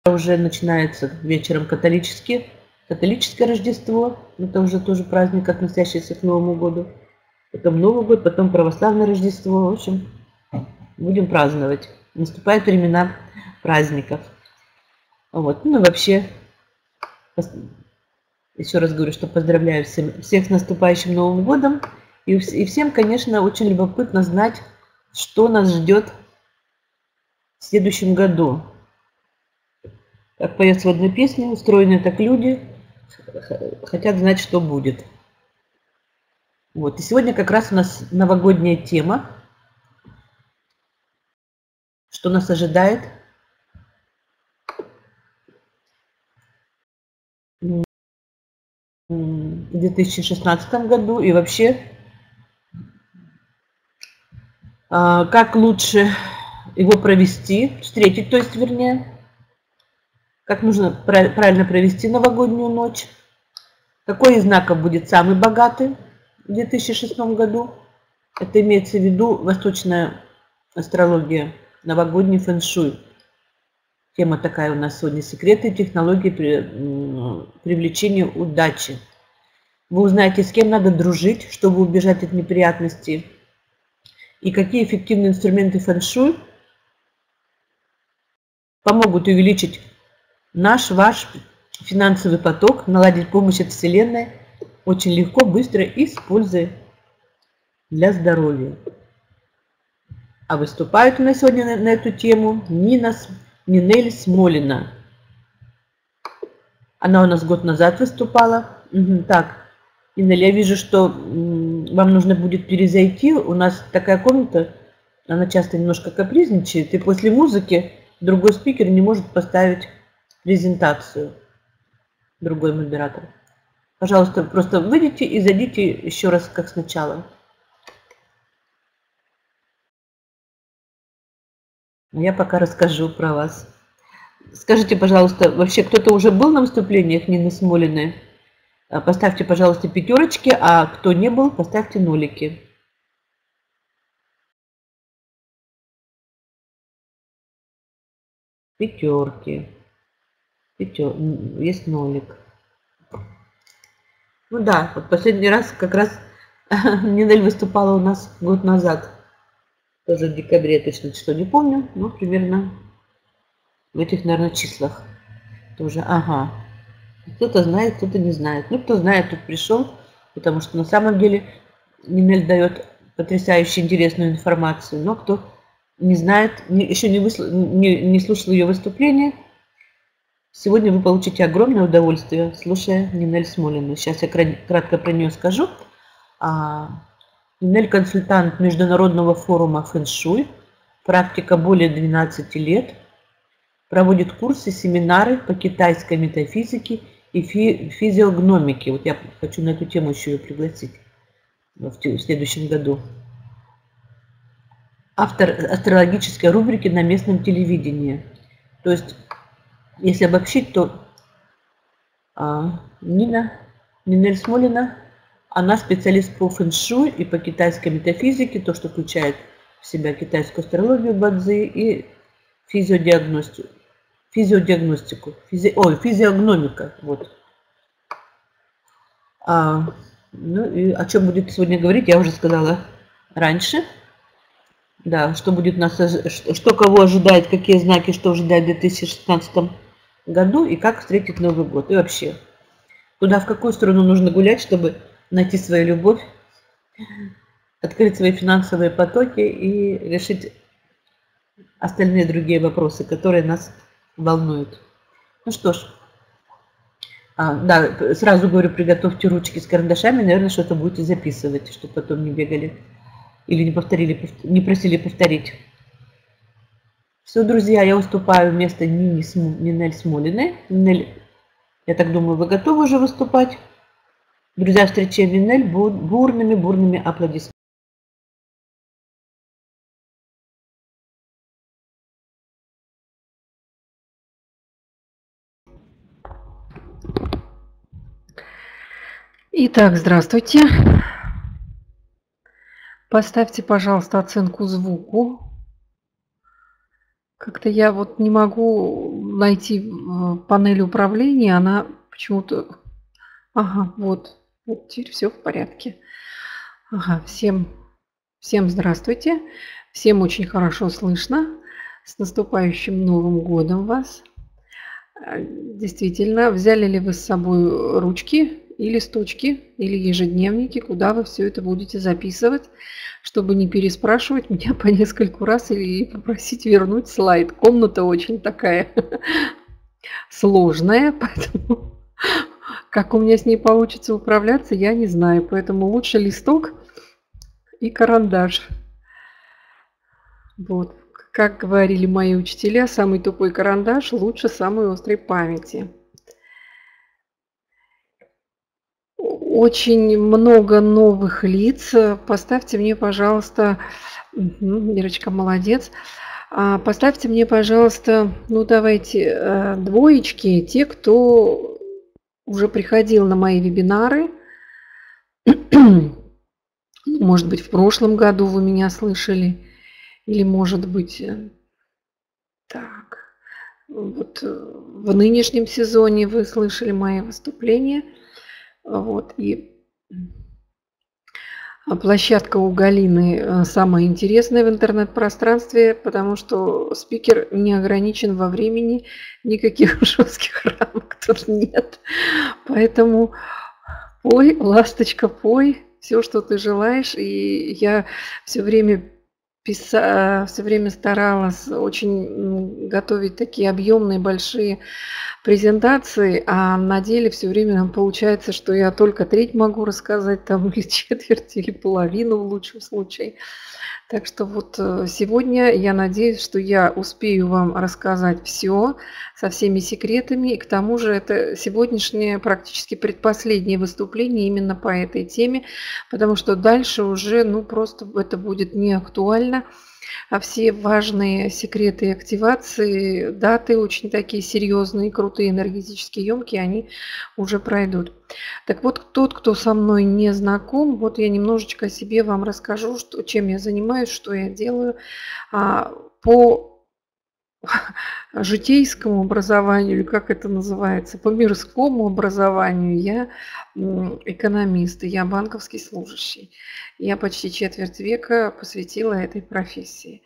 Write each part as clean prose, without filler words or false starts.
уже начинается вечером католическое Рождество. Это уже тоже праздник, относящийся к Новому году. Потом Новый год, потом православное Рождество. В общем, будем праздновать. Наступают времена праздников. Вот. Ну и вообще, еще раз говорю, что поздравляю всех с наступающим Новым годом. И всем, конечно, очень любопытно знать, что нас ждет в следующем году. Как поется в одной песне, устроены так люди, хотят знать, что будет. Вот. И сегодня как раз у нас новогодняя тема. Что нас ожидает в 2016 году и вообще, как лучше его провести, встретить, то есть, вернее, как нужно правильно провести новогоднюю ночь, какой из знаков будет самый богатый в 2006 году. Это имеется в виду восточная астрология, новогодний фэн-шуй. Тема такая у нас сегодня: секреты и технологии привлечения удачи. Вы узнаете, с кем надо дружить, чтобы убежать от неприятностей, и какие эффективные инструменты фэн-шуй помогут увеличить ваш финансовый поток, наладить помощь от Вселенной очень легко, быстро и с пользой для здоровья. А выступает у нас сегодня на эту тему Нинель Смолина. Она у нас год назад выступала. Так, Нинель, я вижу, что вам нужно будет перезайти. У нас такая комната, она часто немножко капризничает, и после музыки другой спикер не может поставить презентацию, другой модератор. Пожалуйста, просто выйдите и зайдите еще раз, как сначала. Я пока расскажу про вас. Скажите, пожалуйста, вообще кто-то уже был на выступлениях Нины Смолиной? Поставьте, пожалуйста, пятерочки, а кто не был, поставьте нолики. Пятерки. Есть нолик. Ну да, вот последний раз как раз Нинель выступала у нас год назад. Тоже в декабре, точно что не помню, но примерно в этих, наверное, числах. Тоже, ага. Кто-то знает, кто-то не знает. Ну, кто знает, тот пришел, потому что на самом деле Нинель дает потрясающе интересную информацию. Но кто не знает, еще не слушал ее выступление, сегодня вы получите огромное удовольствие, слушая Нинель Смолину. Сейчас я кратко про нее скажу. Нинель – консультант Международного форума фэн-шуй, практика более 12 лет, проводит курсы, семинары по китайской метафизике и физиогномике. Вот я хочу на эту тему еще ее пригласить в следующем году. Автор астрологической рубрики на местном телевидении. То есть, если обобщить, то Нинель Смолина, она специалист по фэн-шуй и по китайской метафизике, то, что включает в себя китайскую астрологию Бадзи и физиогномика. Вот. Ну и о чем будет сегодня говорить, я уже сказала раньше. Да, что будет нас, что кого ожидает, какие знаки, что ожидает в 2016 году и как встретить Новый год. И вообще, куда, в какую сторону нужно гулять, чтобы найти свою любовь, открыть свои финансовые потоки и решить остальные другие вопросы, которые нас волнуют. Ну что ж, да, сразу говорю, приготовьте ручки с карандашами, наверное, что-то будете записывать, чтобы потом не бегали или не просили повторить. Все, друзья, я уступаю вместо Нинель Смолиной. Нинель, я так думаю, вы готовы уже выступать? Друзья, встречаем Нинель бурными аплодисментами. Итак, здравствуйте. Поставьте, пожалуйста, оценку звуку. Как-то я вот не могу найти панель управления, она почему-то... Ага, вот теперь все в порядке. Ага, всем здравствуйте. Всем очень хорошо слышно. С наступающим Новым годом вас. Действительно, взяли ли вы с собой ручки и листочки, или ежедневники, куда вы все это будете записывать, чтобы не переспрашивать меня по нескольку раз или попросить вернуть слайд. Комната очень такая сложная, поэтому как у меня с ней получится управляться, я не знаю. Поэтому лучше листок и карандаш. Вот. Как говорили мои учителя, самый тупой карандаш лучше самой острой памяти. Очень много новых лиц. Поставьте мне, пожалуйста, Ирочка, молодец. Поставьте мне, пожалуйста, ну давайте двоечки, те, кто уже приходил на мои вебинары. Может быть, в прошлом году вы меня слышали. Или, может быть, так, вот в нынешнем сезоне вы слышали мои выступления. Вот, и площадка у Галины самая интересная в интернет-пространстве, потому что спикер не ограничен во времени, никаких жестких рамок тут нет. Поэтому пой, ласточка, пой, все, что ты желаешь. И я все время старалась очень готовить такие объемные большие презентации, а на деле все время получается, что я только треть могу рассказать, там или четверть, или половину в лучшем случае. Так что вот сегодня я надеюсь, что я успею вам рассказать все со всеми секретами. И к тому же это сегодняшнее практически предпоследнее выступление именно по этой теме, потому что дальше уже просто это будет не актуально. А все важные секреты активации, даты очень такие серьезные, крутые, энергетически емкие, они уже пройдут. Так вот, тот, кто со мной не знаком, вот я немножечко о себе вам расскажу, чем я занимаюсь, что я делаю. По житейскому образованию, или как это называется, по мирскому образованию я экономист, я банковский служащий. Я почти четверть века посвятила этой профессии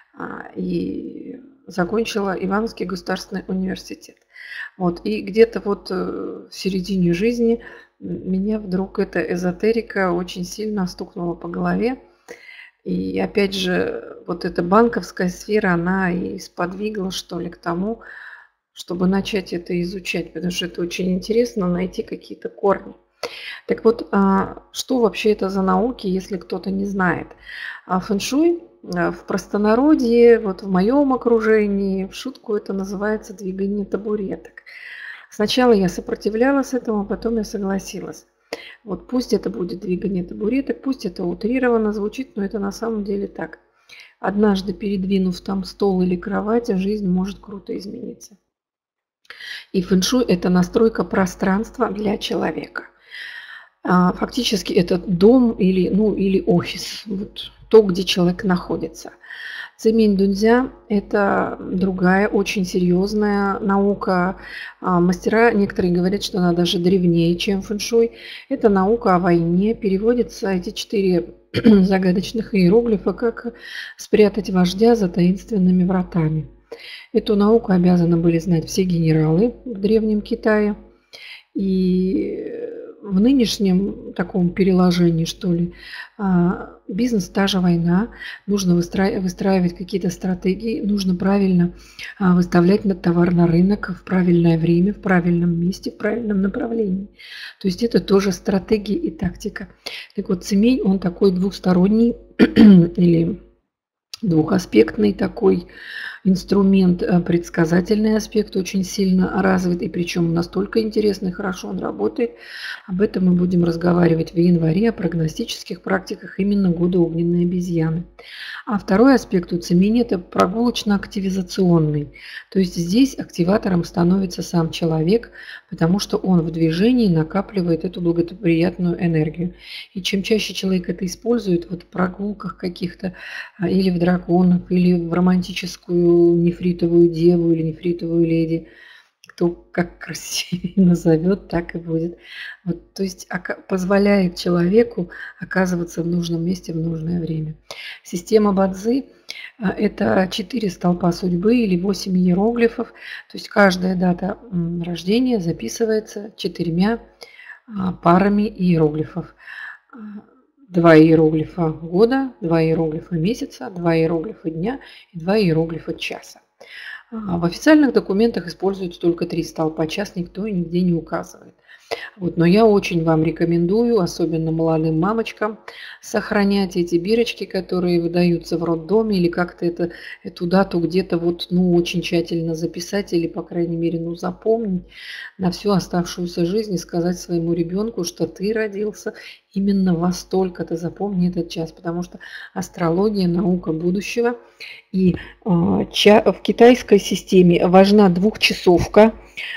и закончила Ивановский государственный университет. Вот. И где-то вот в середине жизни меня вдруг эта эзотерика очень сильно стукнула по голове. И опять же, вот эта банковская сфера, она и сподвигла, что ли, к тому, чтобы начать это изучать, потому что это очень интересно, найти какие-то корни. Так вот, что вообще это за науки, если кто-то не знает? Фэншуй в простонародье, вот в моем окружении, в шутку это называется двигание табуреток. Сначала я сопротивлялась этому, потом я согласилась. Вот пусть это будет двигание табуреток, пусть это утрированно звучит, но это на самом деле так. Однажды передвинув там стол или кровать, жизнь может круто измениться. И фэншуй – это настройка пространства для человека. Фактически это дом или офис, вот то, где человек находится. Цимень Дунцзя – это другая, очень серьезная наука. Мастера, некоторые говорят, что она даже древнее, чем фэншуй. Это наука о войне. Переводятся эти 4 загадочных иероглифа, как спрятать вождя за таинственными вратами. Эту науку обязаны были знать все генералы в Древнем Китае. И в нынешнем таком переложении, что ли, бизнес – та же война, нужно выстраивать какие-то стратегии, нужно правильно выставлять товар на рынок в правильное время, в правильном месте, в правильном направлении. То есть это тоже стратегия и тактика. Так вот, цимень, он такой двухсторонний или двухаспектный такой инструмент, предсказательный аспект очень сильно развит, и причем настолько интересный, хорошо он работает. Об этом мы будем разговаривать в январе, о прогностических практиках именно года огненной обезьяны. А второй аспект у цимени – это прогулочно-активизационный. То есть здесь активатором становится сам человек, потому что он в движении накапливает эту благоприятную энергию. И чем чаще человек это использует, вот в прогулках каких-то, или в драконах, или в романтическую эту нефритовую деву или нефритовую леди. Кто как красивее назовет, так и будет. Вот, то есть позволяет человеку оказываться в нужном месте в нужное время. Система Бадзи – это 4 столпа судьбы или 8 иероглифов. То есть каждая дата рождения записывается 4 парами иероглифов. 2 иероглифа года, 2 иероглифа месяца, 2 иероглифа дня и 2 иероглифа часа. В официальных документах используются только 3 столпа, час никто и нигде не указывает. Вот, но я очень вам рекомендую, особенно молодым мамочкам, сохранять эти бирочки, которые выдаются в роддоме, или как-то эту дату где-то вот, ну, очень тщательно записать, или, по крайней мере, ну, запомнить на всю оставшуюся жизнь и сказать своему ребенку, что ты родился именно во столько-то, запомни этот час, потому что астрология – наука будущего, и в китайской системе важна двухчасовка,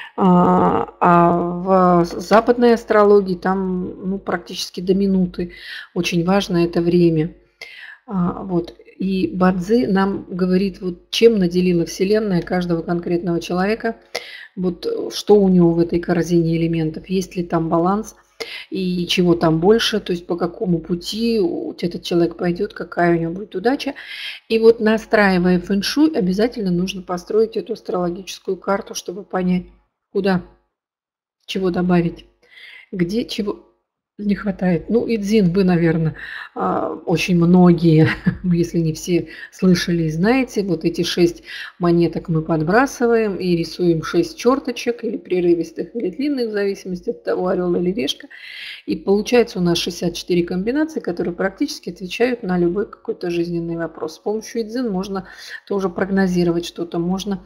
а в западной астрологии там, ну, практически до минуты очень важно это время. Вот. И Бадзи нам говорит, вот, чем наделила Вселенная каждого конкретного человека, вот, что у него в этой корзине элементов, есть ли там баланс и чего там больше, то есть по какому пути этот человек пойдет, какая у него будет удача. И вот, настраивая фэн-шуй, обязательно нужно построить эту астрологическую карту, чтобы понять, куда, чего добавить, где чего не хватает. Ну и дзин вы, наверное, очень многие, если не все, слышали и знаете. Вот эти 6 монеток мы подбрасываем и рисуем 6 черточек, или прерывистых, или длинных, в зависимости от того, орел или решка. И получается у нас 64 комбинации, которые практически отвечают на любой какой-то жизненный вопрос. С помощью дзин можно тоже прогнозировать что-то, можно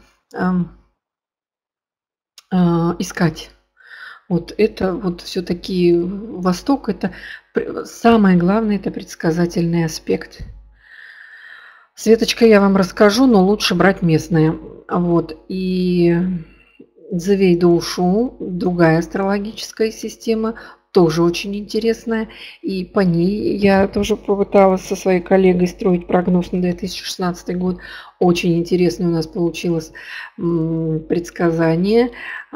искать. Вот это вот все-таки Восток, это самое главное, это предсказательный аспект. Светочка, я вам расскажу, но лучше брать местное. Вот. И Цзэвэй Доушу, другая астрологическая система, тоже очень интересная. И по ней я тоже попыталась со своей коллегой строить прогноз на 2016 год. Очень интересно у нас получилось предсказание.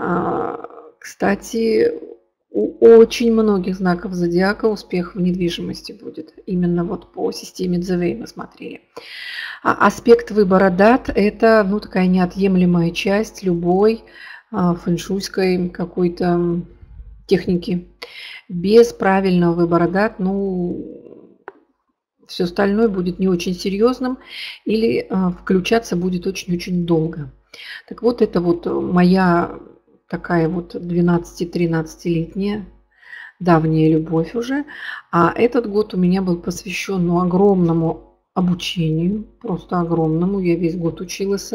Кстати, у очень многих знаков зодиака успех в недвижимости будет. Именно вот по системе Цзэвэй мы смотрели. Аспект выбора дат – это, ну, такая неотъемлемая часть любой фэншуйской какой-то техники. Без правильного выбора дат, ну, все остальное будет не очень серьезным или включаться будет очень-очень долго. Так вот, это вот моя такая вот 12-13-летняя давняя любовь уже. А этот год у меня был посвящен, ну, огромному обучению, просто огромному. Я весь год училась,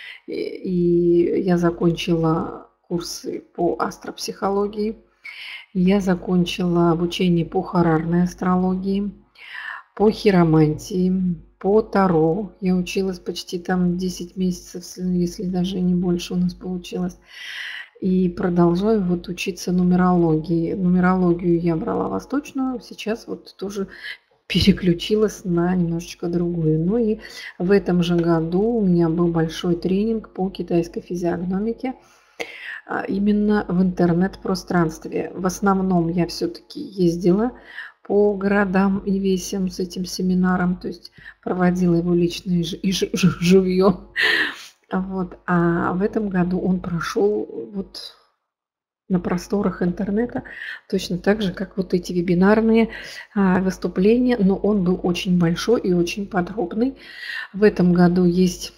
и я закончила курсы по астропсихологии, я закончила обучение по хорарной астрологии, по хиромантии, по таро. Я училась почти там 10 месяцев, если даже не больше у нас получилось. И продолжаю вот учиться нумерологии. Нумерологию я брала восточную, сейчас вот тоже переключилась на немножечко другую. Ну и в этом же году у меня был большой тренинг по китайской физиогномике, именно в интернет-пространстве. В основном я все-таки ездила по городам и весям с этим семинаром, то есть проводила его лично и живьем. Вот. А в этом году он прошел вот на просторах интернета, точно так же, как вот эти вебинарные выступления, но он был очень большой и очень подробный. В этом году есть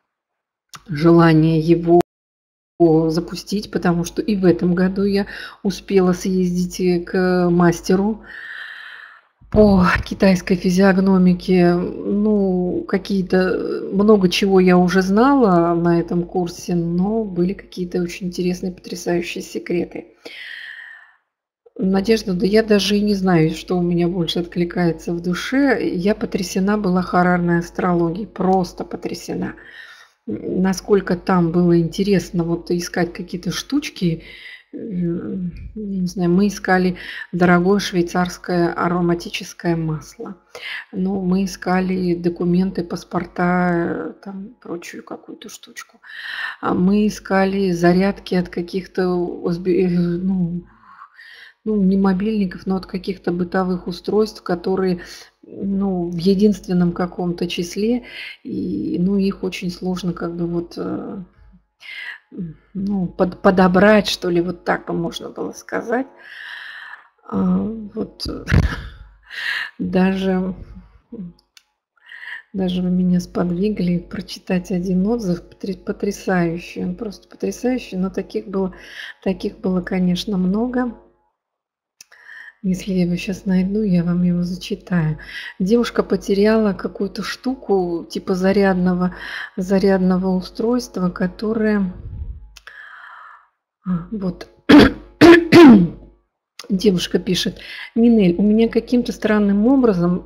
желание его запустить, потому что и в этом году я успела съездить к мастеру по китайской физиогномике. Ну, много чего я уже знала на этом курсе, но были какие-то очень интересные, потрясающие секреты. Надежда, да я даже и не знаю, что у меня больше откликается в душе. Я потрясена была хорарной астрологией, просто потрясена. Насколько там было интересно вот искать какие-то штучки не знаю, мы искали дорогое швейцарское ароматическое масло. Ну, мы искали документы, паспорта, там, прочую какую-то штучку. Мы искали зарядки от каких-то, не мобильников, но от каких-то бытовых устройств, которые, ну, в единственном каком-то числе, и, ну, их очень сложно как бы вот, подобрать, что ли, вот так бы можно было сказать. Вот даже Даже вы меня сподвигли прочитать один отзыв потрясающий, он просто потрясающий, но таких было, конечно, много. Если я его сейчас найду, я вам его зачитаю. Девушка потеряла какую-то штуку типа зарядного устройства, которое... Вот. Девушка пишет: Нинель, у меня каким-то странным образом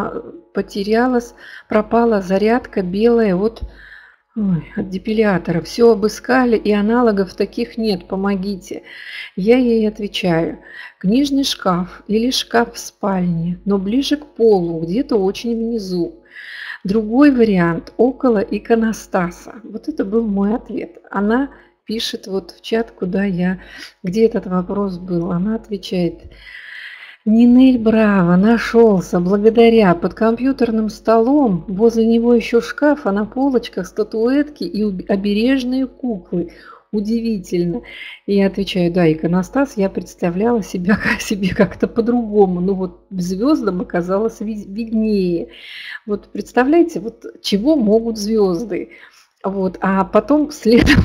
пропала зарядка белая от депилятора. Все обыскали, и аналогов таких нет, помогите. Я ей отвечаю: книжный шкаф или шкаф в спальне, но ближе к полу, где-то очень внизу. Другой вариант – около иконостаса. Вот это был мой ответ. Она пишет вот в чат, где этот вопрос был. Она отвечает: Нинель, браво, нашелся, благодаря. Под компьютерным столом, возле него еще шкаф, а на полочках статуэтки и обережные куклы. Удивительно. И я отвечаю: да, иконостас, я представляла себе как-то по-другому. Но вот звездам оказалось виднее. Вот представляете, вот чего могут звезды? Вот, а потом следом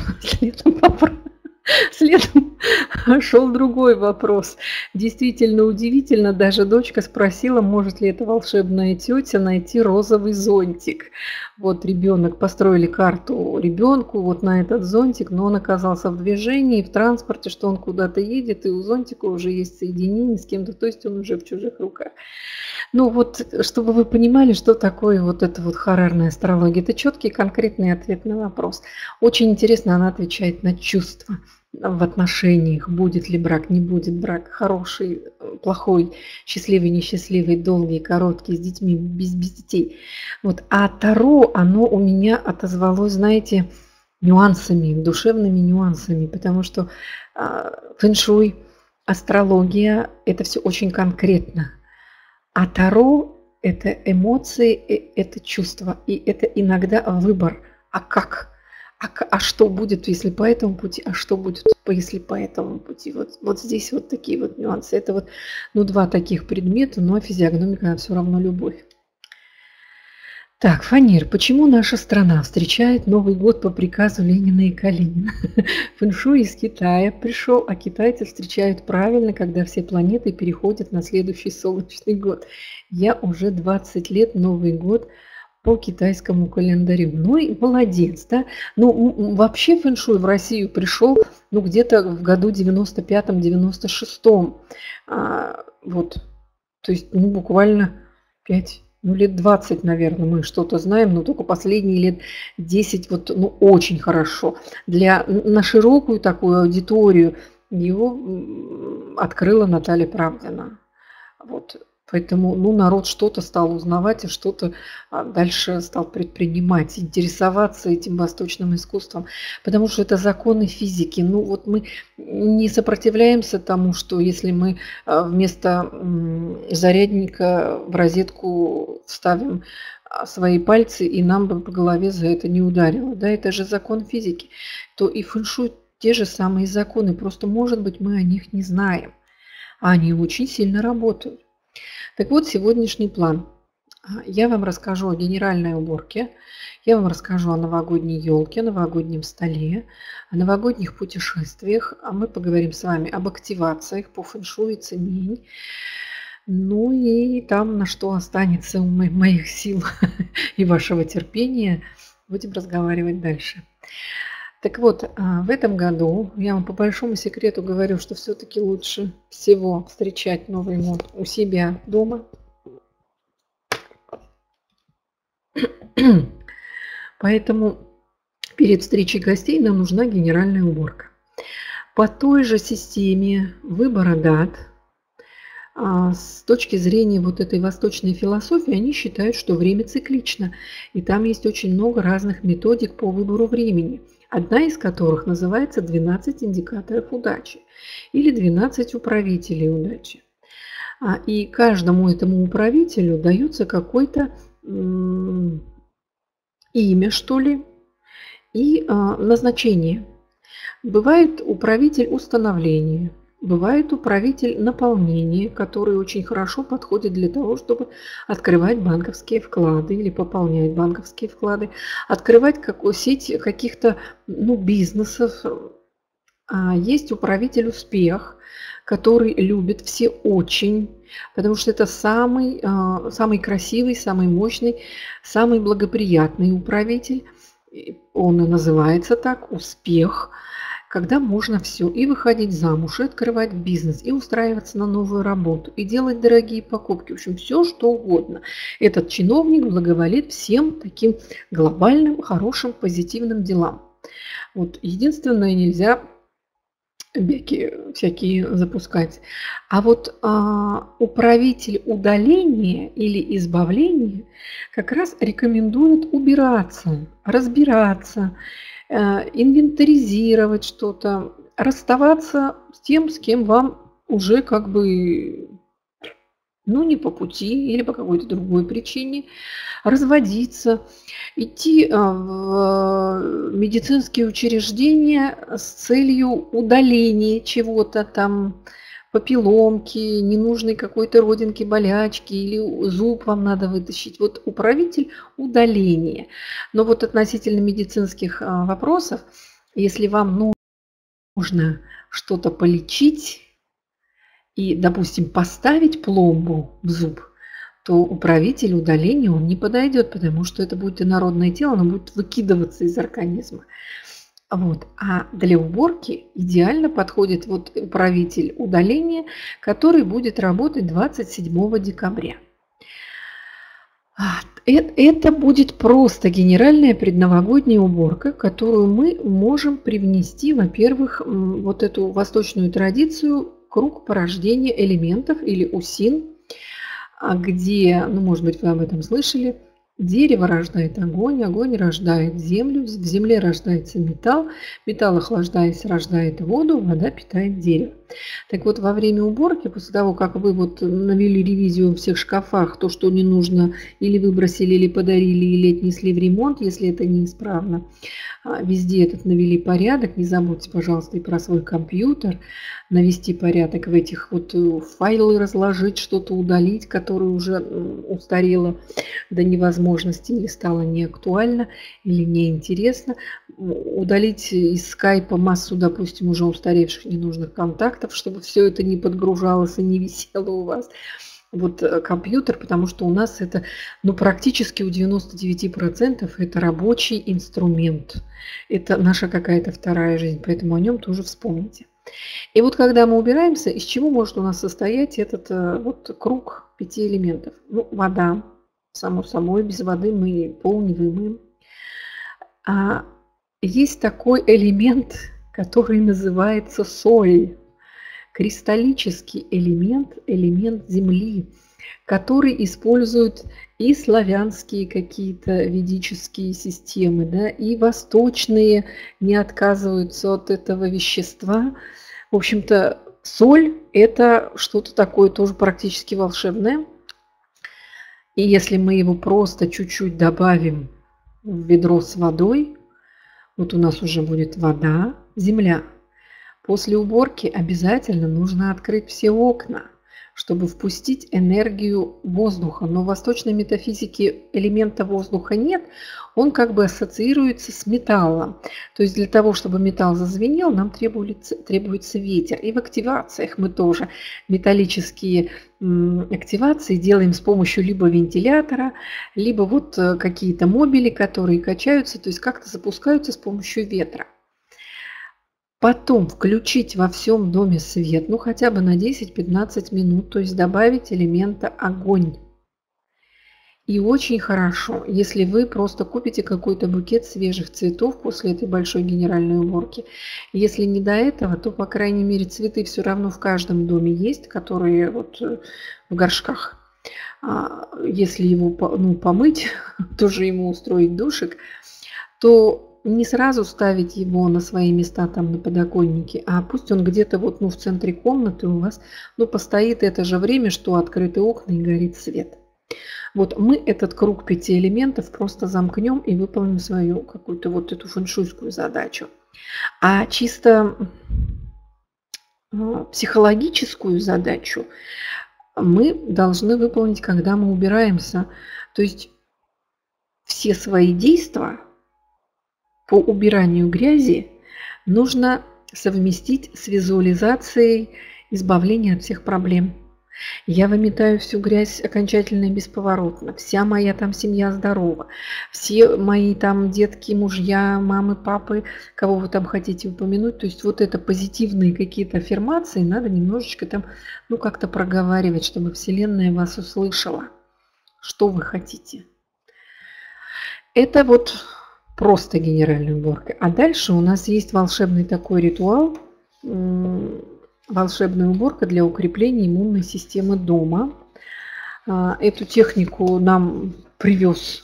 шел другой вопрос. Действительно удивительно, даже дочка спросила, может ли эта волшебная тетя найти розовый зонтик. Вот ребенок, построили карту ребенку вот на этот зонтик, но он оказался в движении, в транспорте, что он куда-то едет, и у зонтика уже есть соединение с кем-то, то есть он уже в чужих руках. Ну вот, чтобы вы понимали, что такое вот эта вот хоррорная астрология. Это четкий конкретный ответ на вопрос. Очень интересно, она отвечает на чувства в отношениях. Будет ли брак, не будет брак, хороший, плохой, счастливый, несчастливый, долгий, короткий, с детьми, без детей. Вот. А Таро, оно у меня отозвалось, знаете, нюансами, душевными нюансами, потому что фэншуй, астрология, это все очень конкретно. А Таро – это эмоции, это чувства, и это иногда выбор. А как? А что будет, если по этому пути? А что будет, если по этому пути? Вот здесь вот такие вот нюансы. Это вот, два таких предмета, но физиогномика все равно любовь. Так, Фанир, почему наша страна встречает Новый год по приказу Ленина и Калинина? Фэншуй из Китая пришел, а китайцы встречают правильно, когда все планеты переходят на следующий солнечный год. Я уже 20 лет Новый год по китайскому календарю. Ну и молодец, да? Ну, вообще фэншуй в Россию пришел, где-то в году 95-96. Вот, то есть, буквально 5... лет 20, наверное, мы что-то знаем, но только последние лет 10 очень хорошо. На широкую такую аудиторию его открыла Наталья Правдина. Вот. Поэтому народ что-то стал узнавать и что-то дальше стал предпринимать, интересоваться этим восточным искусством, потому что это законы физики. Мы не сопротивляемся тому, что если мы вместо зарядника в розетку вставим свои пальцы, и нам бы по голове за это не ударило. Да, это же закон физики. То и фэншуй те же самые законы, просто, может быть, мы о них не знаем, а они очень сильно работают. Так вот, сегодняшний план. Я вам расскажу о генеральной уборке, я вам расскажу о новогодней елке, новогоднем столе, о новогодних путешествиях, а мы поговорим с вами об активациях по фэншуй и цемень. Ну и там, на что останется у моих сил и вашего терпения, будем разговаривать дальше. Так вот, в этом году я вам по большому секрету говорю, что все-таки лучше всего встречать Новый год у себя дома. Поэтому перед встречей гостей нам нужна генеральная уборка. По той же системе выбора дат, с точки зрения вот этой восточной философии, они считают, что время циклично. И там есть очень много разных методик по выбору времени. Одна из которых называется 12 индикаторов удачи или 12 управителей удачи. И каждому этому управителю дается какое-то имя, что ли, и назначение. Бывает управитель установления, бывает управитель наполнения, который очень хорошо подходит для того, чтобы открывать банковские вклады или пополнять банковские вклады, открывать сеть каких-то бизнесов. Есть управитель успех, который любят все очень, потому что это самый красивый, самый мощный, самый благоприятный управитель. Он и называется так, успех, когда можно все и выходить замуж, и открывать бизнес, и устраиваться на новую работу, и делать дорогие покупки. В общем, все что угодно. Этот чиновник благоволит всем таким глобальным, хорошим, позитивным делам. Вот единственное, нельзя бяки всякие запускать. А вот управитель удаления или избавления как раз рекомендует убираться, разбираться, инвентаризировать что-то, расставаться с тем, с кем вам уже как бы не по пути или по какой-то другой причине, разводиться, идти в медицинские учреждения с целью удаления чего-то там, папилломки, ненужной какой-то родинки, болячки или зуб вам надо вытащить. Вот управитель удаления. Но вот относительно медицинских вопросов, если вам нужно что-то полечить и, допустим, поставить пломбу в зуб, то управитель удаления он не подойдет, потому что это будет инородное тело, оно будет выкидываться из организма. Вот. А для уборки идеально подходит вот управитель удаления, который будет работать 27 декабря. Это будет просто генеральная предновогодняя уборка, которую мы можем привнести, во-первых, вот эту восточную традицию круг порождения элементов или усин, где, может быть, вы об этом слышали, дерево рождает огонь, огонь рождает землю, в земле рождается металл, металл, охлаждаясь, рождает воду, вода питает дерево. Так вот, во время уборки, после того, как вы вот навели ревизию в всех шкафах, то, что не нужно, или выбросили, или подарили, или отнесли в ремонт, если это неисправно, везде этот навели порядок. Не забудьте, пожалуйста, и про свой компьютер, навести порядок в этих вот файлы, разложить, что-то удалить, которое уже устарело до невозможности или стало неактуально или неинтересно. Удалить из скайпа массу, допустим, уже устаревших ненужных контактов, чтобы все это не подгружалось и не висело у вас. Вот компьютер, потому что у нас это, практически у 99% это рабочий инструмент. Это наша какая-то вторая жизнь, поэтому о нем тоже вспомните. И вот когда мы убираемся, из чего может у нас состоять этот вот круг 5 элементов? Вода, само собой, без воды мы пол не вымоем. Есть такой элемент, который называется соль. Кристаллический элемент, элемент Земли, который используют и славянские какие-то ведические системы, да, и восточные не отказываются от этого вещества. В общем-то, соль – это что-то такое тоже практически волшебное. И если мы его просто чуть-чуть добавим в ведро с водой, вот у нас уже будет вода, земля. После уборки обязательно нужно открыть все окна, чтобы впустить энергию воздуха. Но в восточной метафизике элемента воздуха нет, он как бы ассоциируется с металлом. То есть для того, чтобы металл зазвенел, нам требуется ветер. И в активациях мы тоже металлические активации делаем с помощью либо вентилятора, либо вот какие-то мобили, которые качаются, то есть как-то запускаются с помощью ветра. Потом включить во всем доме свет, хотя бы на 10-15 минут, то есть добавить элемента огонь. И очень хорошо, если вы просто купите какой-то букет свежих цветов после этой большой генеральной уборки. Если не до этого, то, по крайней мере, цветы все равно в каждом доме есть, которые вот в горшках. Если его помыть, тоже ему устроить душик, то не сразу ставить его на свои места там на подоконнике, а пусть он где-то вот в центре комнаты у вас постоит это же время, что открыты окна и горит свет. Вот мы этот круг 5 элементов просто замкнем и выполним свою какую-то вот эту фэншуйскую задачу. А чисто психологическую задачу мы должны выполнить, когда мы убираемся. То есть все свои действия по убиранию грязи нужно совместить с визуализацией избавления от всех проблем. Я выметаю всю грязь окончательно и бесповоротно. Вся моя там семья здорова. Все мои там детки, мужья, мамы, папы, кого вы там хотите упомянуть. То есть вот это позитивные какие-то аффирмации надо немножечко там, как-то проговаривать, чтобы Вселенная вас услышала, что вы хотите. Это вот просто генеральная уборка. А дальше у нас есть волшебный такой ритуал, волшебная уборка для укрепления иммунной системы дома. Эту технику нам привез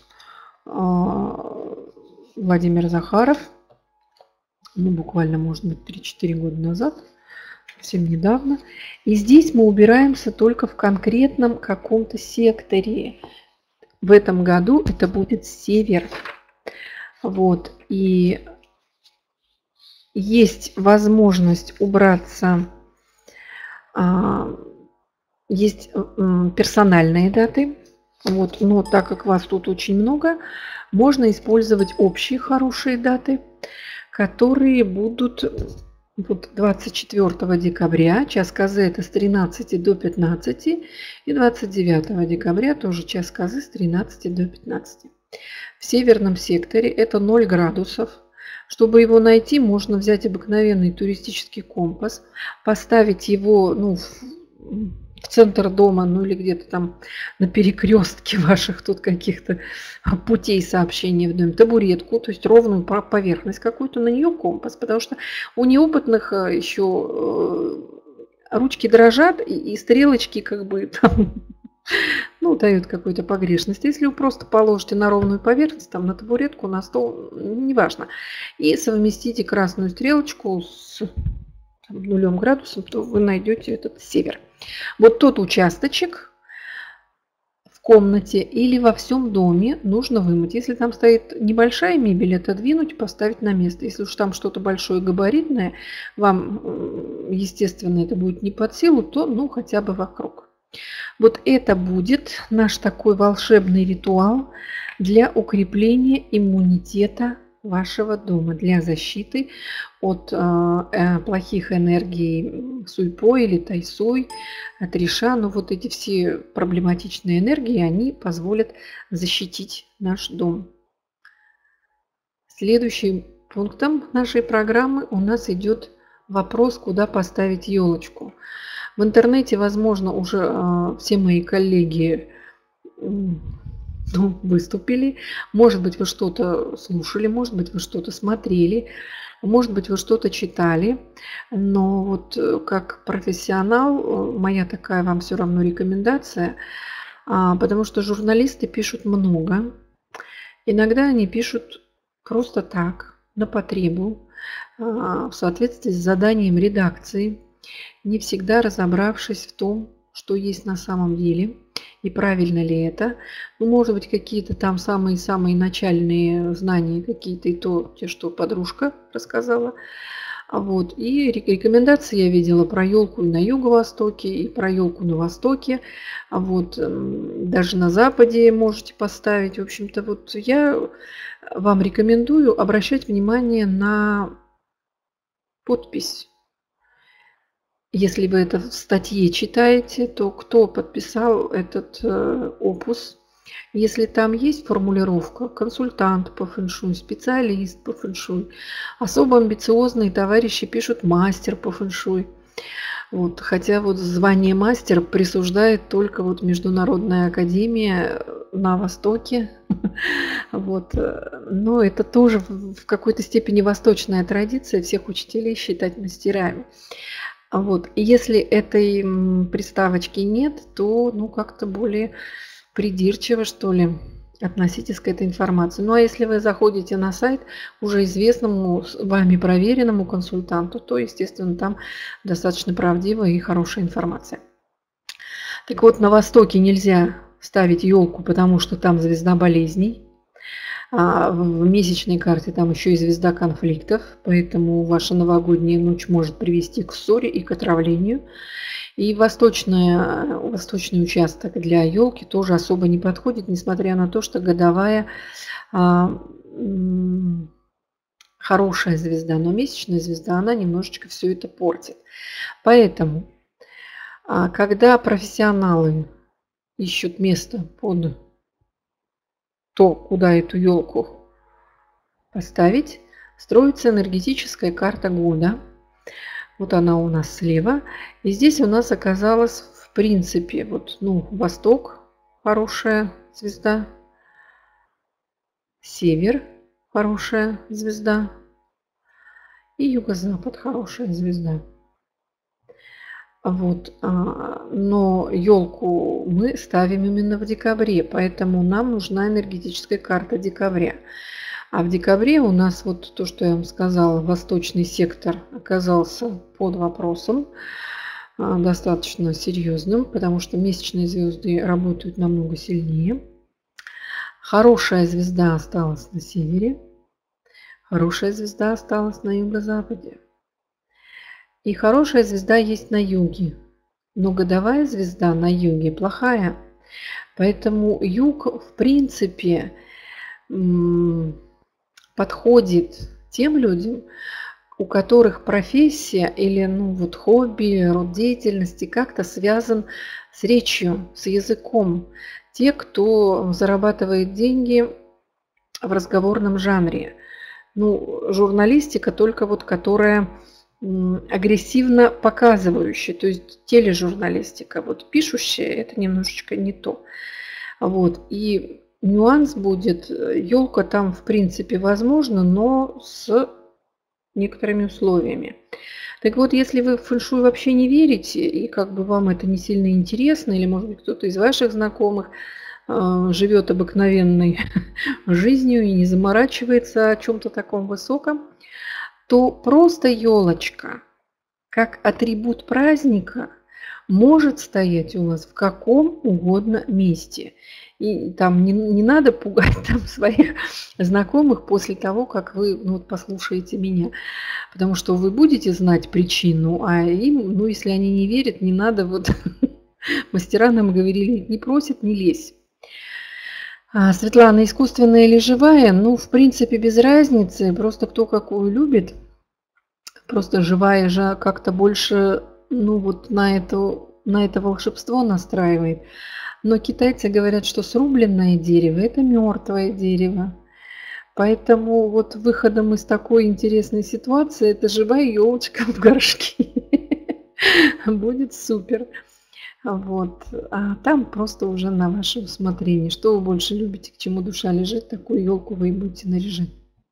Владимир Захаров, буквально, может быть, 3-4 года назад, совсем недавно. И здесь мы убираемся только в конкретном каком-то секторе. В этом году это будет север. Вот. И есть возможность убраться. Есть персональные даты, но так как вас тут очень много, можно использовать общие хорошие даты, которые будут 24 декабря, час козы это с 13 до 15, и 29 декабря тоже час козы с 13 до 15. В северном секторе это 0 градусов. Чтобы его найти, можно взять обыкновенный туристический компас, поставить его в центр дома, или где-то там на перекрестке ваших тут каких-то путей сообщения в доме, табуретку, то есть ровную поверхность какую-то, на нее компас, потому что у неопытных еще ручки дрожат и стрелочки там дают какую-то погрешность. Если вы просто положите на ровную поверхность, там на табуретку, на стол, неважно, и совместите красную стрелочку с 0 градусом, то вы найдете этот север. Вот тот участочек в комнате или во всем доме нужно вымыть. Если там стоит небольшая мебель, отодвинуть, поставить на место. Если уж там что-то большое габаритное, вам, естественно, это будет не под силу, то хотя бы вокруг. Вот это будет наш такой волшебный ритуал для укрепления иммунитета вашего дома, для защиты от плохих энергий суйпо или тайсуй, от реша. Вот эти все проблематичные энергии, они позволят защитить наш дом. Следующим пунктом нашей программы у нас идет вопрос, куда поставить елочку. В интернете, возможно, уже все мои коллеги выступили. Может быть, вы что-то слушали, может быть, вы что-то смотрели, может быть, вы что-то читали. Но вот как профессионал, моя такая вам все равно рекомендация, потому что журналисты пишут много. Иногда они пишут просто так, на потребу, в соответствии с заданием редакции, не всегда разобравшись в том, что есть на самом деле и правильно ли это. Может быть, какие-то там самые-самые начальные знания, какие-то и те, что подружка рассказала. И рекомендации я видела про елку и на юго-востоке, и про елку на востоке. Даже на западе можете поставить. В общем-то, я вам рекомендую обращать внимание на подпись. Если вы это в статье читаете, то кто подписал этот опус? Если там есть формулировка «консультант по фэншуй», «специалист по фэншуй», особо амбициозные товарищи пишут «мастер по фэншуй». Вот, хотя вот звание мастер присуждает только вот Международная академия на Востоке. Вот, но это тоже в какой-то степени восточная традиция всех учителей считать мастерами. Вот, и если этой приставочки нет, то, ну, как-то более придирчиво, что ли, относитесь к этой информации. Ну, а если вы заходите на сайт уже известному, вами проверенному консультанту, то, естественно, там достаточно правдивая и хорошая информация. Так вот, на Востоке нельзя ставить елку, потому что там звезда болезней. А в месячной карте там еще и звезда конфликтов, поэтому ваша новогодняя ночь может привести к ссоре и к отравлению. И восточный участок для елки тоже особо не подходит, несмотря на то, что годовая хорошая звезда, но месячная звезда, она немножечко все это портит. Поэтому, когда профессионалы ищут место под то, куда эту елку поставить, строится энергетическая карта года. Вот она у нас слева. И здесь у нас оказалась, в принципе, вот, ну, Восток, хорошая звезда. Север, хорошая звезда. И Юго-Запад, хорошая звезда. Вот, но елку мы ставим именно в декабре, поэтому нам нужна энергетическая карта декабря. А в декабре у нас вот то, что я вам сказала, восточный сектор оказался под вопросом, достаточно серьезным, потому что месячные звезды работают намного сильнее. Хорошая звезда осталась на севере, хорошая звезда осталась на юго-западе. И хорошая звезда есть на юге, но годовая звезда на юге плохая. Поэтому юг, в принципе, подходит тем людям, у которых профессия или, ну, вот хобби, род деятельности как-то связан с речью, с языком. Те, кто зарабатывает деньги в разговорном жанре. Ну, журналистика только вот, которая агрессивно показывающая, то есть тележурналистика, вот пишущая, это немножечко не то. Вот, и нюанс будет, елка там в принципе возможно, но с некоторыми условиями. Так вот, если вы в фэншуй вообще не верите, и как бы вам это не сильно интересно, или, может быть, кто-то из ваших знакомых живет обыкновенной жизнью и не заморачивается о чем-то таком высоком, то просто елочка, как атрибут праздника, может стоять у вас в каком угодно месте. И там не надо пугать там своих знакомых после того, как вы, ну, вот, послушаете меня. Потому что вы будете знать причину, а им, ну, если они не верят, не надо. Вот мастера нам говорили, не просят, не лезь. Светлана, искусственная или живая? Ну, в принципе, без разницы. Просто кто какую любит. Просто живая же как-то больше, ну, вот на это волшебство настраивает. Но китайцы говорят, что срубленное дерево – это мертвое дерево. Поэтому вот выходом из такой интересной ситуации это живая елочка в горшке. Будет супер. Вот. А там просто уже на ваше усмотрение. Что вы больше любите, к чему душа лежит, такую елку вы и будете наряжать.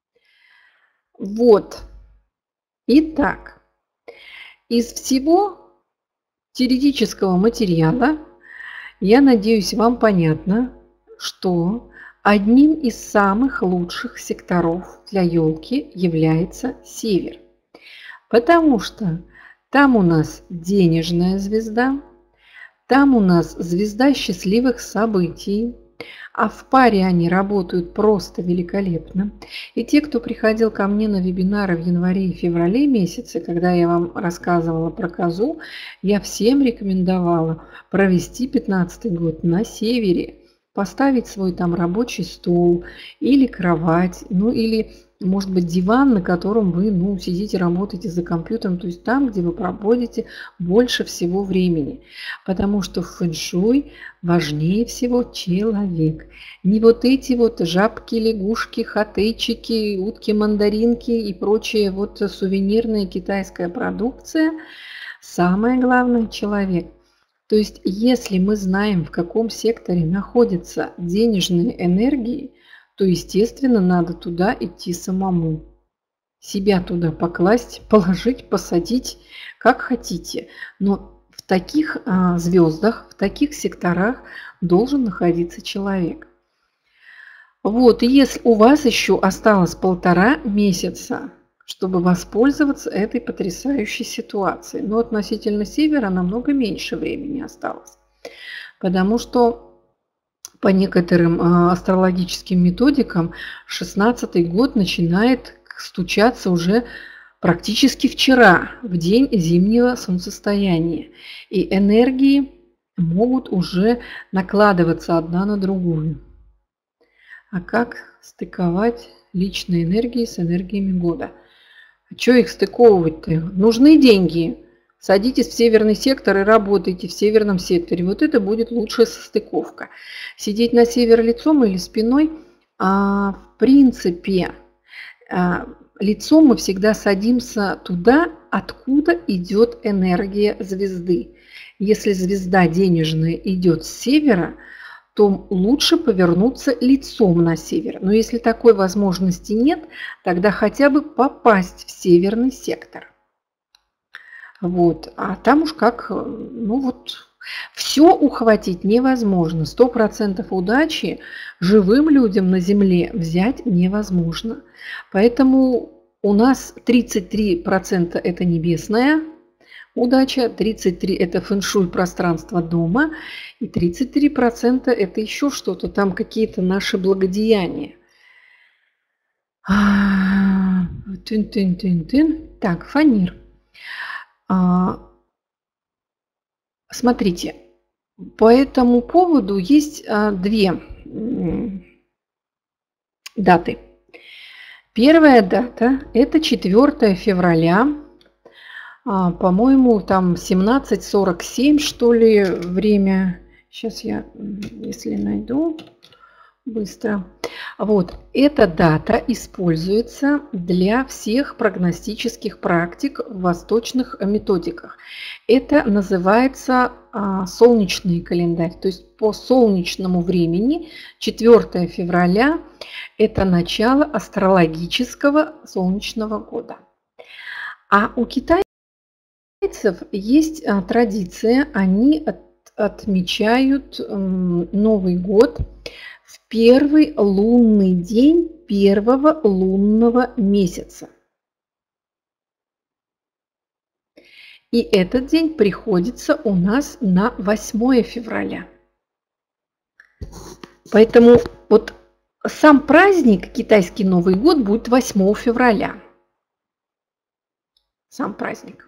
Вот. Итак, из всего теоретического материала, я надеюсь, вам понятно, что одним из самых лучших секторов для елки является север. Потому что там у нас денежная звезда, там у нас звезда счастливых событий, а в паре они работают просто великолепно. И те, кто приходил ко мне на вебинары в январе и феврале месяце, когда я вам рассказывала про козу, я всем рекомендовала провести 15-й год на севере, поставить свой там рабочий стол или кровать, ну или, может быть, диван, на котором вы, ну, сидите, работаете за компьютером, то есть там, где вы проводите больше всего времени. Потому что в фэншуй важнее всего человек. Не вот эти вот жабки, лягушки, хатейчики, утки, мандаринки и прочая вот сувенирная китайская продукция Самое главное – человек. То есть, если мы знаем, в каком секторе находятся денежные энергии, то, естественно, надо туда идти самому. Себя туда покласть, положить, посадить, как хотите. Но в таких звездах, в таких секторах должен находиться человек. Вот, и если у вас еще осталось 1,5 месяца, чтобы воспользоваться этой потрясающей ситуацией. Но относительно Севера намного меньше времени осталось. Потому что по некоторым астрологическим методикам 16-й год начинает стучаться уже практически вчера, в день зимнего солнцестояния. И энергии могут уже накладываться одна на другую. А как стыковать личные энергии с энергиями года? А что их стыковывать-то? Нужны деньги. Садитесь в северный сектор и работайте в северном секторе. Вот это будет лучшая состыковка. Сидеть на север лицом или спиной, в принципе, лицом мы всегда садимся туда, откуда идет энергия звезды. Если звезда денежная идет с севера, то лучше повернуться лицом на север. Но если такой возможности нет, тогда хотя бы попасть в северный сектор. Вот. А там уж как, ну вот, все ухватить невозможно. 100% удачи живым людям на Земле взять невозможно. Поэтому у нас 33% это небесная удача, 33% это фэншуй пространство дома, и 33% это еще что-то, там какие-то наши благодеяния. Так, Фанир. Смотрите, по этому поводу есть две даты. Первая дата – это 4 февраля. По-моему, там 17:47, что ли, время. Сейчас я, если найду быстро. Вот, эта дата используется для всех прогностических практик в восточных методиках. Это называется солнечный календарь. То есть по солнечному времени 4 февраля – это начало астрологического солнечного года. А у китайцев есть традиция, они отмечают Новый год в первый лунный день первого лунного месяца. И этот день приходится у нас на 8 февраля. Поэтому вот сам праздник, китайский Новый год, будет 8 февраля. Сам праздник.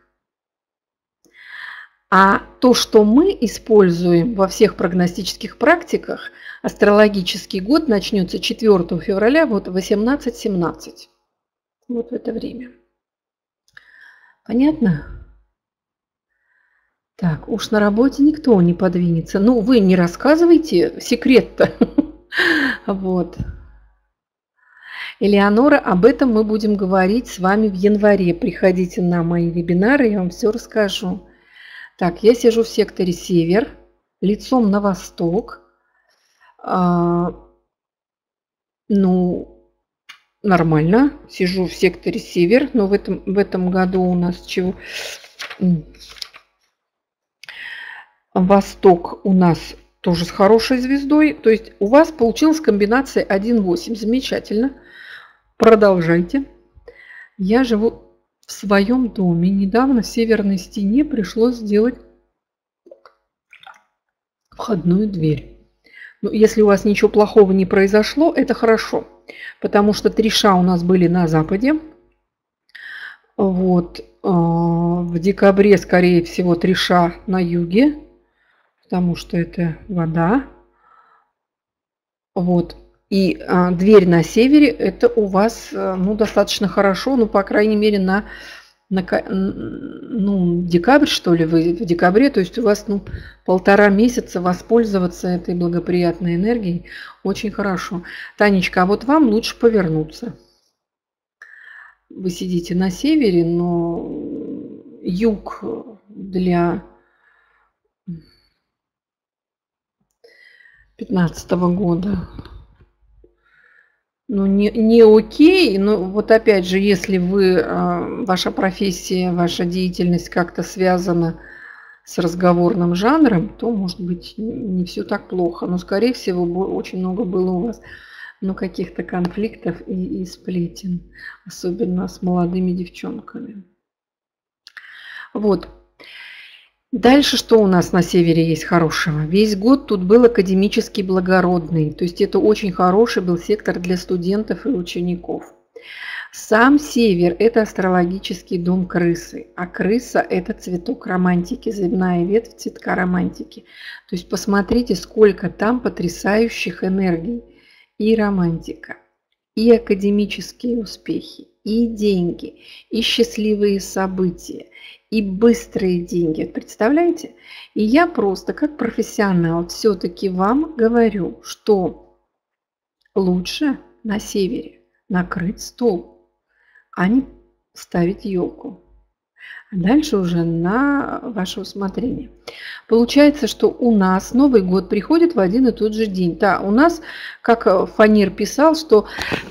А то, что мы используем во всех прогностических практиках, астрологический год начнется 4 февраля, вот 18:17. Вот в это время. Понятно? Так, уж на работе никто не подвинется. Ну, вы не рассказывайте секрет-то. Вот. Элеонора, об этом мы будем говорить с вами в январе. Приходите на мои вебинары, я вам все расскажу. Так, я сижу в секторе Север, лицом на восток. Ну, нормально. Сижу в секторе Север, но в этом году у нас чего? Восток у нас тоже с хорошей звездой. То есть у вас получилась комбинация 1,8. Замечательно. Продолжайте. Я живу в своем доме. Недавно в северной стене пришлось сделать входную дверь. Ну, если у вас ничего плохого не произошло, это хорошо. Потому что 3 ша у нас были на западе. Вот. В декабре, скорее всего, 3 ша на юге. Потому что это вода. Вот. И дверь на севере, это у вас ну, достаточно хорошо, ну, по крайней мере, на декабрь, что ли, вы в декабре, то есть у вас 1,5 месяца воспользоваться этой благоприятной энергией очень хорошо. Танечка, а вот вам лучше повернуться. Вы сидите на севере, но юг для 2015 года. Ну, не окей, но вот опять же, если вы, ваша профессия, ваша деятельность как-то связана с разговорным жанром, то, может быть, не все так плохо. Но, скорее всего, очень много было у вас, ну, каких-то конфликтов и сплетен, особенно с молодыми девчонками. Вот. Дальше что у нас на севере есть хорошего? Весь год тут был академический благородный, то есть это очень хороший был сектор для студентов и учеников. Сам север – это астрологический дом крысы, а крыса – это цветок романтики, земная ветвь цветка романтики. То есть посмотрите, сколько там потрясающих энергий. И романтика, и академические успехи, и деньги, и счастливые события, и быстрые деньги. Представляете? И я просто как профессионал все-таки вам говорю, что лучше на севере накрыть стол, а не ставить елку. А дальше уже на ваше усмотрение. Получается, что у нас Новый год приходит в один и тот же день. Да, у нас, как Фанир писал, что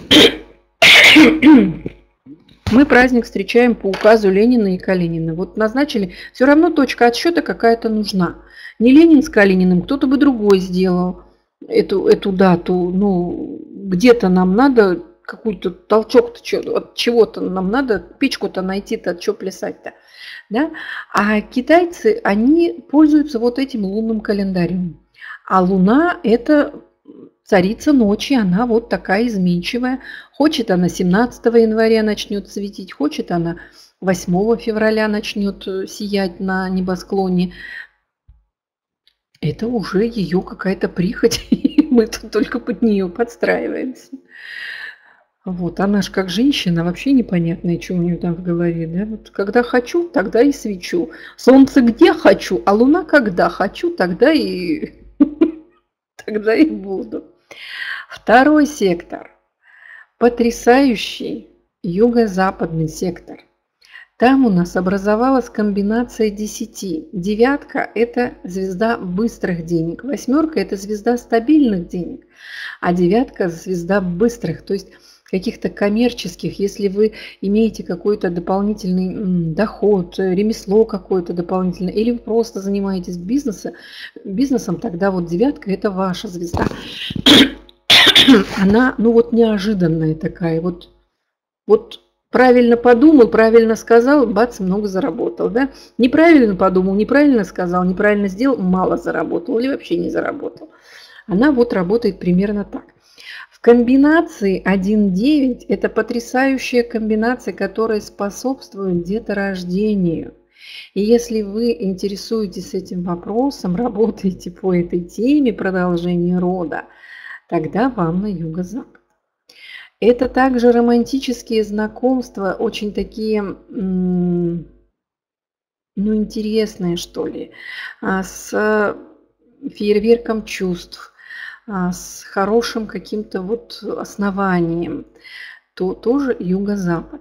мы праздник встречаем по указу Ленина и Калинина. Вот назначили, все равно точка отсчета какая-то нужна. Не Ленин с Калининым, кто-то бы другой сделал эту дату. Ну, где-то нам надо какой-то толчок, от чего-то нам надо, печку-то найти-то, от чего плясать-то. Да? А китайцы, они пользуются вот этим лунным календарем. А луна – это царица ночи, она вот такая изменчивая. Хочет она 17 января начнет светить, хочет она 8 февраля начнет сиять на небосклоне. Это уже ее какая-то прихоть, и мы тут только под нее подстраиваемся. Вот, она ж как женщина, вообще непонятно, что у нее там в голове. Да? Вот когда хочу, тогда и свечу. Солнце где хочу, а луна когда хочу, тогда и буду. Второй сектор. Потрясающий юго-западный сектор. Там у нас образовалась комбинация 10. Девятка – это звезда быстрых денег. Восьмерка – это звезда стабильных денег. А девятка – звезда быстрых, то есть каких-то коммерческих, если вы имеете какой-то дополнительный доход, ремесло какое-то дополнительное, или вы просто занимаетесь бизнесом, тогда вот девятка – это ваша звезда. Она, ну вот неожиданная такая, вот правильно подумал, правильно сказал, бац, много заработал, да? Неправильно подумал, неправильно сказал, неправильно сделал, мало заработал или вообще не заработал. Она вот работает примерно так. В комбинации 1-9 это потрясающая комбинация, которая способствует деторождению. И если вы интересуетесь этим вопросом, работаете по этой теме продолжения рода, тогда вам на юго-запад. Это также романтические знакомства, очень такие, ну, интересные, что ли, с фейерверком чувств, с хорошим каким-то вот основанием, то тоже юго-запад.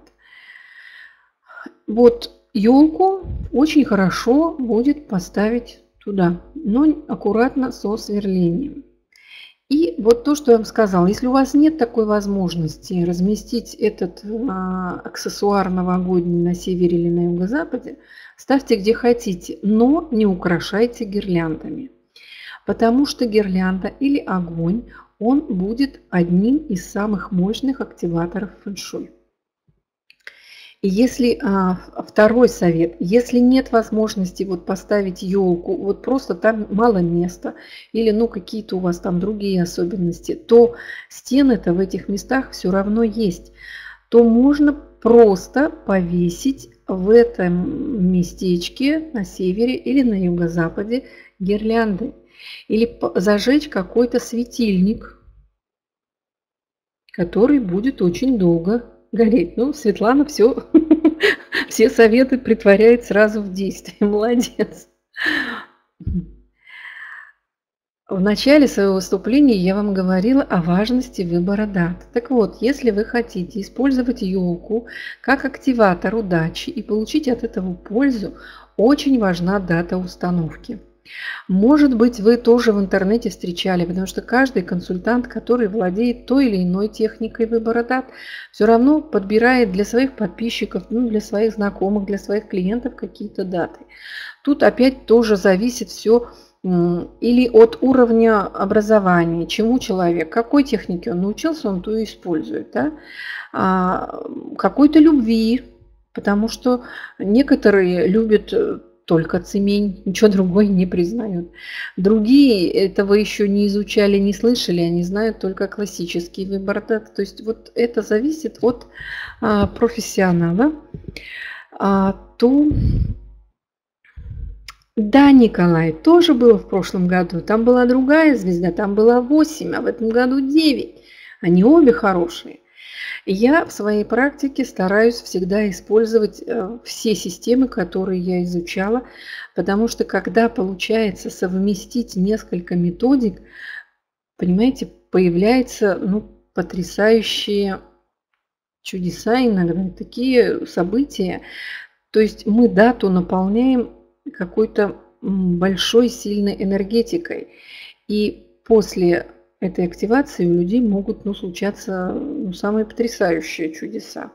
Вот елку очень хорошо будет поставить туда, но аккуратно со сверлением. И вот то, что я вам сказала, если у вас нет такой возможности разместить этот аксессуар новогодний на севере или на юго-западе, ставьте где хотите, но не украшайте гирляндами. Потому что гирлянда или огонь, он будет одним из самых мощных активаторов фэн-шуй. И если второй совет, если нет возможности вот поставить елку, вот просто там мало места, или ну какие-то у вас там другие особенности, то стены-то в этих местах все равно есть, то можно просто повесить в этом местечке на севере или на юго-западе гирлянды. Или зажечь какой-то светильник, который будет очень долго гореть. Ну, Светлана все советы притворяет сразу в действие. Молодец. В начале своего выступления я вам говорила о важности выбора дат. Так вот, если вы хотите использовать елку как активатор удачи и получить от этого пользу, очень важна дата установки. Может быть, вы тоже в интернете встречали, потому что каждый консультант, который владеет той или иной техникой выбора дат, все равно подбирает для своих подписчиков, ну, для своих знакомых, для своих клиентов какие-то даты. Тут опять тоже зависит все или от уровня образования, чему человек, какой технике он научился, он то и использует, да? Какой-то любви, потому что некоторые любят только цемень, ничего другое не признают. Другие этого еще не изучали, не слышали, они знают только классический выбор дат. То есть вот это зависит от профессионала. Да, Николай, тоже было в прошлом году. Там была другая звезда, там было 8, а в этом году 9. Они обе хорошие. Я в своей практике стараюсь всегда использовать все системы, которые я изучала, потому что когда получается совместить несколько методик, понимаете, появляются потрясающие чудеса иногда, такие события. То есть мы дату наполняем какой-то большой сильной энергетикой. И после этой активации у людей могут случаться самые потрясающие чудеса.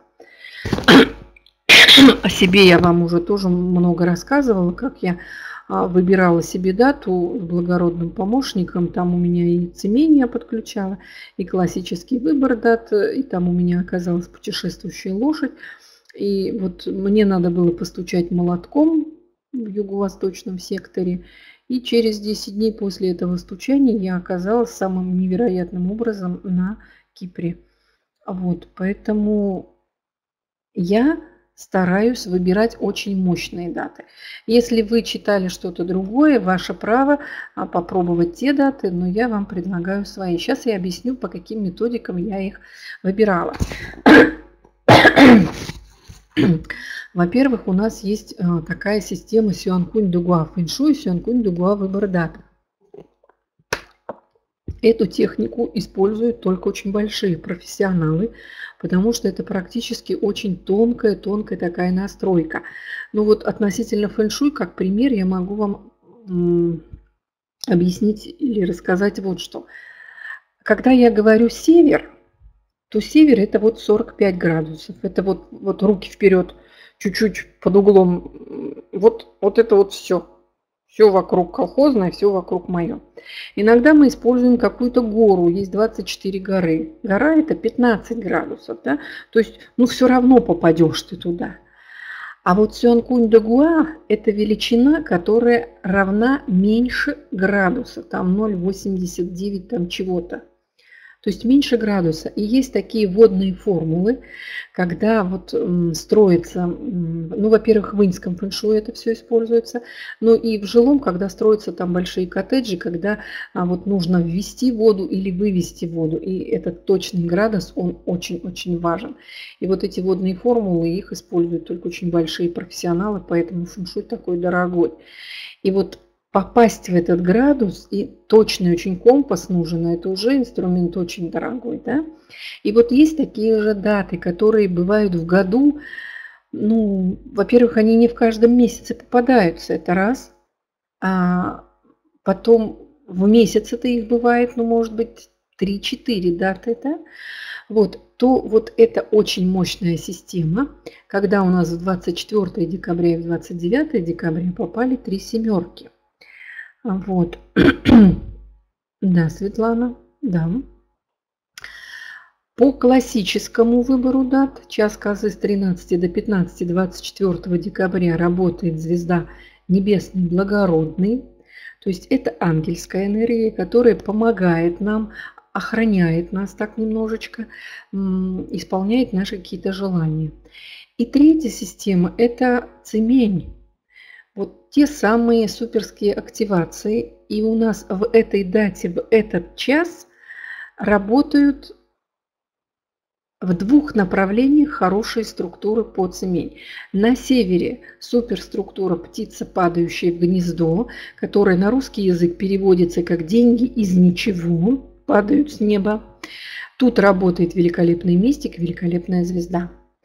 О себе я вам уже тоже много рассказывала, как я выбирала себе дату с благородным помощником. Там у меня и цемень я подключала, и классический выбор дат, и там у меня оказалась путешествующая лошадь. И вот мне надо было постучать молотком в юго-восточном секторе. И через 10 дней после этого стучания я оказалась самым невероятным образом на Кипре. Вот, поэтому я стараюсь выбирать очень мощные даты. Если вы читали что-то другое, ваше право попробовать те даты, но я вам предлагаю свои. Сейчас я объясню, по каким методикам я их выбирала. Во-первых, у нас есть такая система Сюанкунь-Дугуа фэншуй, Сюанкунь-Дугуа выбор дат. Эту технику используют только очень большие профессионалы, потому что это практически очень тонкая такая настройка. Ну вот относительно фэншуй, как пример, я могу вам объяснить или рассказать вот что. Когда я говорю север, то север это вот 45 градусов. Это вот руки вперед, чуть-чуть под углом. Вот это вот все. Все вокруг колхозное, все вокруг мое. Иногда мы используем какую-то гору. Есть 24 горы. Гора это 15 градусов. Да? То есть, все равно попадешь ты туда. А вот Сюанкунь-Дугуа это величина, которая равна меньше градуса. Там 0,89 там чего-то. То есть меньше градуса. И есть такие водные формулы, когда вот строится, во-первых, в иньском фэншуй это все используется, но и в жилом, когда строятся там большие коттеджи, когда вот нужно ввести воду или вывести воду. И этот точный градус, он очень-очень важен. И вот эти водные формулы, их используют только очень большие профессионалы, поэтому фэншуй такой дорогой. И вот попасть в этот градус, и точный очень компас нужен, это уже инструмент очень дорогой, да? И вот есть такие же даты, которые бывают в году, во-первых, они не в каждом месяце попадаются, это раз, а потом в месяц это их бывает, может быть, 3-4 даты, да? Вот это очень мощная система, когда у нас в 24 декабря и в 29 декабря попали 3 семерки. Вот. Да, Светлана, да. По классическому выбору дат, час козы с 13 до 15 24 декабря работает звезда Небесный Благородный. То есть это ангельская энергия, которая помогает нам, охраняет нас так немножечко, исполняет наши какие-то желания. И третья система – это цемень. Вот те самые суперские активации. И у нас в этой дате, в этот час работают в двух направлениях хорошие структуры по цемень. На севере суперструктура птица, падающая в гнездо, которая на русский язык переводится как деньги из ничего, падают с неба. Тут работает великолепный мистик, великолепная звезда.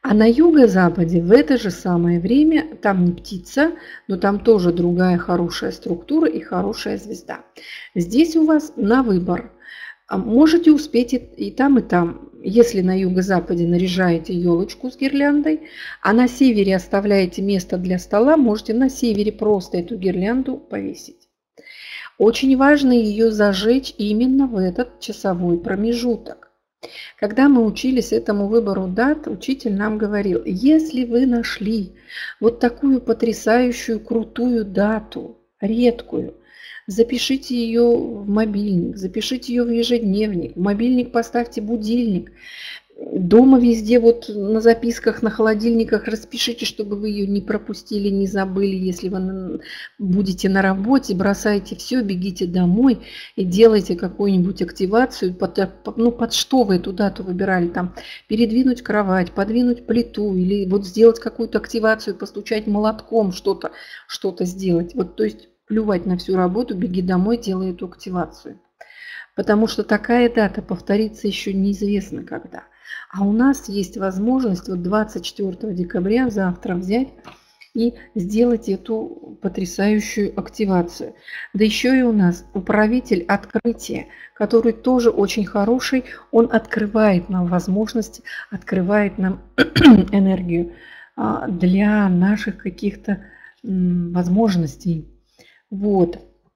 А на юго-западе в это же самое время, там не птица, но там тоже другая хорошая структура и хорошая звезда. Здесь у вас на выбор. Можете успеть и там, и там. Если на юго-западе наряжаете елочку с гирляндой, а на севере оставляете место для стола, можете на севере просто эту гирлянду повесить. Очень важно ее зажечь именно в этот часовой промежуток. Когда мы учились этому выбору дат, учитель нам говорил, если вы нашли вот такую потрясающую, крутую дату, редкую, запишите ее в мобильник, запишите ее в ежедневник, в мобильник поставьте будильник. Дома везде вот на записках, на холодильниках распишите, чтобы вы ее не пропустили, не забыли. Если вы будете на работе, бросайте все, бегите домой и делайте какую-нибудь активацию. Под что вы эту дату выбирали? Там передвинуть кровать, подвинуть плиту или вот сделать какую-то активацию, постучать молотком, что-то сделать. Вот, то есть плювать на всю работу, беги домой, делай эту активацию. Потому что такая дата повторится еще неизвестно когда. А у нас есть возможность вот 24 декабря завтра взять и сделать эту потрясающую активацию. Да еще и у нас управитель открытия, который тоже очень хороший. Он открывает нам возможности, открывает нам энергию для наших каких-то возможностей. Вот.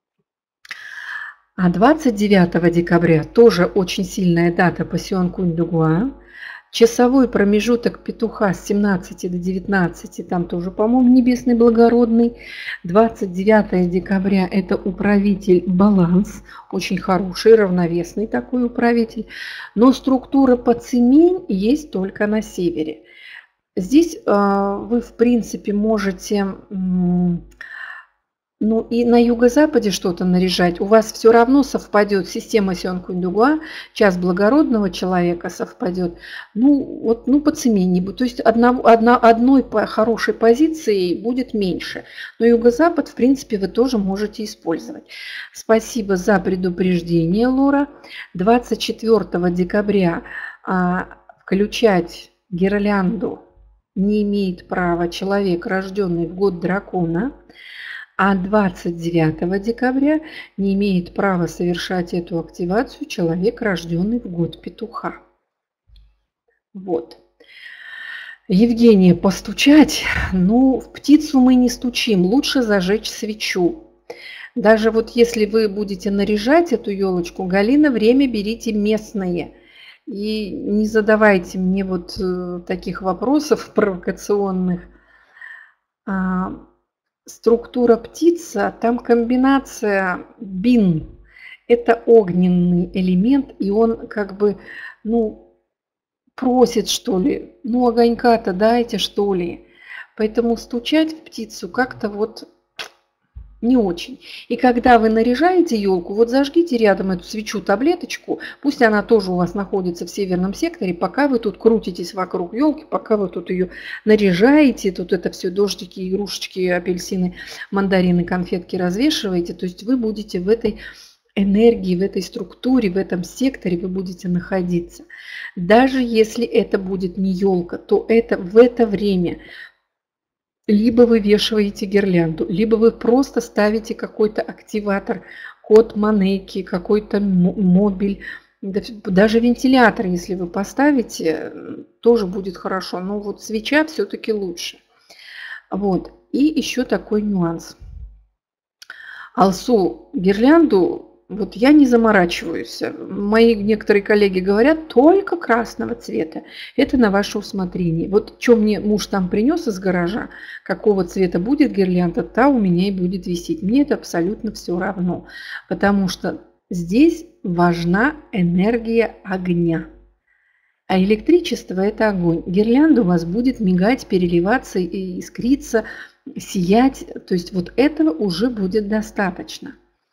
А 29 декабря тоже очень сильная дата по Сюанкунь-Дугуа. Часовой промежуток петуха с 17 до 19, там тоже, по-моему, небесный благородный. 29 декабря это управитель баланс, очень хороший, равновесный такой управитель. Но структура по Циминь есть только на севере. Здесь вы, в принципе, можете... Ну и на юго-западе что-то наряжать, у вас все равно совпадет система Сюанкунь-Дугуа, час благородного человека совпадет, по цене, то есть одной хорошей позиции будет меньше. Но юго-запад, в принципе, вы тоже можете использовать. Спасибо за предупреждение, Лора. 24 декабря включать гирлянду не имеет права человек, рожденный в год дракона. А 29 декабря не имеет права совершать эту активацию человек, рожденный в год петуха. Вот. Евгения, постучать? Ну, в птицу мы не стучим, лучше зажечь свечу. Даже вот если вы будете наряжать эту елочку, Галина, время берите местное. И не задавайте мне вот таких вопросов провокационных. Структура птица, там комбинация бин. Это огненный элемент, и он как бы, просит, что ли, огонька-то дайте, что ли. Поэтому стучать в птицу как-то вот не очень. И когда вы наряжаете елку, вот зажгите рядом эту свечу, таблеточку, пусть она тоже у вас находится в северном секторе, пока вы тут крутитесь вокруг елки, пока вы тут ее наряжаете, тут это все дождики, игрушечки, апельсины, мандарины, конфетки развешиваете, то есть вы будете в этой энергии, в этой структуре, в этом секторе вы будете находиться. Даже если это будет не елка, то это в это время либо вывешиваете гирлянду, либо вы просто ставите какой-то активатор, код манейки, какой-то мобиль, даже вентилятор, если вы поставите, тоже будет хорошо. Но вот свеча все-таки лучше. Вот. И еще такой нюанс. Алсу, гирлянду, вот я не заморачиваюсь. Мои некоторые коллеги говорят, только красного цвета. Это на ваше усмотрение. Вот что мне муж там принес из гаража, какого цвета будет гирлянда, та у меня и будет висеть. Мне это абсолютно все равно. Потому что здесь важна энергия огня. А электричество – это огонь. Гирлянда у вас будет мигать, переливаться, искриться, сиять. То есть вот этого уже будет достаточно.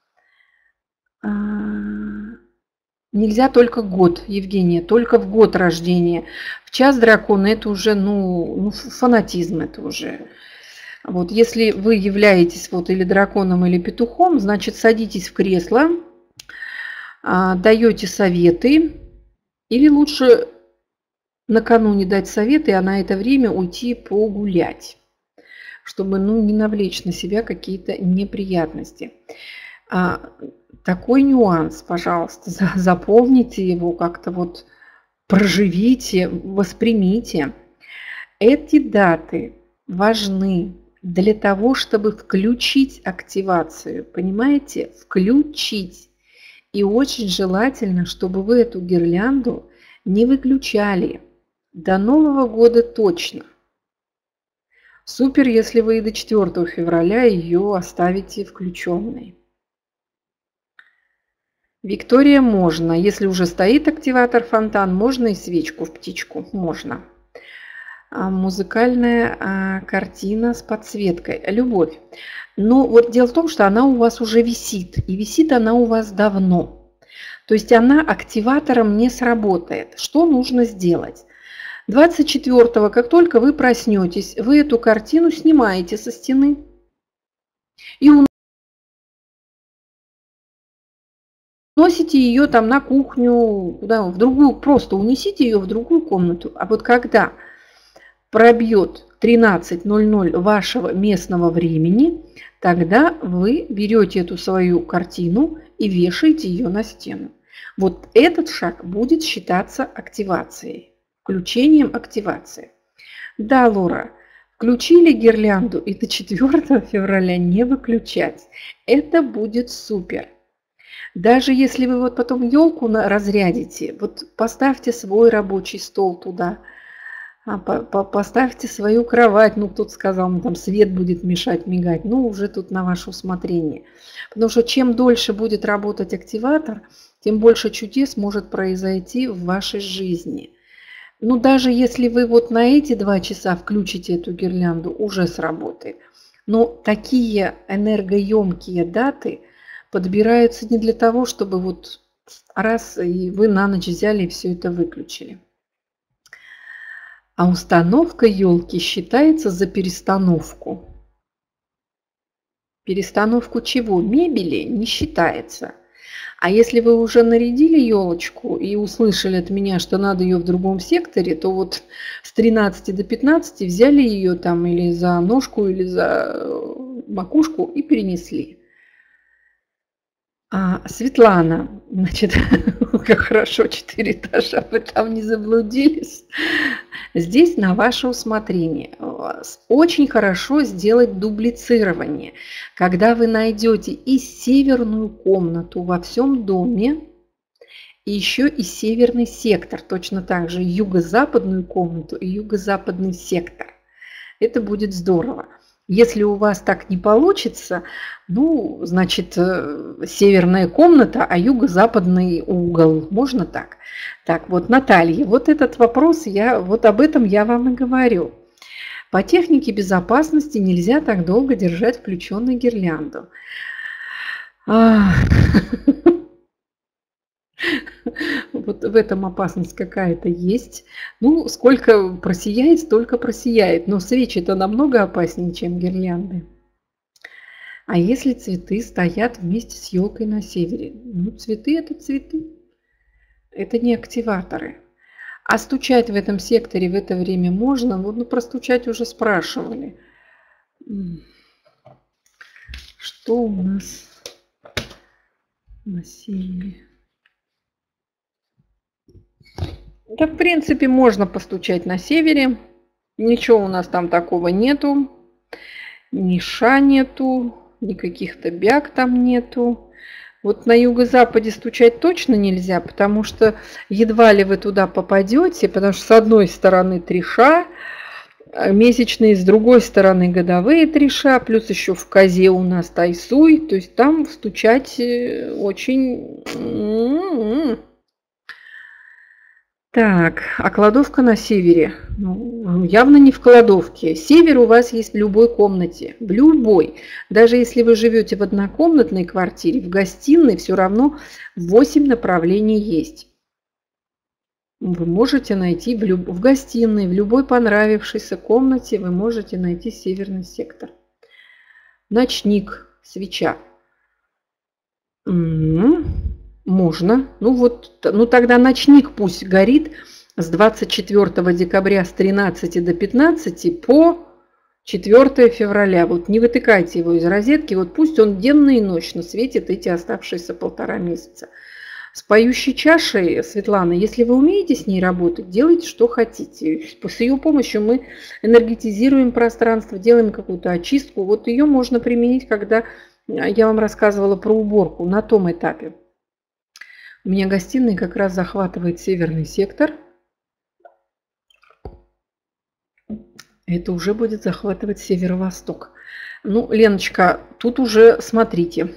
Нельзя только год, Евгения, только в год рождения. В час дракона это уже, фанатизм это уже. Вот если вы являетесь вот или драконом, или петухом, значит садитесь в кресло, даете советы, или лучше накануне дать советы, а на это время уйти погулять, чтобы не навлечь на себя какие-то неприятности. Такой нюанс, пожалуйста, запомните его, как-то вот проживите, воспримите. Эти даты важны для того, чтобы включить активацию, понимаете? Включить. И очень желательно, чтобы вы эту гирлянду не выключали до Нового года точно. Супер, если вы и до 4 февраля ее оставите включенной. Виктория, можно. Если уже стоит активатор фонтан, можно и свечку в птичку. Можно. Музыкальная картина с подсветкой. Любовь. Но вот дело в том, что она у вас уже висит. И висит она у вас давно. То есть она активатором не сработает. Что нужно сделать? 24-го, как только вы проснетесь, вы эту картину снимаете со стены и уносите ее там на кухню, куда, в другую, просто унесите ее в другую комнату. А вот когда пробьет 13:00 вашего местного времени, тогда вы берете эту свою картину и вешаете ее на стену. Вот этот шаг будет считаться активацией. Включением активации. Да, Лора, включили гирлянду и до 4 февраля не выключать. Это будет супер. Даже если вы вот потом елку разрядите, вот поставьте свой рабочий стол туда, поставьте свою кровать, кто-то сказал, там свет будет мешать, мигать, уже тут на ваше усмотрение. Потому что чем дольше будет работать активатор, тем больше чудес может произойти в вашей жизни. Даже если вы вот на эти 2 часа включите эту гирлянду, уже сработает. Но такие энергоемкие даты подбираются не для того, чтобы вот раз и вы на ночь взяли и все это выключили. А установка елки считается за перестановку. Перестановку чего? Мебели не считается. А если вы уже нарядили елочку и услышали от меня, что надо ее в другом секторе, то вот с 13 до 15 взяли ее там или за ножку, или за макушку и перенесли. Светлана, значит, как хорошо, 4 этажа, вы там не заблудились. Здесь на ваше усмотрение. Очень хорошо сделать дублицирование, когда вы найдете и северную комнату во всем доме, и еще и северный сектор, точно так же юго-западную комнату и юго-западный сектор. Это будет здорово. Если у вас так не получится, значит, северная комната, а юго-западный угол. Можно так? Так, вот, Наталья, вот этот вопрос, вот об этом я вам и говорю. По технике безопасности нельзя так долго держать включенную гирлянду. Вот в этом опасность какая-то есть. Сколько просияет, столько просияет. Но свечи-то намного опаснее, чем гирлянды. А если цветы стоят вместе с елкой на севере? Цветы – это цветы. Это не активаторы. А стучать в этом секторе в это время можно? Простучать уже спрашивали. Что у нас на севере? Да, в принципе, можно постучать на севере. Ничего у нас там такого нету. Ни ша нету, ни каких-то бяг там нету. Вот на юго-западе стучать точно нельзя, потому что едва ли вы туда попадете, потому что с одной стороны 3 ша, месячные, с другой стороны годовые 3 ша, плюс еще в козе у нас тайсуй, то есть там стучать очень... Так, а кладовка на севере? Явно не в кладовке. Север у вас есть в любой комнате. В любой. Даже если вы живете в однокомнатной квартире, в гостиной все равно 8 направлений есть. Вы можете найти в гостиной, в любой понравившейся комнате, вы можете найти северный сектор. Ночник, свеча. Можно. Тогда ночник пусть горит с 24 декабря с 13 до 15 по 4 февраля. Вот не вытыкайте его из розетки, вот пусть он денно и ночно светит эти оставшиеся 1,5 месяца. С поющей чашей, Светлана, если вы умеете с ней работать, делайте, что хотите. С ее помощью мы энергетизируем пространство, делаем какую-то очистку. Вот ее можно применить, когда я вам рассказывала про уборку, на том этапе. У меня гостиная как раз захватывает северный сектор. Это уже будет захватывать северо-восток. Ну, Леночка, тут уже смотрите.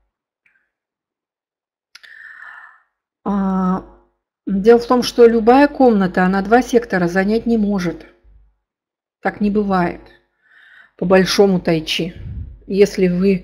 Дело в том, что любая комната, она 2 сектора занять не может. Так не бывает. По большому тайчи. Если вы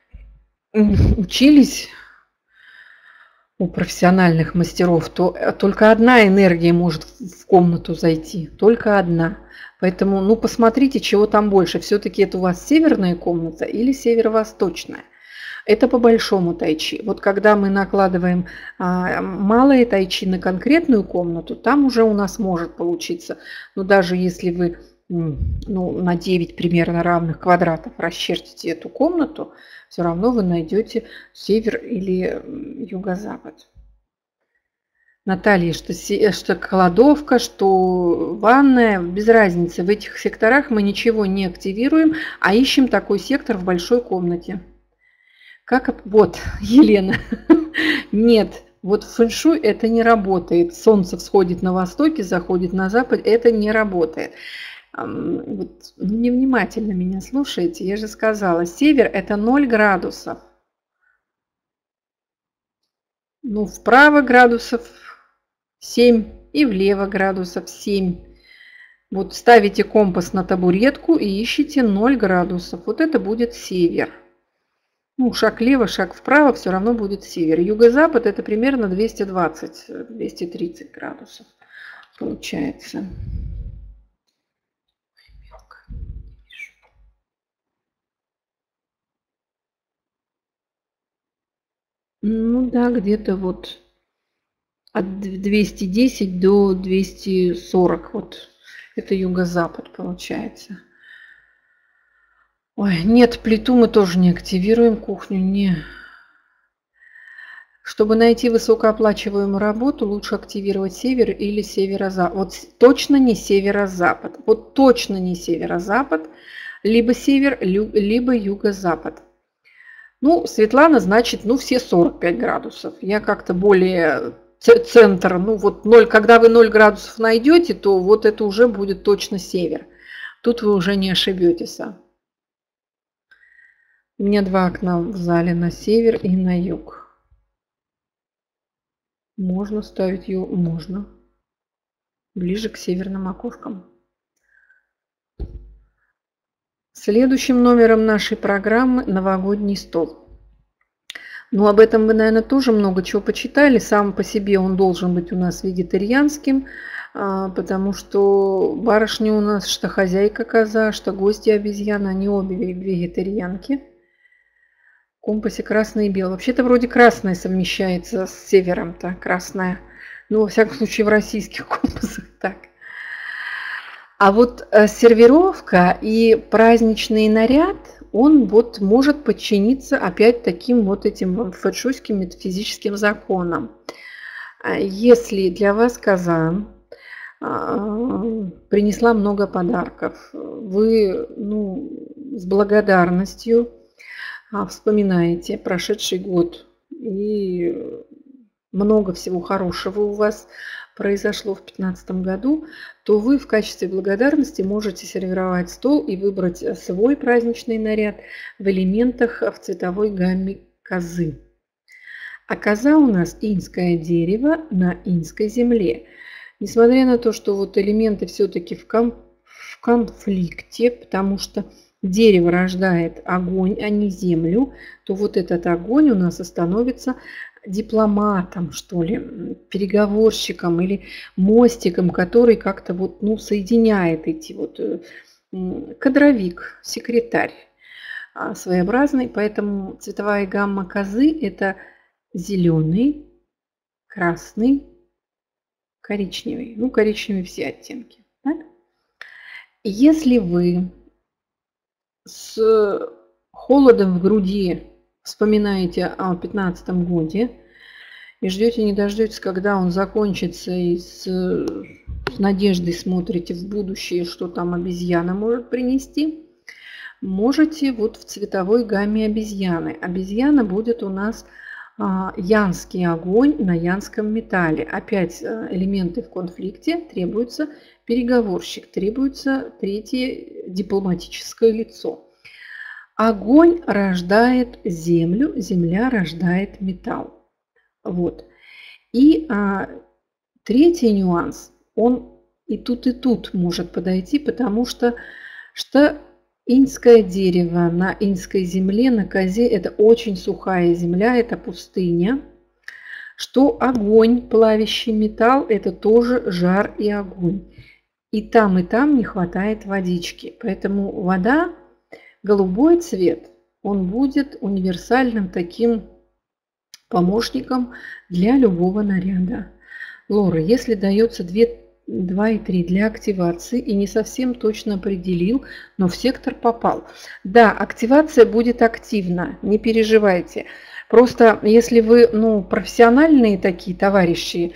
учились у профессиональных мастеров, то только одна энергия может в комнату зайти. Только одна. Поэтому, ну, посмотрите, чего там больше. Все-таки это у вас северная комната или северо-восточная. Это по большому тайчи. Вот когда мы накладываем малые тайчи на конкретную комнату, там уже у нас может получиться. Но даже если вы на 9 примерно равных квадратов расчертите эту комнату, все равно вы найдете север или юго-запад. Наталья, что кладовка, что ванная, без разницы. В этих секторах мы ничего не активируем, а ищем такой сектор в большой комнате. Вот, Елена. Нет, вот в фэншуй это не работает. Солнце всходит на востоке, заходит на запад. Это не работает. Вот, невнимательно меня слушаете. Я же сказала, север это 0 градусов. Ну, вправо градусов 7 и влево градусов 7. Вот ставите компас на табуретку и ищите 0 градусов. Вот это будет север. Ну, шаг влево, шаг вправо, все равно будет север. Юго-запад это примерно 220-230 градусов получается. Ну да, где-то вот от 210 до 240. Вот это юго-запад получается. Ой, нет, плиту мы тоже не активируем, кухню не. Чтобы найти высокооплачиваемую работу, лучше активировать север или северо-запад. Вот точно не северо-запад. Вот точно не северо-запад, либо север, либо юго-запад. Ну, Светлана, значит, ну, все 45 градусов. Я как-то более центр, ну, вот 0, когда вы 0 градусов найдете, то вот это уже будет точно север. Тут вы уже не ошибетесь. У меня 2 окна в зале на север и на юг. Можно ставить ее, можно. Ближе к северным окошкам. Следующим номером нашей программы новогодний стол. Ну, об этом вы, наверное, тоже много чего почитали. Сам по себе он должен быть у нас вегетарианским, потому что барышня у нас, что хозяйка коза, что гости обезьяна, они обе вегетарианки. В компасе красное и белое. Вообще-то вроде красное совмещается с севером-то, красное. Ну, во всяком случае, в российских компасах так. А вот сервировка и праздничный наряд, он вот может подчиниться опять таким вот этим фэншуйским метафизическим законам. Если для вас коза принесла много подарков, вы с благодарностью вспоминаете прошедший год, и много всего хорошего у вас произошло в 2015 году, то вы в качестве благодарности можете сервировать стол и выбрать свой праздничный наряд в элементах в цветовой гамме козы. А коза у нас иньское дерево на иньской земле. Несмотря на то, что вот элементы все-таки в конфликте, потому что дерево рождает огонь, а не землю, то вот этот огонь у нас и становится дипломатом, что ли, переговорщиком или мостиком, который как-то вот, соединяет эти вот кадровик, секретарь своеобразный. Поэтому цветовая гамма козы – это зеленый, красный, коричневый. Ну, коричневый все оттенки. Так? Если вы с холодом в груди вспоминаете о 2015 году и ждете не дождетесь, когда он закончится, и с надеждой смотрите в будущее, что там обезьяна может принести, можете вот в цветовой гамме обезьяны. Обезьяна будет у нас янский огонь на янском металле. Опять элементы в конфликте, требуется переговорщик, требуется третье дипломатическое лицо. Огонь рождает землю, земля рождает металл. Вот. И третий нюанс, он и тут может подойти, потому что иньское дерево на иньской земле, на козе, это очень сухая земля, это пустыня. Что огонь, плавящий металл, это тоже жар и огонь. И там не хватает водички. Поэтому вода, голубой цвет, он будет универсальным таким помощником для любого наряда. Лора, если дается 2 и 3 для активации и не совсем точно определил, но в сектор попал. Да, активация будет активна, не переживайте. Просто если вы профессиональные такие товарищи,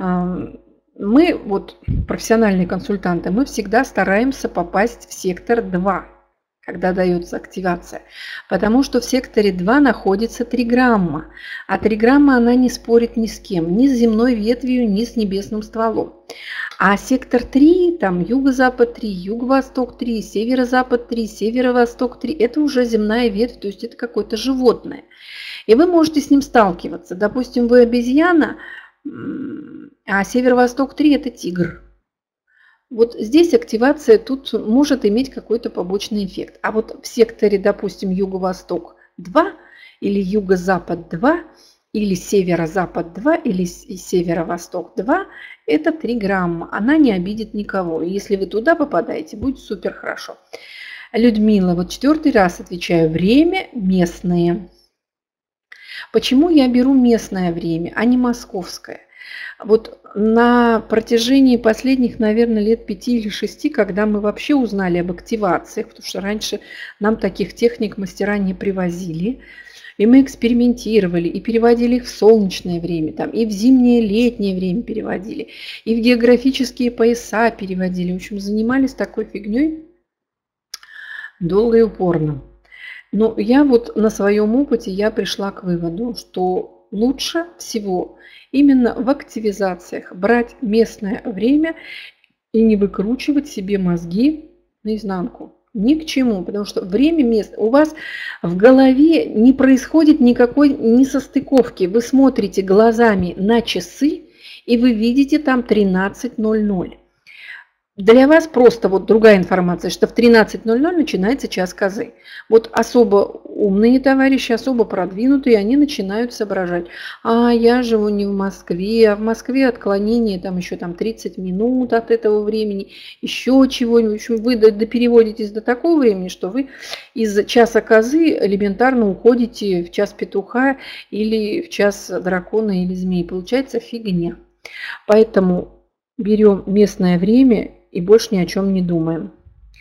мы, вот профессиональные консультанты, мы всегда стараемся попасть в сектор 2, когда дается активация. Потому что в секторе 2 находится триграмма. А триграмма, она не спорит ни с кем, ни с земной ветвью, ни с небесным стволом. А сектор 3, там юго-запад 3, юго-восток 3, северо-запад 3, северо-восток 3, это уже земная ветвь, то есть это какое-то животное. И вы можете с ним сталкиваться. Допустим, вы обезьяна, а северо-восток 3 это тигр. Вот здесь активация тут может иметь какой-то побочный эффект. А вот в секторе, допустим, юго-восток 2 или юго-запад 2, или северо-запад 2, или северо-восток 2, это триграмма. Она не обидит никого. И если вы туда попадаете, будет супер хорошо. Людмила, вот 4-й раз отвечаю. Время местное. Почему я беру местное время, а не московское? Вот на протяжении последних, наверное, лет 5 или 6, когда мы вообще узнали об активациях, потому что раньше нам таких техник мастера не привозили, и мы экспериментировали, и переводили их в солнечное время, там, и в зимнее, летнее время переводили, и в географические пояса переводили. В общем, занимались такой фигней долго и упорно. Но я вот на своем опыте я пришла к выводу, что лучше всего именно в активизациях брать местное время и не выкручивать себе мозги наизнанку. Ни к чему, потому что время мест у вас в голове не происходит никакой несостыковки. Вы смотрите глазами на часы, и вы видите там 13:00. Для вас просто вот другая информация, что в 13:00 начинается час козы. Вот особо умные товарищи, особо продвинутые, они начинают соображать. А я живу не в Москве, а в Москве отклонение там еще 30 минут от этого времени, еще чего-нибудь. В общем, вы допереводитесь до такого времени, что вы из часа козы элементарно уходите в час петуха или в час дракона или змеи. Получается фигня. Поэтому берем местное время и больше ни о чем не думаем.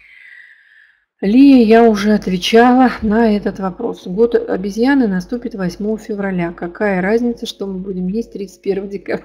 Лия, я уже отвечала на этот вопрос. Год обезьяны наступит 8 февраля. Какая разница, что мы будем есть 31 декабря?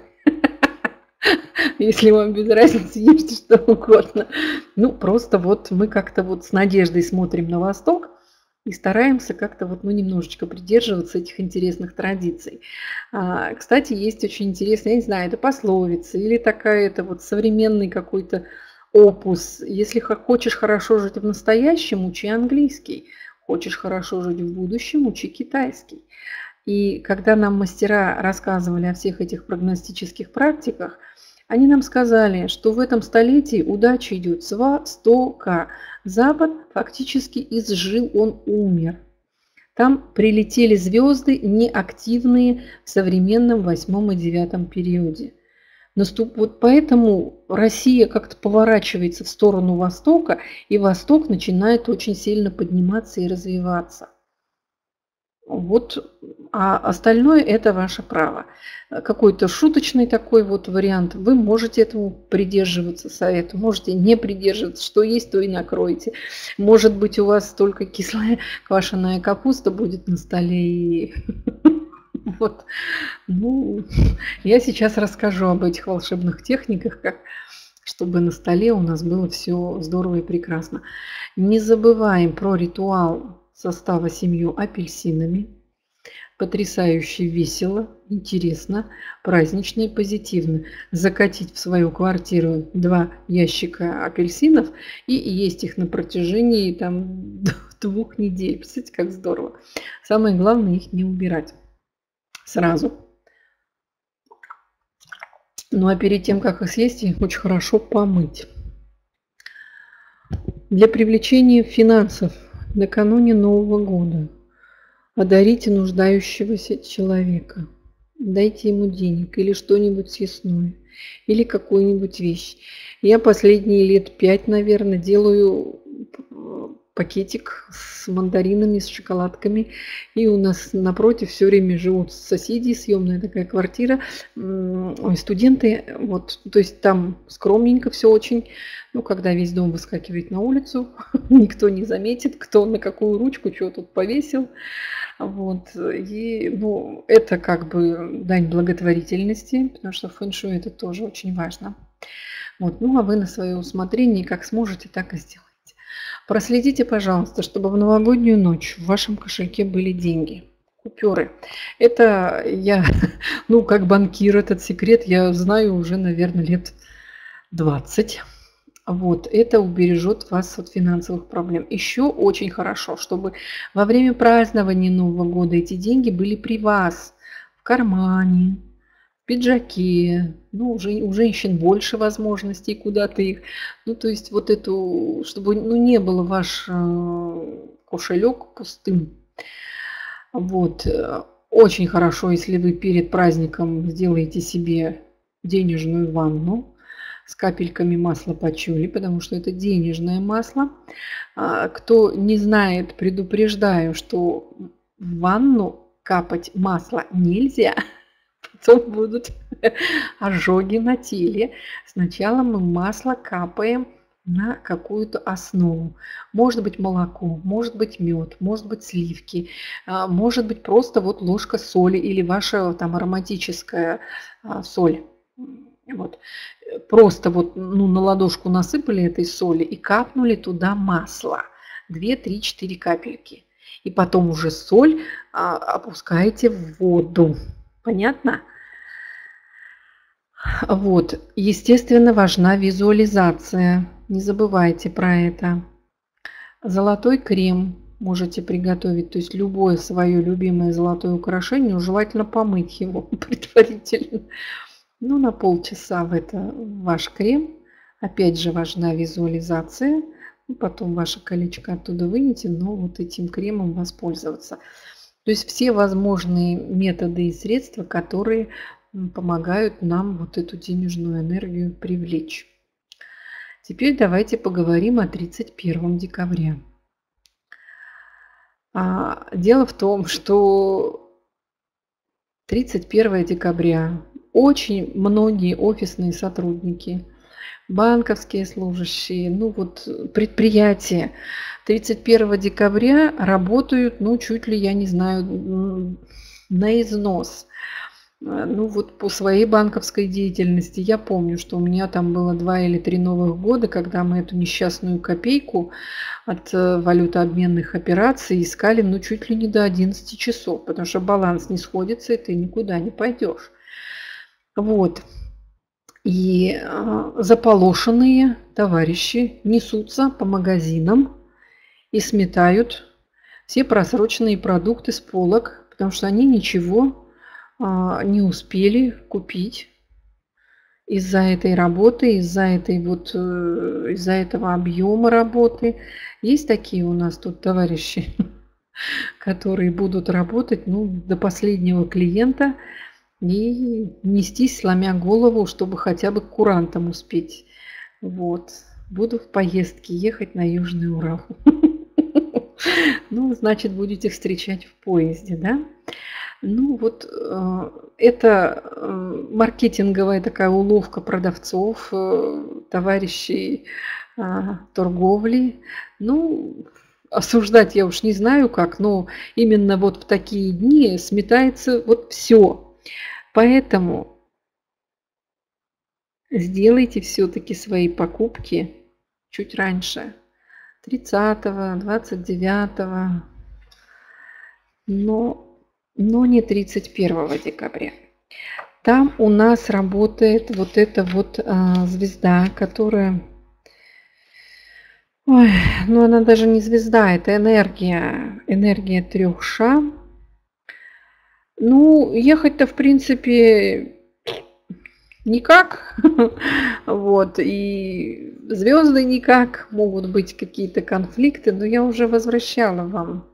Если вам без разницы, ешьте что угодно. Ну, просто вот мы как-то вот с надеждой смотрим на Восток и стараемся как-то вот немножечко придерживаться этих интересных традиций. Кстати, есть очень интересная, я не знаю, это пословица или такая, это вот современный какой-то опус. Если хочешь хорошо жить в настоящем, учи английский. Хочешь хорошо жить в будущем, учи китайский. И когда нам мастера рассказывали о всех этих прогностических практиках, они нам сказали, что в этом столетии удача идет с Востока. Запад фактически изжил, он умер. Там прилетели звезды неактивные в современном 8 и 9 периоде. Вот поэтому Россия как-то поворачивается в сторону Востока, и Восток начинает очень сильно подниматься и развиваться. Вот, а остальное это ваше право. Какой-то шуточный такой вот вариант. Вы можете этому придерживаться совету, можете не придерживаться. Что есть, то и накройте. Может быть, у вас только кислая квашеная капуста будет на столе. И вот. Ну, я сейчас расскажу об этих волшебных техниках, как чтобы на столе у нас было все здорово и прекрасно. Не забываем про ритуал состава 7 апельсинами. Потрясающе весело, интересно, празднично и позитивно. Закатить в свою квартиру 2 ящика апельсинов и есть их на протяжении там 2 недель. Представляете, как здорово. Самое главное их не убирать сразу. Ну а перед тем, как их съесть, их очень хорошо помыть. Для привлечения финансов накануне Нового года одарите нуждающегося человека. Дайте ему денег или что-нибудь съестное, или какую-нибудь вещь. Я последние лет 5, наверное, делаю пакетик с мандаринами, с шоколадками. И у нас напротив все время живут соседи, съемная такая квартира, студенты. Вот, то есть там скромненько все очень. Ну, когда весь дом выскакивает на улицу, никто не заметит, кто на какую ручку что тут повесил. Вот. И, ну, это как бы дань благотворительности, потому что фэн-шуй это тоже очень важно. Вот. Ну, а вы на свое усмотрение как сможете, так и сделайте. Проследите, пожалуйста, чтобы в новогоднюю ночь в вашем кошельке были деньги, купюры. Это я, ну, как банкир, этот секрет я знаю уже, наверное, лет 20. Вот, это убережет вас от финансовых проблем. Еще очень хорошо, чтобы во время празднования Нового года эти деньги были при вас, в кармане, в пиджаке. Ну, уже у женщин больше возможностей куда-то их. Ну, то есть вот эту, чтобы ну, не было ваш кошелек пустым. Вот. Очень хорошо, если вы перед праздником сделаете себе денежную ванну с капельками масла пачули, потому что это денежное масло. Кто не знает, предупреждаю, что в ванну капать масло нельзя, потом будут ожоги на теле. Сначала мы масло капаем на какую-то основу. Может быть молоко, может быть мед, может быть сливки, может быть просто вот ложка соли или ваша там ароматическая соль. Вот. Просто вот ну, на ладошку насыпали этой соли и капнули туда масло. 2, 3, 4 капельки. И потом уже соль опускаете в воду. Понятно? Вот. Естественно, важна визуализация. Не забывайте про это. Золотой крем можете приготовить. То есть любое свое любимое золотое украшение, желательно помыть его предварительно. Ну, на полчаса в это ваш крем. Опять же важна визуализация. Потом ваше колечко оттуда вынете, но вот этим кремом воспользоваться. То есть все возможные методы и средства, которые помогают нам вот эту денежную энергию привлечь. Теперь давайте поговорим о 31 декабря. Дело в том, что 31 декабря очень многие офисные сотрудники, банковские служащие, ну вот предприятия 31 декабря работают, ну чуть ли, я не знаю, на износ. Ну вот по своей банковской деятельности я помню, что у меня там было 2 или 3 новых года, когда мы эту несчастную копейку от валютообменных операций искали, ну чуть ли не до 11 часов, потому что баланс не сходится, и ты никуда не пойдешь. Вот. И заполошенные товарищи несутся по магазинам и сметают все просроченные продукты с полок, потому что они ничего не успели купить из-за этой работы, из-за этого объема работы. Есть такие у нас тут товарищи, которые будут работать ну, до последнего клиента и нестись, сломя голову, чтобы хотя бы к курантам успеть. Вот. Буду в поездке ехать на Южный Урал. Ну, значит, будете встречать в поезде, да? Ну, вот это маркетинговая такая уловка продавцов, товарищей торговли. Ну, осуждать я уж не знаю как, но именно вот в такие дни сметается вот все. Поэтому сделайте все-таки свои покупки чуть раньше. 30-го, 29-го, но не 31 декабря. Там у нас работает вот эта вот звезда, которая... Ой, ну она даже не звезда, это энергия 3 ша. Ну, ехать-то, в принципе, никак. Вот, и звезды никак, могут быть какие-то конфликты, но я уже возвращала вам.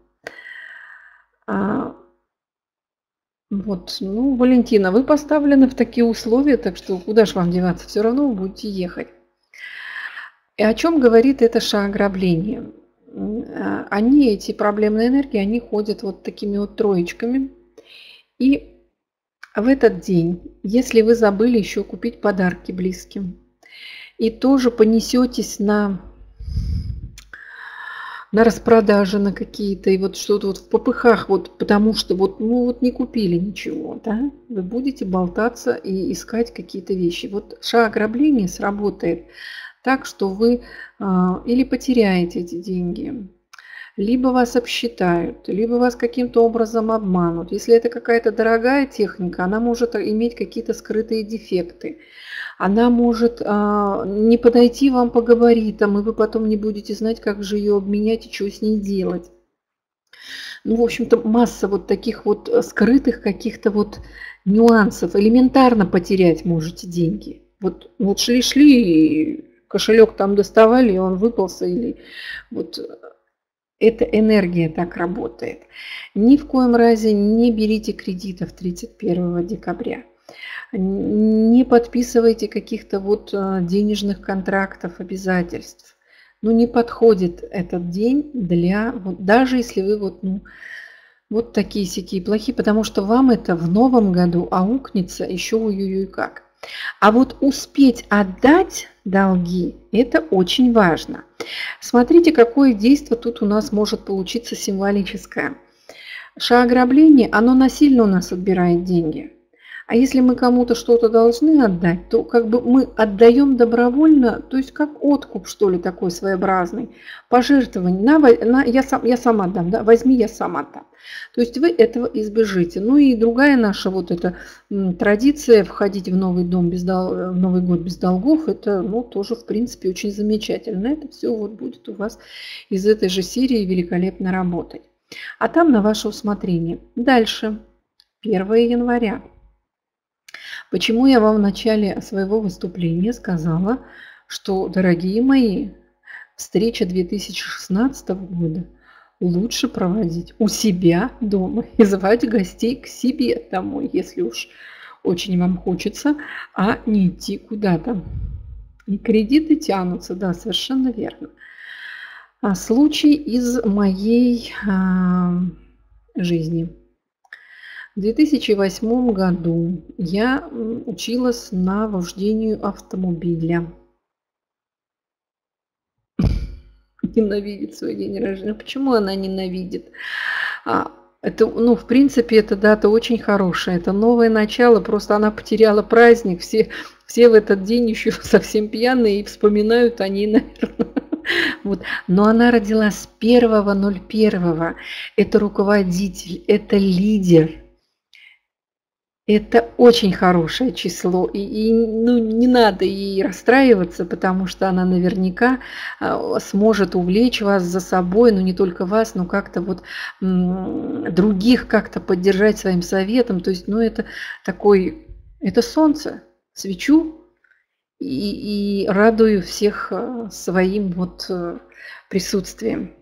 Вот, ну, Валентина, вы поставлены в такие условия, так что куда же вам деваться, все равно вы будете ехать. И о чем говорит это ша-ограбление? Они, эти проблемные энергии, они ходят вот такими вот троечками. И в этот день, если вы забыли еще купить подарки близким, и тоже понесетесь на распродажи на какие-то, и вот что-то вот в попыхах, вот потому что вот, ну вот не купили ничего, да, вы будете болтаться и искать какие-то вещи. Вот ша-ограбление сработает так, что вы или потеряете эти деньги, либо вас обсчитают, либо вас каким-то образом обманут. Если это какая-то дорогая техника, она может иметь какие-то скрытые дефекты. Она может не подойти вам по габаритам, и вы потом не будете знать, как же ее обменять и что с ней делать. Ну, в общем-то, масса вот таких вот скрытых каких-то вот нюансов. Элементарно потерять можете деньги. Вот шли, кошелек там доставали, и он выпался, или вот эта энергия так работает. Ни в коем разе не берите кредитов 31 декабря. Не подписывайте каких-то вот денежных контрактов, обязательств. Ну, не подходит этот день для, вот, даже если вы вот такие-сякие плохие, потому что вам это в новом году аукнется еще ой-ой-ой как. А вот успеть отдать долги – это очень важно. Смотрите, какое действие тут у нас может получиться символическое. Ша-ограбление, оно насильно у нас отбирает деньги. А если мы кому-то что-то должны отдать, то как бы мы отдаем добровольно, то есть как откуп, что ли, такой своеобразный, пожертвование. Я сам отдам, да, возьми, я сам отдам. То есть вы этого избежите. Ну и другая наша вот эта традиция входить в новый дом в Новый год без долгов, это, ну, тоже, в принципе, очень замечательно. Это все вот будет у вас из этой же серии великолепно работать. А там на ваше усмотрение. Дальше, 1 января. Почему я вам в начале своего выступления сказала, что, дорогие мои, встреча 2016 года лучше проводить у себя дома и звать гостей к себе домой, если уж очень вам хочется, а не идти куда-то. И кредиты тянутся, да, совершенно верно. Случай из моей жизни. В 2008 году я училась на вождению автомобиля. Ненавидит свой день рождения. Почему она ненавидит? Это, ну, в принципе, эта дата очень хорошая. Это новое начало. Просто она потеряла праздник. Все в этот день еще совсем пьяные и вспоминают о ней, наверное. Вот. Но она родилась 1.01. Это руководитель, это лидер. Это очень хорошее число, и ну, не надо ей расстраиваться, потому что она наверняка сможет увлечь вас за собой, ну не только вас, но как-то вот других как-то поддержать своим советом. То есть, ну это такой, это солнце, свечу и радую всех своим вот присутствием.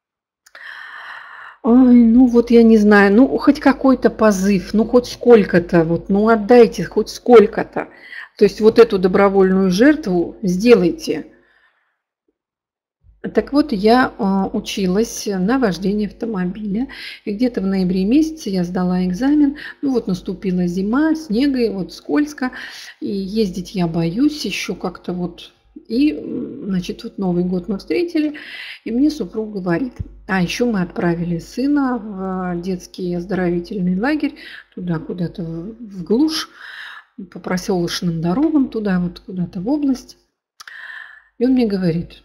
Ой, ну вот я не знаю, ну хоть какой-то позыв, ну хоть сколько-то, вот, ну отдайте хоть сколько-то. То есть вот эту добровольную жертву сделайте. Так вот, я училась на вождение автомобиля, и где-то в ноябре месяце я сдала экзамен. Ну вот наступила зима, снега, и вот скользко, и ездить я боюсь еще как-то вот. И, значит, вот Новый год мы встретили, и мне супруг говорит, а еще мы отправили сына в детский оздоровительный лагерь, туда куда-то в глушь, по проселочным дорогам, туда вот куда-то в область. И он мне говорит,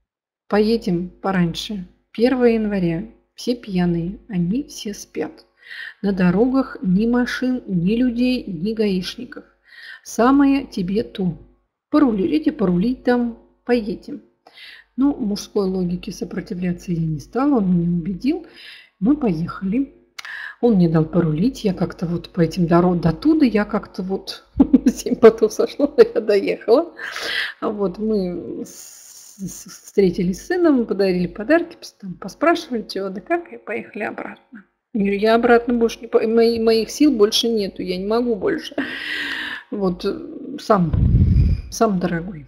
поедем пораньше. 1 января. Все пьяные, они все спят. На дорогах ни машин, ни людей, ни гаишников. Самое тебе то. Порулите, порулить там, поедем. Ну, мужской логике сопротивляться я не стала, он меня убедил. Мы поехали. Он мне дал порулить, я как-то вот по этим дорогам до туда, я как-то вот 7 потов сошла, я доехала. Вот мы встретились с сыном, подарили подарки, там, поспрашивали, чего да как, и поехали обратно. Я обратно больше не... Моих сил больше нету, я не могу больше. Вот сам дорогой.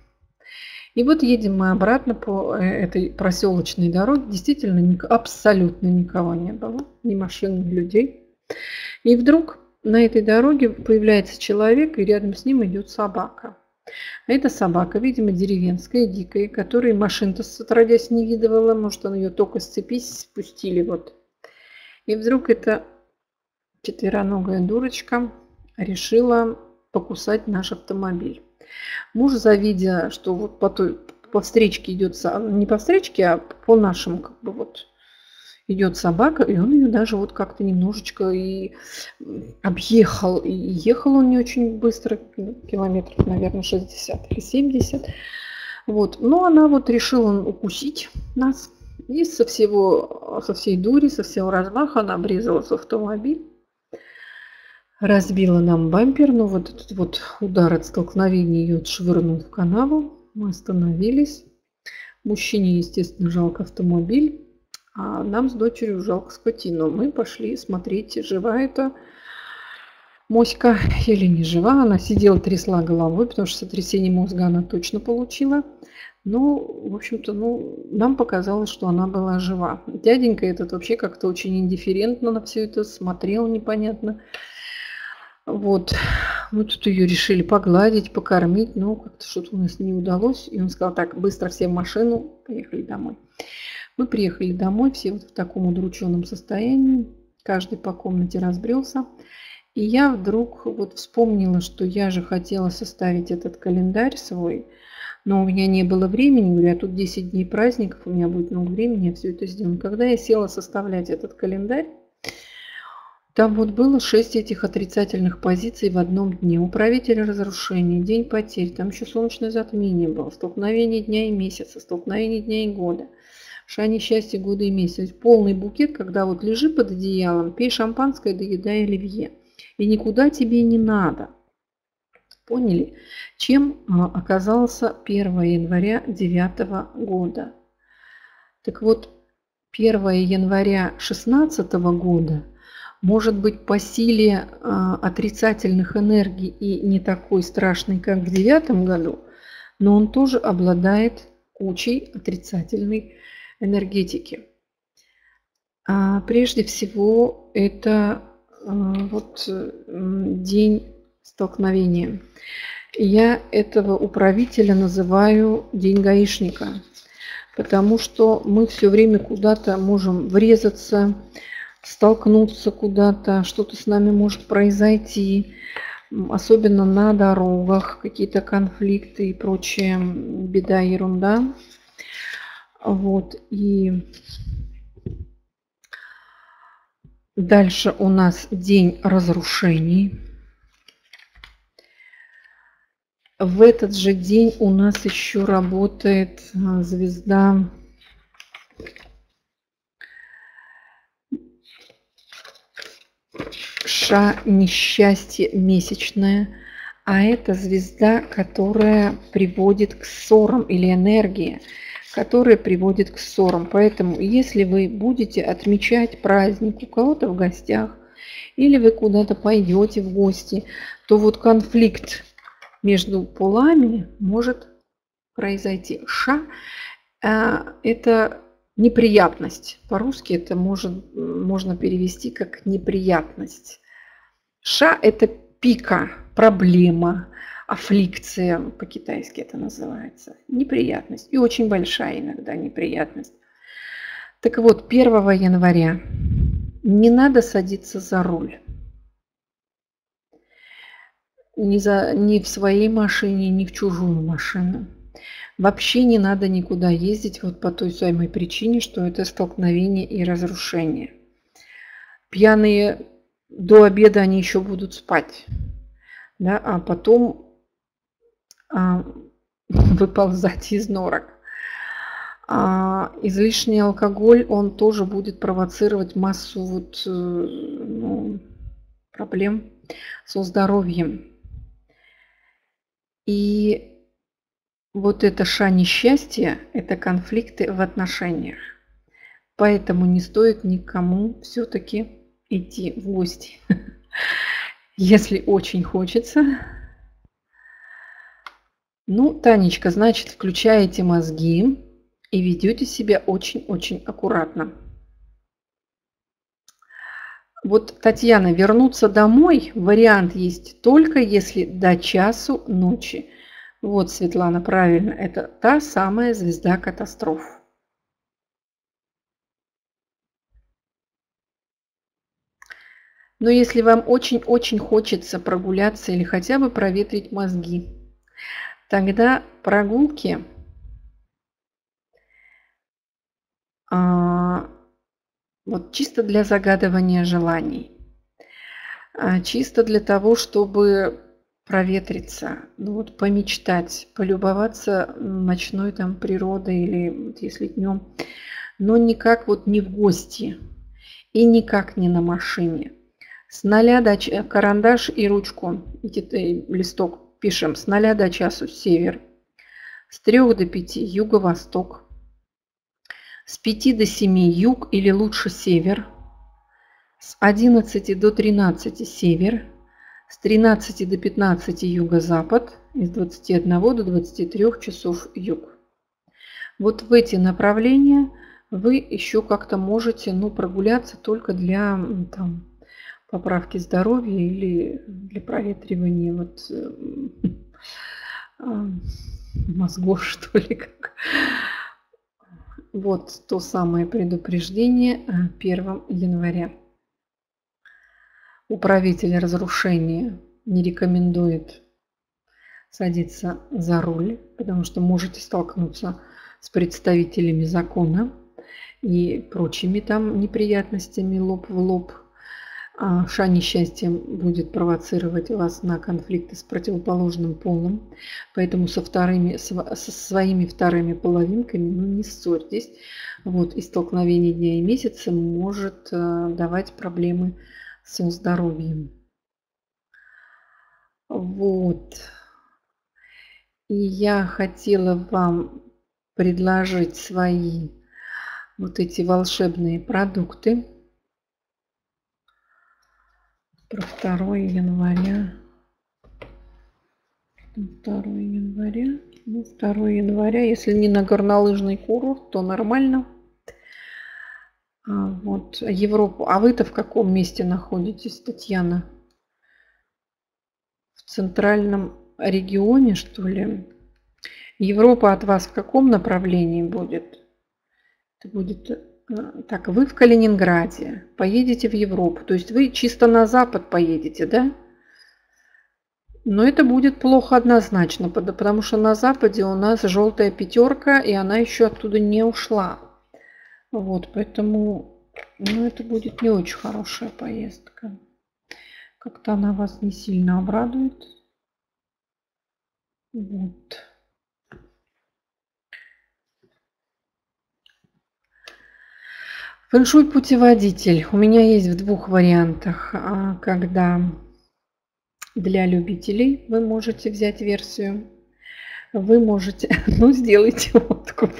И вот едем мы обратно по этой проселочной дороге. Действительно, абсолютно никого не было. Ни машин, ни людей. И вдруг на этой дороге появляется человек, и рядом с ним идет собака. А эта собака, видимо, деревенская, дикая, которой машин-то отродясь не видывала. Может, он ее только с цепи спустили. Вот. И вдруг эта четвероногая дурочка решила покусать наш автомобиль. Муж, завидя, что вот по встречке идет, не по встречке, а по нашему, как бы вот идет собака, и он ее даже вот как-то немножечко и объехал. И ехал он не очень быстро, километров, наверное, 60 или 70. Вот. Но она вот решила укусить нас. И со всей дури, со всего размаха она врезалась в автомобиль. Разбила нам бампер, но вот этот вот удар от столкновения ее отшвырнул в канаву. Мы остановились. Мужчине, естественно, жалко автомобиль, а нам с дочерью жалко скотину. Мы пошли смотреть, жива эта моська или не жива. Она сидела, трясла головой, потому что сотрясение мозга она точно получила. Ну, в общем-то, нам показалось, что она была жива. Дяденька этот вообще как-то очень индифферентно на все это смотрел, непонятно. Вот, мы тут ее решили погладить, покормить, но как-то что-то у нас не удалось. И он сказал, так, быстро все в машину, поехали домой. Мы приехали домой, все вот в таком удрученном состоянии, каждый по комнате разбрелся. И я вдруг вот вспомнила, что я же хотела составить этот календарь свой, но у меня не было времени, говорю, а тут 10 дней праздников, у меня будет много времени, я все это сделаю. Когда я села составлять этот календарь, там вот было 6 этих отрицательных позиций в одном дне. Управитель разрушений, день потерь, там еще солнечное затмение было, столкновение дня и месяца, столкновение дня и года, ша несчастья года и месяца. Полный букет, когда вот лежи под одеялом, пей шампанское, доедай оливье. И никуда тебе не надо. Поняли? Чем оказался 1 января 2009 года? Так вот, 1 января 2016 года может быть по силе отрицательных энергий и не такой страшный, как в 2009 году, но он тоже обладает кучей отрицательной энергетики. Прежде всего, это вот день столкновения. Я этого управителя называю день гаишника, потому что мы все время куда-то можем врезаться, столкнуться куда-то, что-то с нами может произойти, особенно на дорогах, какие-то конфликты и прочая беда, ерунда. Вот, и дальше у нас день разрушений. В этот же день у нас еще работает звезда ша несчастье месячное, а это звезда, которая приводит к ссорам, или энергия, которая приводит к ссорам. Поэтому, если вы будете отмечать праздник у кого-то в гостях, или вы куда-то пойдете в гости, то вот конфликт между полами может произойти. Ша Это неприятность. По-русски это можно перевести как неприятность. Ша – это пика, проблема, аффликция, по-китайски это называется. Неприятность. И очень большая иногда неприятность. Так вот, 1 января не надо садиться за руль. Ни в своей машине, ни в чужую машину. Вообще не надо никуда ездить вот по той самой причине, что это столкновение и разрушение. Пьяные до обеда они еще будут спать, да, а потом выползать из норок. Излишний алкоголь, он тоже будет провоцировать массу проблем со здоровьем. И вот это ша несчастье, это конфликты в отношениях. Поэтому не стоит никому все-таки идти в гости. Если очень хочется. Ну, Танечка, значит, включаете мозги и ведете себя очень-очень аккуратно. Вот, Татьяна, вернуться домой вариант есть только если до часу ночи. Вот, Светлана, правильно, это та самая звезда катастроф. Но если вам очень-очень хочется прогуляться или хотя бы проветрить мозги, тогда прогулки вот чисто для загадывания желаний, чисто для того, чтобы проветриться, ну вот помечтать, полюбоваться ночной там природой или вот если днем, но никак вот не в гости и никак не на машине. С 0 до карандаш и ручку, листок пишем с 0 до часу север, с 3 до 5 юго-восток, с 5 до 7 юг или лучше север, с 11 до 13 север, с 13 до 15 юго-запад и с 21 до 23 часов юг. Вот в эти направления вы еще как-то можете прогуляться только для поправки здоровья или для проветривания мозгов, что ли. Вот то самое предупреждение 1 января. Управитель разрушения не рекомендует садиться за руль, потому что можете столкнуться с представителями закона и прочими там неприятностями лоб в лоб. Ша несчастьем будет провоцировать вас на конфликты с противоположным полом, поэтому со своими вторыми половинками не ссорьтесь. Вот, и столкновение дня и месяца может давать проблемы со здоровьем. Вот. И я хотела вам предложить свои вот эти волшебные продукты. Про 2 января. 2 января. 2 января, если не на горнолыжный курорт, то нормально. Вот Европу. А вы-то в каком месте находитесь, Татьяна? В центральном регионе, что ли? Европа от вас в каком направлении будет? Это будет... Так, вы в Калининграде, поедете в Европу, то есть вы чисто на запад поедете, да? Но это будет плохо однозначно, потому что на западе у нас желтая 5, и она еще оттуда не ушла. Вот, поэтому, это будет не очень хорошая поездка. Как-то она вас не сильно обрадует. Вот. Фэншуй путеводитель у меня есть в 2 вариантах. Когда для любителей вы можете взять версию, вы можете, сделайте откуп.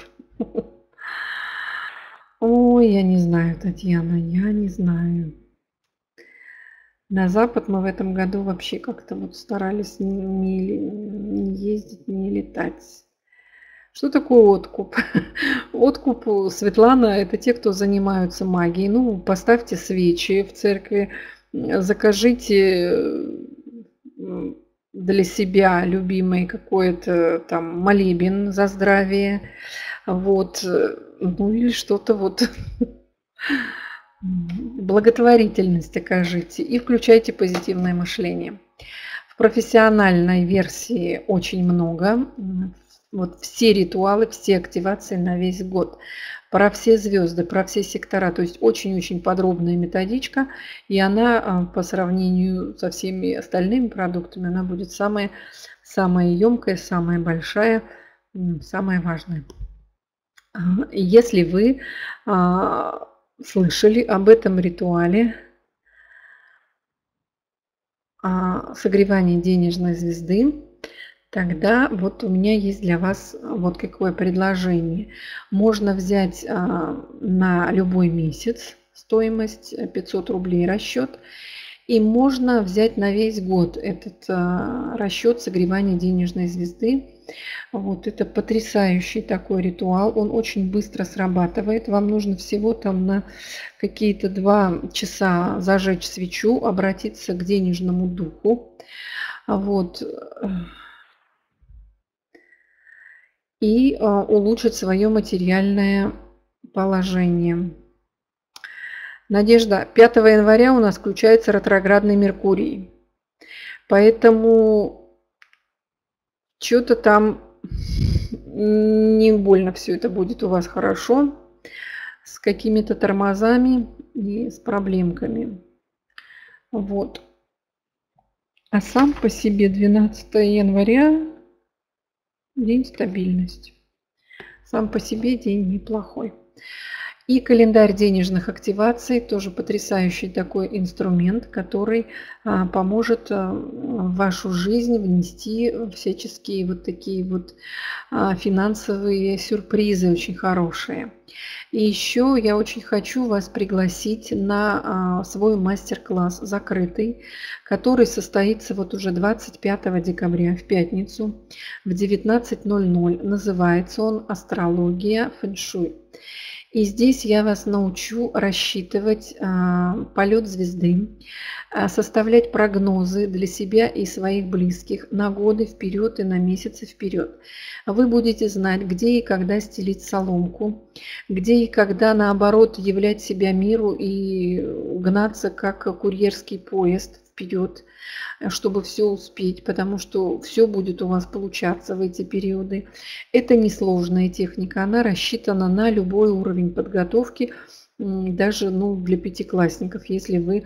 Ой, я не знаю, Татьяна, я не знаю. На Запад мы в этом году вообще как-то старались не ездить, не летать. Что такое откуп? Откуп, Светлана, это те, кто занимаются магией. Ну, поставьте свечи в церкви, закажите для себя любимый какой-то там молебен за здравие. Вот. Ну или что-то вот благотворительность окажите и включайте позитивное мышление. В профессиональной версии очень много. Вот все ритуалы, все активации на весь год. Про все звезды, про все сектора. То есть очень-очень подробная методичка. И она по сравнению со всеми остальными продуктами, она будет самая емкая, самая большая, самая важная. Если вы слышали об этом ритуале согревания денежной звезды, тогда вот у меня есть для вас вот какое предложение. Можно взять на любой месяц стоимость 500 рублей расчет, и можно взять на весь год этот расчет согревания денежной звезды. Вот это потрясающий такой ритуал, он очень быстро срабатывает. Вам нужно всего там на какие-то 2 часа зажечь свечу, обратиться к денежному духу. Вот. И улучшить свое материальное положение. Надежда, 5 января у нас включается ретроградный Меркурий. Поэтому что-то там не больно все это будет у вас хорошо. С какими-то тормозами и с проблемками. Вот. А сам по себе 12 января день стабильности. Сам по себе день неплохой. И календарь денежных активаций, тоже потрясающий такой инструмент, который поможет в вашу жизнь внести всяческие вот такие вот финансовые сюрпризы очень хорошие. И еще я очень хочу вас пригласить на свой мастер-класс закрытый, который состоится вот уже 25 декабря в пятницу в 19:00. Называется он «Астрология фэншуй». И здесь я вас научу рассчитывать полет звезды, составлять прогнозы для себя и своих близких на годы вперед и на месяцы вперед. Вы будете знать, где и когда стелить соломку, где и когда, наоборот, являть себя миру и гнаться, как курьерский поезд вперед, чтобы все успеть, потому что все будет у вас получаться в эти периоды. Это несложная техника, она рассчитана на любой уровень подготовки, даже для пятиклассников, если вы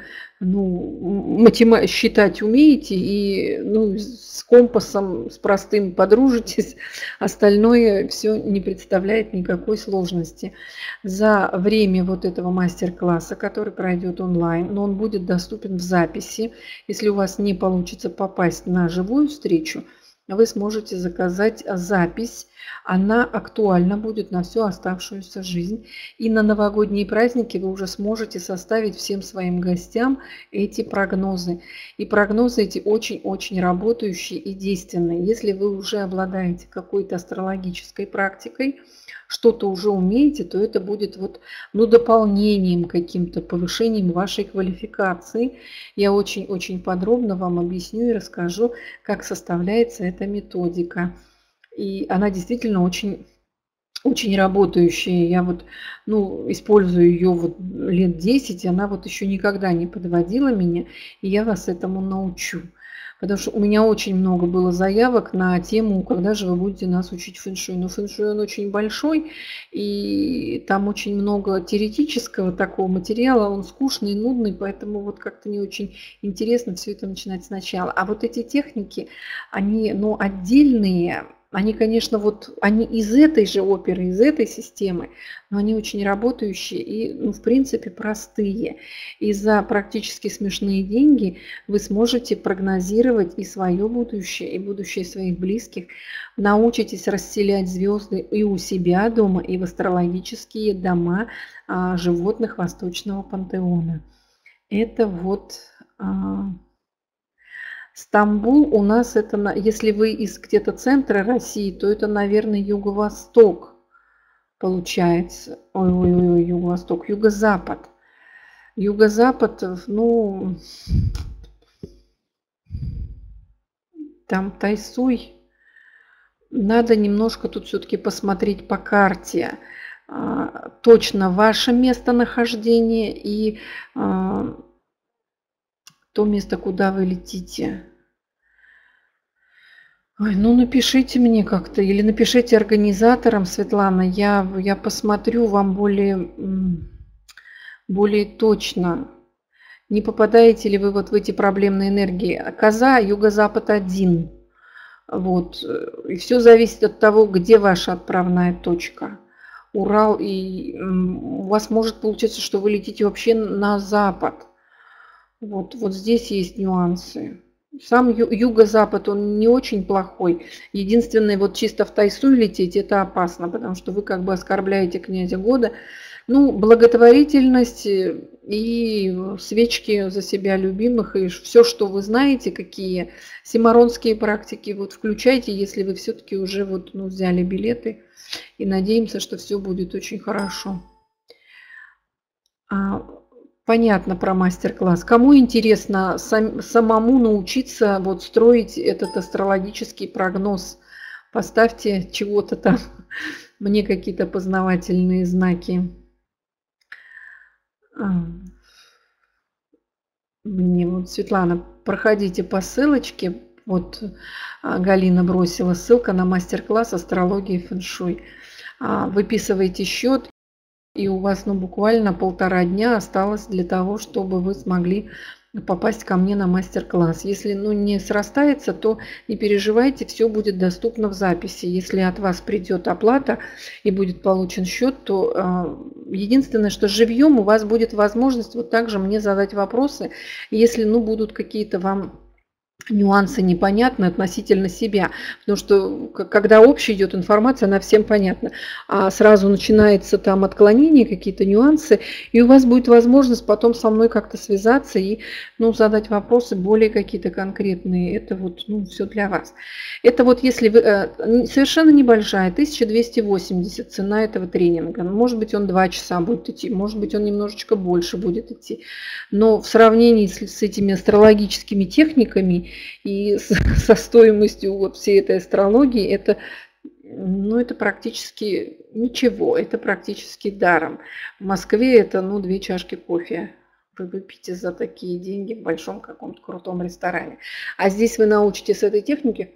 считать умеете и с компасом, с простым подружитесь, остальное все не представляет никакой сложности. За время вот этого мастер-класса, который пройдет онлайн, но он будет доступен в записи, если у вас не получится попасть на живую встречу, вы сможете заказать запись. Она актуальна будет на всю оставшуюся жизнь. И на новогодние праздники вы уже сможете составить всем своим гостям эти прогнозы. И прогнозы эти очень-очень работающие и действенные. Если вы уже обладаете какой-то астрологической практикой, что-то уже умеете, то это будет дополнением каким-то, повышением вашей квалификации. Я очень-очень подробно вам объясню и расскажу, как составляется эта методика. И она действительно очень, очень работающая. Я использую ее лет 10, она еще никогда не подводила меня, и я вас этому научу. Потому что у меня очень много было заявок на тему, когда же вы будете нас учить фэншуй. Но фэншуй он очень большой, и там очень много теоретического такого материала, он скучный, нудный, поэтому как-то не очень интересно все это начинать сначала. А вот эти техники, они отдельные. Они, конечно, они из этой же оперы, из этой системы, но они очень работающие и, в принципе, простые. И за практически смешные деньги вы сможете прогнозировать и свое будущее, и будущее своих близких. Научитесь расселять звезды и у себя дома, и в астрологические дома животных Восточного пантеона. Это Стамбул у нас это, если вы из где-то центра России, то это, наверное, юго-восток получается. Ой, юго-восток, юго-запад. Юго-запад, ну, там Тайсуй. Надо немножко тут все-таки посмотреть по карте точно ваше местонахождение и то место, куда вы летите. Ой, ну напишите мне как-то или напишите организаторам, Светлана, я посмотрю вам более точно. Не попадаете ли вы вот в эти проблемные энергии? Коза, юго-запад 1. Вот. И все зависит от того, где ваша отправная точка. Урал, и у вас может получиться, что вы летите вообще на запад. Вот здесь есть нюансы. Сам юго-запад, он не очень плохой. Единственное, вот чисто в Тайсуй лететь, это опасно, потому что вы как бы оскорбляете князя года. Ну, благотворительность и свечки за себя любимых, и все, что вы знаете, какие симаронские практики, вот включайте, если вы все-таки уже вот, ну, взяли билеты, и надеемся, что все будет очень хорошо. Понятно про мастер-класс. Кому интересно самому научиться вот строить этот астрологический прогноз, поставьте чего-то там, мне какие-то познавательные знаки. Мне вот, Светлана, проходите по ссылочке. Вот Галина бросила ссылка на мастер-класс астрологии и фэн-шуй. Выписывайте счет. И у вас, ну, буквально 1,5 дня осталось для того, чтобы вы смогли попасть ко мне на мастер-класс. Если, ну, не срастается, то не переживайте, все будет доступно в записи. Если от вас придет оплата и будет получен счет, то единственное, что живьем у вас будет возможность вот также мне задать вопросы, если, ну, будут какие-то вам нюансы непонятны относительно себя, потому что когда общая идет информация, она всем понятна, а сразу начинается там отклонение, какие-то нюансы, и у вас будет возможность потом со мной как-то связаться и, ну, задать вопросы более какие-то конкретные. Это вот, ну, все для вас. Это вот если вы совершенно небольшая, 1280 цена этого тренинга. Может быть, он 2 часа будет идти, может быть, он немножечко больше будет идти, но в сравнении с этими астрологическими техниками и со стоимостью вот всей этой астрологии, это, ну, это практически ничего, это практически даром. В Москве это, ну, 2 чашки кофе вы выпьете за такие деньги в большом каком-то крутом ресторане. А здесь вы научитесь этой технике,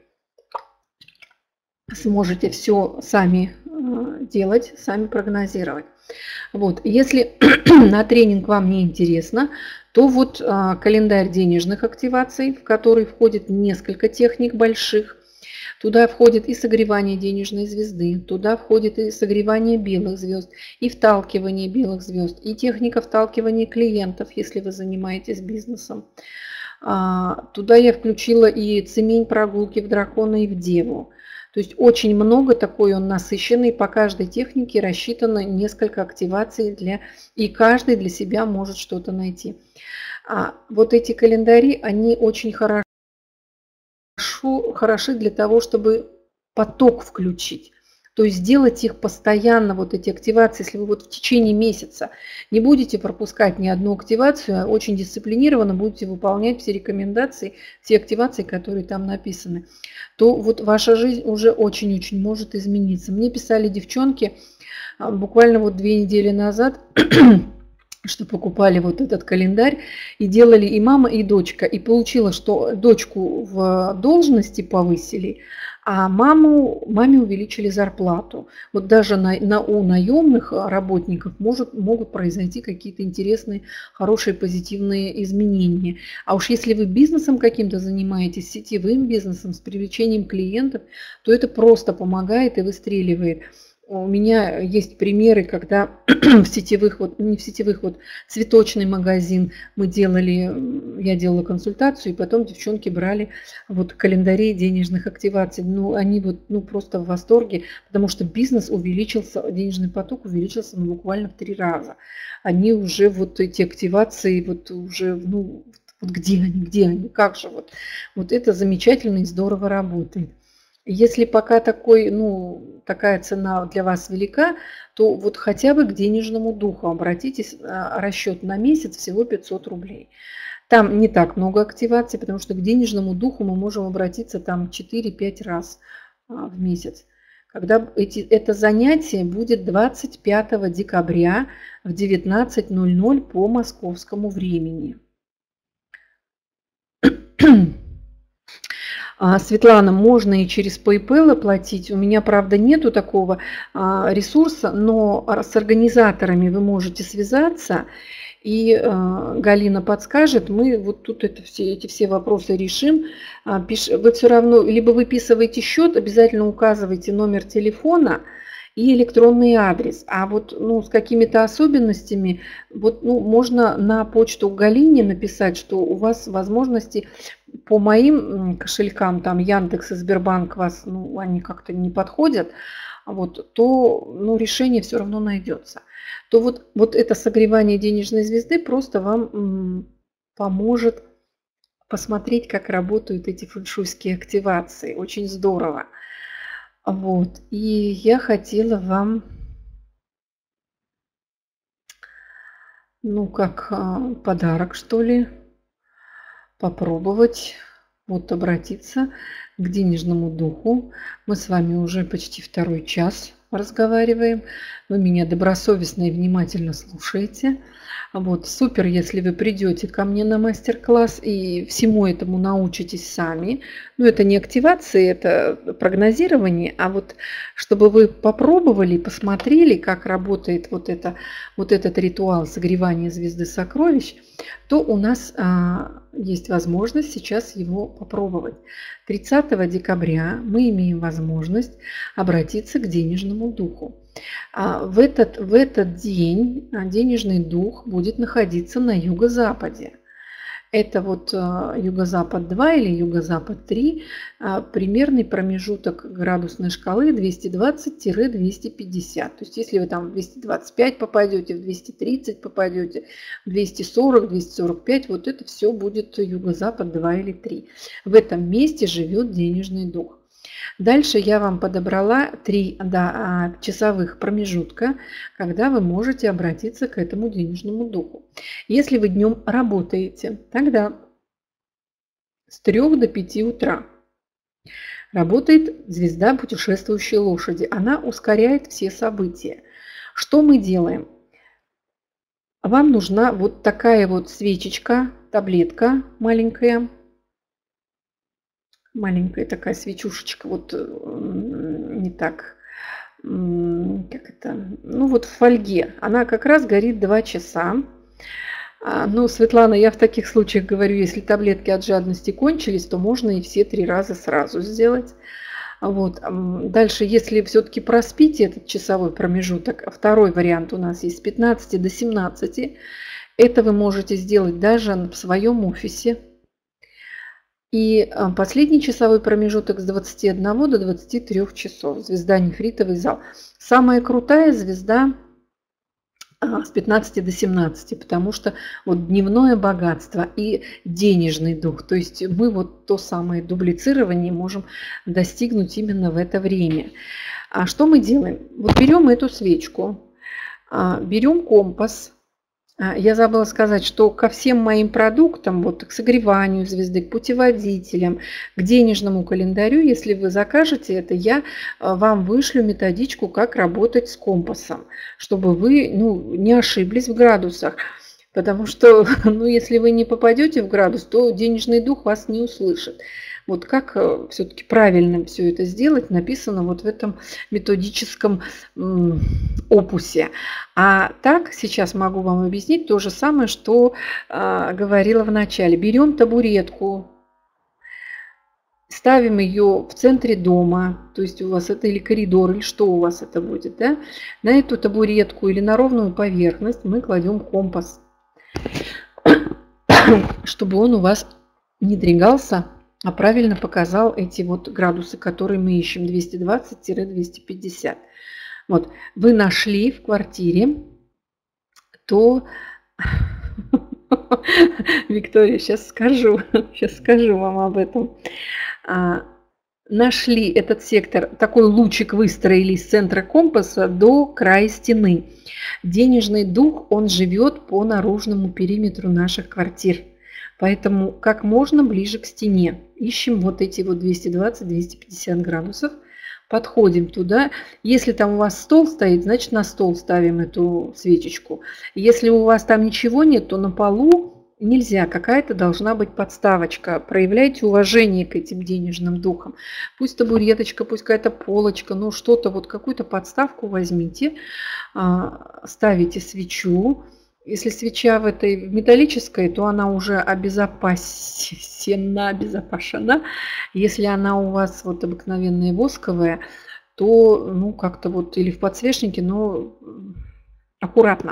сможете все сами делать, сами прогнозировать. Вот. Если на тренинг вам не интересно, то вот календарь денежных активаций, в который входит несколько техник больших. Туда входит и согревание денежной звезды, туда входит и согревание белых звезд, и вталкивание белых звезд, и техника вталкивания клиентов, если вы занимаетесь бизнесом. Туда я включила и цемень прогулки в дракона и в деву. То есть очень много, такой он насыщенный, по каждой технике рассчитано несколько активаций, и каждый для себя может что-то найти. Вот эти календари, они очень хороши для того, чтобы поток включить. То есть сделать их постоянно, вот эти активации, если вы вот в течение месяца не будете пропускать ни одну активацию, а очень дисциплинированно будете выполнять все рекомендации, все активации, которые там написаны, то вот ваша жизнь уже очень-очень может измениться. Мне писали девчонки буквально вот 2 недели назад, что покупали вот этот календарь и делали и мама, и дочка. И получилось, что дочку в должности повысили, а маме увеличили зарплату. Вот даже у наемных работников могут произойти какие-то интересные, хорошие, позитивные изменения. А уж если вы бизнесом каким-то занимаетесь, сетевым бизнесом, с привлечением клиентов, то это просто помогает и выстреливает. У меня есть примеры, когда в сетевых, вот не в сетевых, вот цветочный магазин я делала консультацию, и потом девчонки брали вот календари денежных активаций. Ну, они вот, ну, просто в восторге, потому что бизнес увеличился, денежный поток увеличился, ну, буквально в 3 раза. Они уже вот эти активации вот уже, ну, Вот где они, как же вот это замечательно и здорово работает. Если пока такая цена для вас велика, то вот хотя бы к денежному духу обратитесь, расчет на месяц всего 500 рублей. Там не так много активаций, потому что к денежному духу мы можем обратиться там 4-5 раз в месяц. Когда это занятие будет 25 декабря в 19:00 по московскому времени. Светлана, можно и через PayPal оплатить. У меня, правда, нету такого ресурса, но с организаторами вы можете связаться. И Галина подскажет, мы вот тут эти все вопросы решим. Вы все равно, либо выписываете счет, обязательно указывайте номер телефона и электронный адрес. А вот с какими-то особенностями можно на почту Галине написать, что у вас возможности по моим кошелькам, там Яндекс и Сбербанк вас, они как-то не подходят, то решение все равно найдется. То вот это согревание денежной звезды просто вам поможет посмотреть, как работают эти фэншуйские активации. Очень здорово. И я хотела вам, как подарок, что ли, попробовать обратиться к денежному духу. Мы с вами уже почти 2-й час разговариваем. Вы меня добросовестно и внимательно слушаете. Супер, если вы придете ко мне на мастер-класс и всему этому научитесь сами. Это не активация, это прогнозирование, а чтобы вы попробовали, посмотрели, как работает этот ритуал согревания звезды сокровищ, то у нас есть возможность сейчас его попробовать. 30 декабря мы имеем возможность обратиться к денежному духу. В этот день денежный дух будет находиться на юго-западе. Это юго-запад 2 или юго-запад 3, примерный промежуток градусной шкалы 220-250. То есть если вы там в 225 попадете, в 230 попадете, в 240, 245, это все будет юго-запад 2 или 3. В этом месте живет денежный дух. Дальше я вам подобрала 3 часовых промежутка, когда вы можете обратиться к этому денежному духу. Если вы днем работаете, тогда с 3 до 5 утра работает звезда путешествующей лошади. Она ускоряет все события. Что мы делаем? Вам нужна такая свечечка, таблетка маленькая. Маленькая такая свечушечка, не так, как это, в фольге. Она как раз горит 2 часа. Светлана, я в таких случаях говорю, если таблетки от жадности кончились, то можно и все 3 раза сразу сделать. Дальше, если все-таки проспите этот часовой промежуток, второй вариант у нас есть с 15 до 17. Это вы можете сделать даже в своем офисе. И последний часовой промежуток с 21 до 23 часов. Звезда нефритовый зал. Самая крутая звезда с 15 до 17, потому что дневное богатство и денежный дух. То есть мы то самое дублицирование можем достигнуть именно в это время. А что мы делаем? Берем эту свечку, берем компас. Я забыла сказать, что ко всем моим продуктам, к согреванию звезды, к путеводителям, к денежному календарю, если вы закажете это, я вам вышлю методичку, как работать с компасом, чтобы вы не ошиблись в градусах. Потому что если вы не попадете в градус, то денежный дух вас не услышит. Как все-таки правильно все это сделать, написано в этом методическом опусе. А так сейчас могу вам объяснить то же самое, что говорила в начале. Берем табуретку, ставим ее в центре дома, то есть у вас это или коридор, или что у вас это будет, да? На эту табуретку или на ровную поверхность мы кладем компас, чтобы он у вас не двигался, а правильно показал эти градусы, которые мы ищем, 220-250. Вы нашли в квартире, то Виктория, сейчас скажу вам об этом. Нашли этот сектор, такой лучик выстроили с центра компаса до края стены. Денежный дух, он живет по наружному периметру наших квартир. Поэтому как можно ближе к стене. Ищем вот эти вот 220-250 градусов. Подходим туда. Если там у вас стол стоит, значит на стол ставим эту свечечку. Если у вас там ничего нет, то на полу нельзя, какая-то должна быть подставочка. Проявляйте уважение к этим денежным духам. Пусть табуреточка, пусть какая-то полочка, ну что-то, вот какую-то подставку возьмите, ставите свечу. Если свеча в этой металлической, то она уже обезопасена. Если она у вас вот обыкновенная восковая, то ну как-то вот или в подсвечнике, но аккуратно.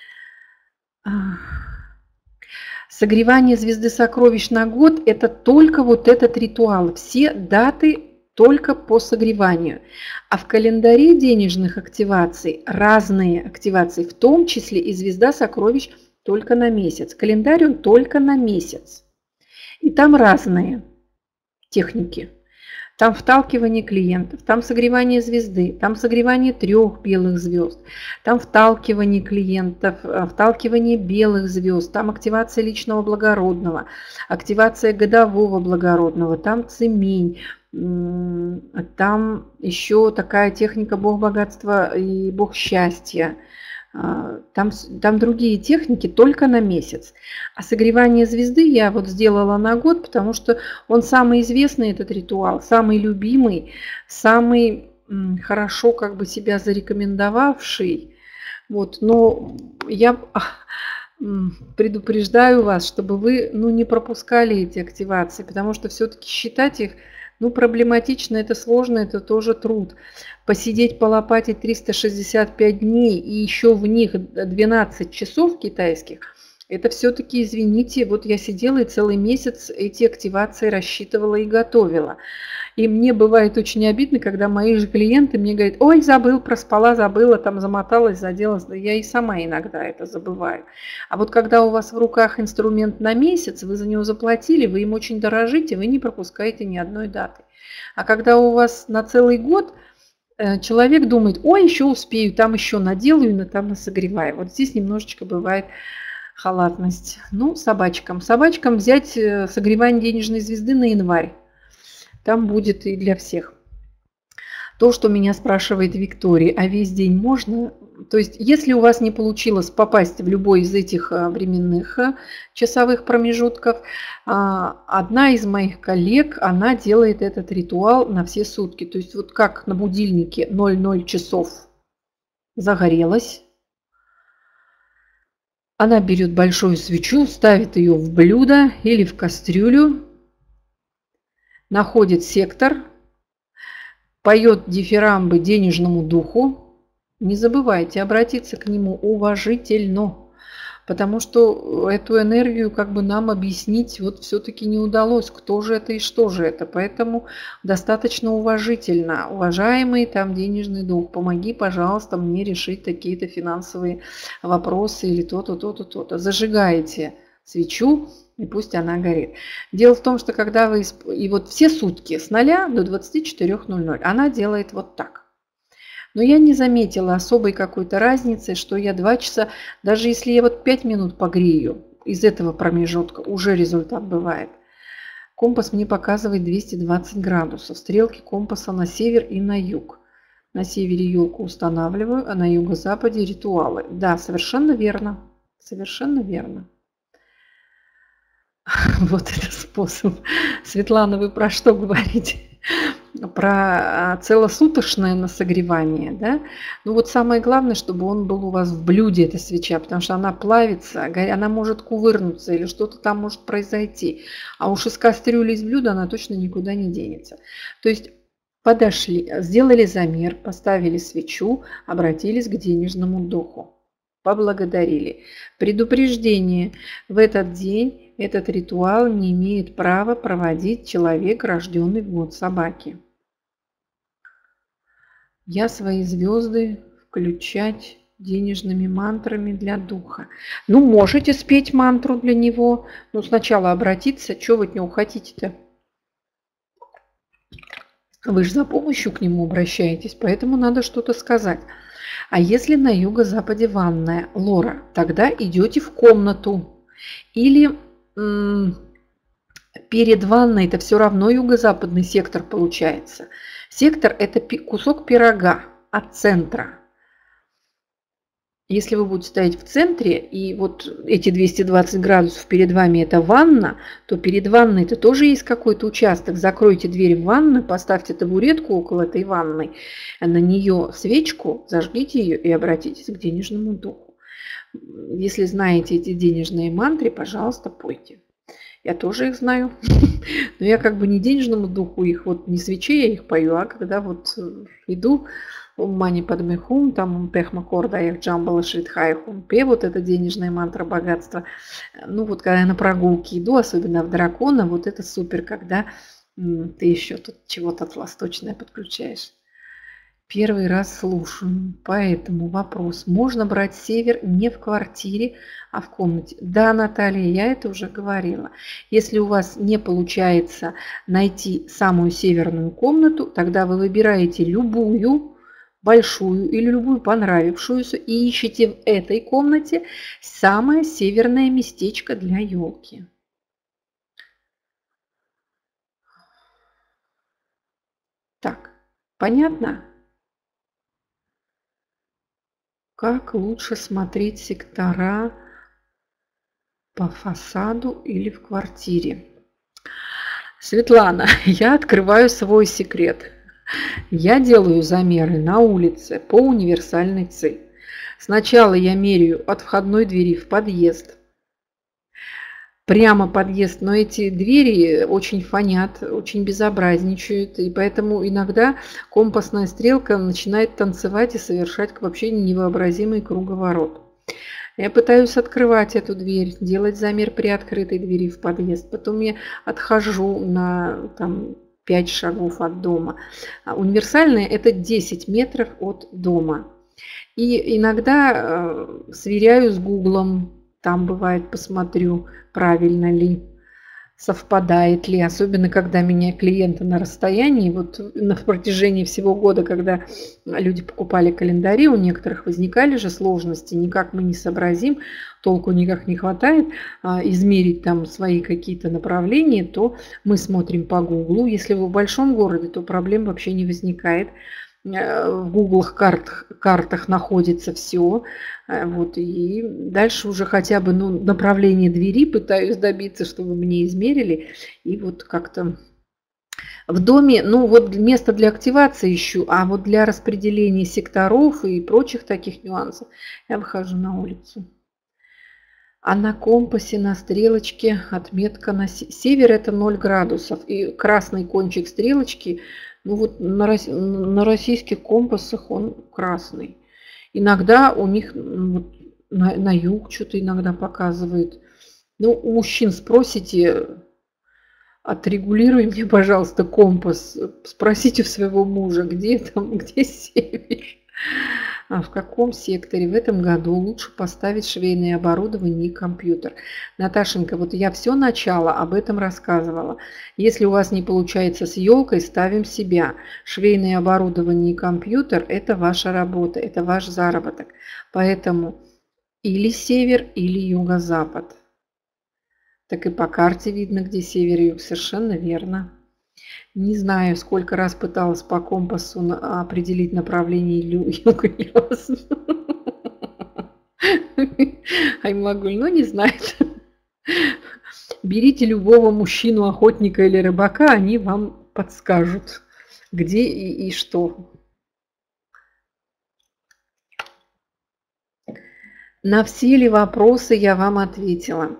Согревание звезды сокровищ на год – это только вот этот ритуал. Все даты только по согреванию. А в календаре денежных активаций разные активации, в том числе и звезда сокровищ только на месяц. Календарь он только на месяц. И там разные техники. Там вталкивание клиентов, там согревание звезды, там согревание 3 белых звезд, там вталкивание клиентов, вталкивание белых звезд, там активация личного благородного, активация годового благородного, там цемень, там еще такая техника бог богатства и бог счастья. Там другие техники только на месяц. А согревание звезды я вот сделала на год, потому что он самый известный, этот ритуал, самый любимый, самый хорошо как бы себя зарекомендовавший. Вот, но я предупреждаю вас, чтобы вы не пропускали эти активации, потому что все-таки считать их проблематично, это сложно, это тоже труд. Посидеть, полопатить 365 дней и еще в них 12 часов китайских, это все-таки, извините, вот я сидела и целый месяц эти активации рассчитывала и готовила. И мне бывает очень обидно, когда мои же клиенты мне говорят: ой, забыл, проспала, забыла, там замоталась, заделась. Да я и сама иногда это забываю. А вот когда у вас в руках инструмент на месяц, вы за него заплатили, вы им очень дорожите, вы не пропускаете ни одной даты. А когда у вас на целый год, человек думает: ой, еще успею, там еще наделаю, там согреваю. Вот здесь немножечко бывает халатность. Собачкам. Собачкам взять согревание денежной звезды на январь. Там будет и для всех. То, что меня спрашивает Виктория, а весь день можно? То есть, если у вас не получилось попасть в любой из этих временных часовых промежутков, одна из моих коллег, она делает этот ритуал на все сутки. То есть, вот как на будильнике 00 часов загорелась, она берет большую свечу, ставит ее в блюдо или в кастрюлю, находит сектор, поет дифирамбы денежному духу. Не забывайте обратиться к нему уважительно, потому что эту энергию как бы нам объяснить вот все-таки не удалось, кто же это и что же это. Поэтому достаточно уважительно: уважаемый там денежный дух, помоги, пожалуйста, мне решить такие-то финансовые вопросы или то-то, то-то, то-то. Зажигаете свечу, и пусть она горит. Дело в том, что когда вы... И вот все сутки с 0 до 24:00 она делает вот так. Но я не заметила особой какой-то разницы, что я 2 часа, даже если я вот 5 минут погрею из этого промежутка, уже результат бывает. Компас мне показывает 220 градусов. Стрелки компаса на север и на юг. На севере елку устанавливаю, а на юго-западе ритуалы. Да, совершенно верно. Совершенно верно. Вот это способ. Светлана, вы про что говорите? Про целосуточное на согревание, да? Вот самое главное, чтобы он был у вас в блюде, эта свеча, потому что она плавится, она может кувырнуться или что-то там может произойти. А уж из кастрюли, из блюда она точно никуда не денется. То есть подошли, сделали замер, поставили свечу, обратились к денежному духу. Поблагодарили. Предупреждение: в этот день этот ритуал не имеет права проводить человек, рожденный в год собаки. Я свои звезды включать денежными мантрами для духа. Ну, можете спеть мантру для него. Но сначала обратиться. Чего вы от него хотите-то? Вы же за помощью к нему обращаетесь, поэтому надо что-то сказать. А если на юго-западе ванная, Лора, тогда идете в комнату. Или перед ванной это все равно юго-западный сектор получается. Сектор – это кусок пирога от центра. Если вы будете стоять в центре, и вот эти 220 градусов перед вами это ванна, то перед ванной это тоже есть какой-то участок. Закройте дверь в ванную, поставьте табуретку около этой ванной, на нее свечку, зажгите ее и обратитесь к денежному духу. Если знаете эти денежные мантры, пожалуйста, пойте. Я тоже их знаю. Но я как бы не денежному духу их, вот не свечей я их пою, а когда вот иду, Мани Падмехум, там Пехма Корда, их Джамбала Шридхайхум, Пе, вот это денежная мантра богатства. Ну вот когда я на прогулке иду, особенно в дракона, вот это супер, когда ты еще тут чего-то восточное подключаешь. Первый раз слушаю, поэтому вопрос. Можно брать север не в квартире, а в комнате? Да, Наталья, я это уже говорила. Если у вас не получается найти самую северную комнату, тогда вы выбираете любую, большую или любую понравившуюся и ищите в этой комнате самое северное местечко для елки. Так, понятно? Как лучше смотреть сектора по фасаду или в квартире? Светлана, я открываю свой секрет. Я делаю замеры на улице по универсальной ЦИ. Сначала я меряю от входной двери в подъезд. Прямо подъезд, но эти двери очень фонят, очень безобразничают, и поэтому иногда компасная стрелка начинает танцевать и совершать вообще невообразимый круговорот. Я пытаюсь открывать эту дверь, делать замер при открытой двери в подъезд, потом я отхожу на 5 шагов от дома. Универсальная – это 10 метров от дома. И иногда сверяю с Гуглом. Там бывает, посмотрю, правильно ли, совпадает ли. Особенно, когда меня клиенты на расстоянии. Вот на протяжении всего года, когда люди покупали календари, у некоторых возникали же сложности. Никак мы не сообразим, толку никак не хватает измерить там свои какие-то направления, то мы смотрим по Гуглу. Если вы в большом городе, то проблем вообще не возникает. В гуглах картах находится все. Вот, и дальше уже хотя бы направление двери пытаюсь добиться, чтобы мне измерили. И вот как-то в доме, вот место для активации ищу, а вот для распределения секторов и прочих таких нюансов я выхожу на улицу. А на компасе, на стрелочке отметка на север это 0 градусов. И красный кончик стрелочки, на российских компасах он красный. Иногда у них на юг что-то иногда показывает. У мужчин спросите, отрегулируй мне, пожалуйста, компас. Спросите у своего мужа, где север. А в каком секторе в этом году лучше поставить швейное оборудование и компьютер? Наташенька, вот я все начало об этом рассказывала. Если у вас не получается с елкой, ставим себя. Швейное оборудование и компьютер – это ваша работа, это ваш заработок. Поэтому или север, или юго-запад. Так и по карте видно, где север и юг. Совершенно верно. Не знаю, сколько раз пыталась по компасу определить направление юга. Аймагуль, не знает. Берите любого мужчину, охотника или рыбака, они вам подскажут, где и что. На все ли вопросы я вам ответила?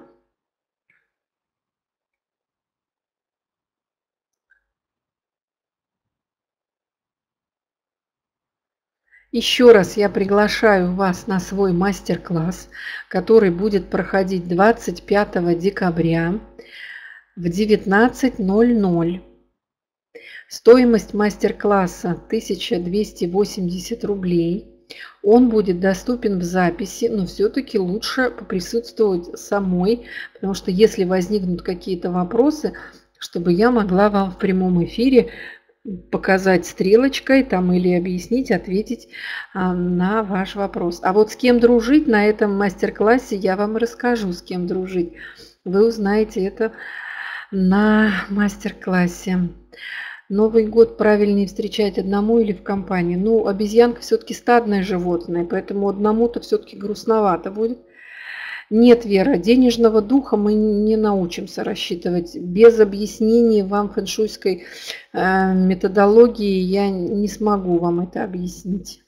Еще раз я приглашаю вас на свой мастер-класс, который будет проходить 25 декабря в 19:00. Стоимость мастер-класса 1280 рублей. Он будет доступен в записи, но все-таки лучше поприсутствовать самой, потому что если возникнут какие-то вопросы, чтобы я могла вам в прямом эфире показать стрелочкой там или объяснить, ответить на ваш вопрос. А вот с кем дружить на этом мастер-классе я вам расскажу, с кем дружить. Вы узнаете это на мастер-классе. Новый год правильнее встречать одному или в компании? Ну, обезьянка все-таки стадное животное, поэтому одному-то все-таки грустновато будет. Нет, Вера, денежного духа мы не научимся рассчитывать. Без объяснений вам фэншуйской методологии я не смогу вам это объяснить.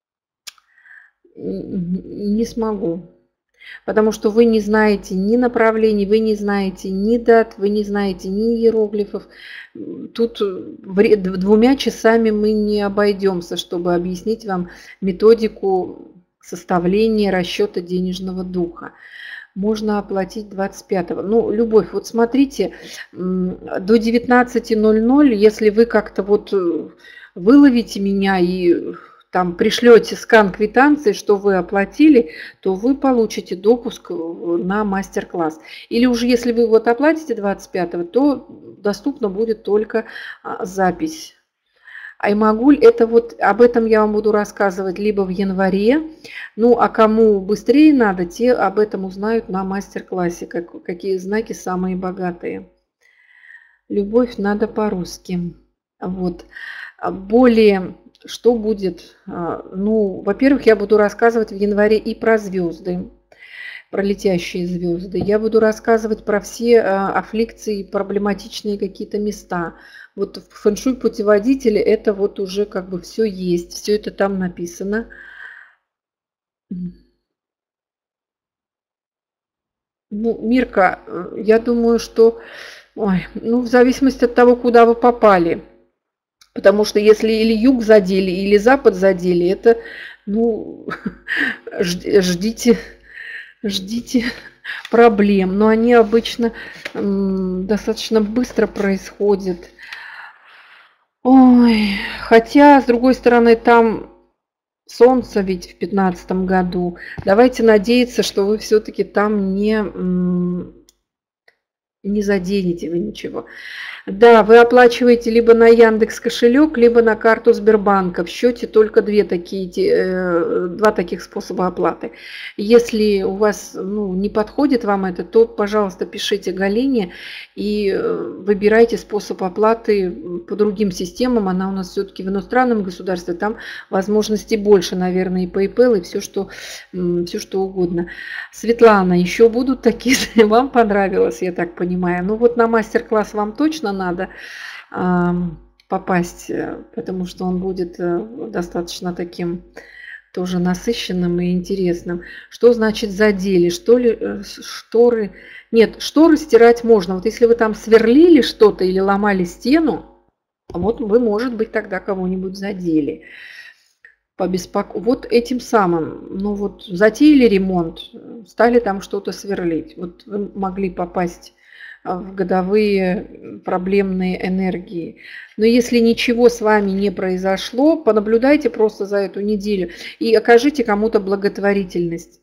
Не смогу. Потому что вы не знаете ни направлений, вы не знаете ни дат, вы не знаете ни иероглифов. Тут 2 часами мы не обойдемся, чтобы объяснить вам методику составления расчета денежного духа. Можно оплатить 25-го. Ну, Любовь, вот смотрите, до 19:00, если вы как-то вот выловите меня и там пришлете скан квитанции, что вы оплатили, то вы получите допуск на мастер-класс. Или уже если вы вот оплатите 25-го, то доступна будет только запись. Аймагуль, это вот об этом я вам буду рассказывать либо в январе, ну а кому быстрее надо, те об этом узнают на мастер-классе, какие знаки самые богатые. Любовь надо по-русски. Вот. Более, что будет? Ну, во-первых, я буду рассказывать в январе и про звезды, про летящие звезды. Я буду рассказывать про все аффликции, проблематичные какие-то места. Вот в фэншуй путеводителе это вот уже как бы все есть, все это там написано. Ну, Мирка, я думаю, что ну, в зависимости от того, куда вы попали. Потому что если или юг задели, или запад задели, это, ну, ждите проблем. Но они обычно достаточно быстро происходят. Ой, хотя, с другой стороны, там солнце ведь в 15 году. Давайте надеяться, что вы все-таки там не заденете вы ничего. Да, вы оплачиваете либо на Яндекс кошелек, либо на карту Сбербанка. В счете только два таких способа оплаты. Если у вас не подходит вам это, то, пожалуйста, пишите Галине и выбирайте способ оплаты по другим системам. Она у нас все-таки в иностранном государстве, там возможностей больше, наверное, и PayPal, и все, что угодно. Светлана, еще будут такие, вам понравилось, я так понимаю. Ну вот на мастер-класс вам точно надо попасть, потому что он будет достаточно таким тоже насыщенным и интересным. Что значит задели? Шторы? Нет, шторы стирать можно. Вот если вы там сверлили что-то или ломали стену, вот вы, может быть, тогда кого-нибудь задели. Вот этим самым, ну вот затеяли ремонт, стали там что-то сверлить. Вот вы могли попасть в годовые проблемные энергии. Но если ничего с вами не произошло, понаблюдайте просто за эту неделю и окажите кому-то благотворительность.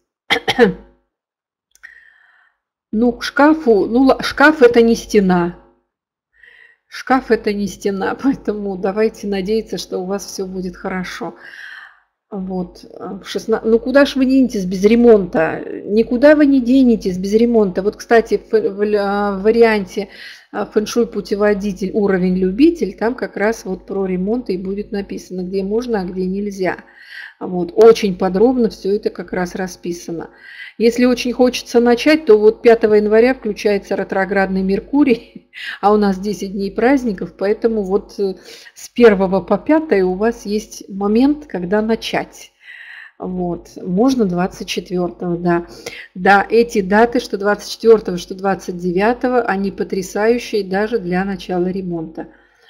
Ну, к шкафу, шкаф это не стена. Шкаф это не стена, поэтому давайте надеяться, что у вас все будет хорошо. Вот. Ну куда ж вы денетесь без ремонта? Никуда вы не денетесь без ремонта. Вот, кстати, в варианте фэншуй путеводитель уровень любитель, там как раз вот про ремонт и будет написано, где можно, а где нельзя. Вот. Очень подробно все это как раз расписано. Если очень хочется начать, то вот 5 января включается ретроградный Меркурий, а у нас 10 дней праздников, поэтому вот с 1 по 5 у вас есть момент, когда начать. Вот. Можно 24-го, да. Да, эти даты, что 24-го, что 29-го, они потрясающие даже для начала ремонта.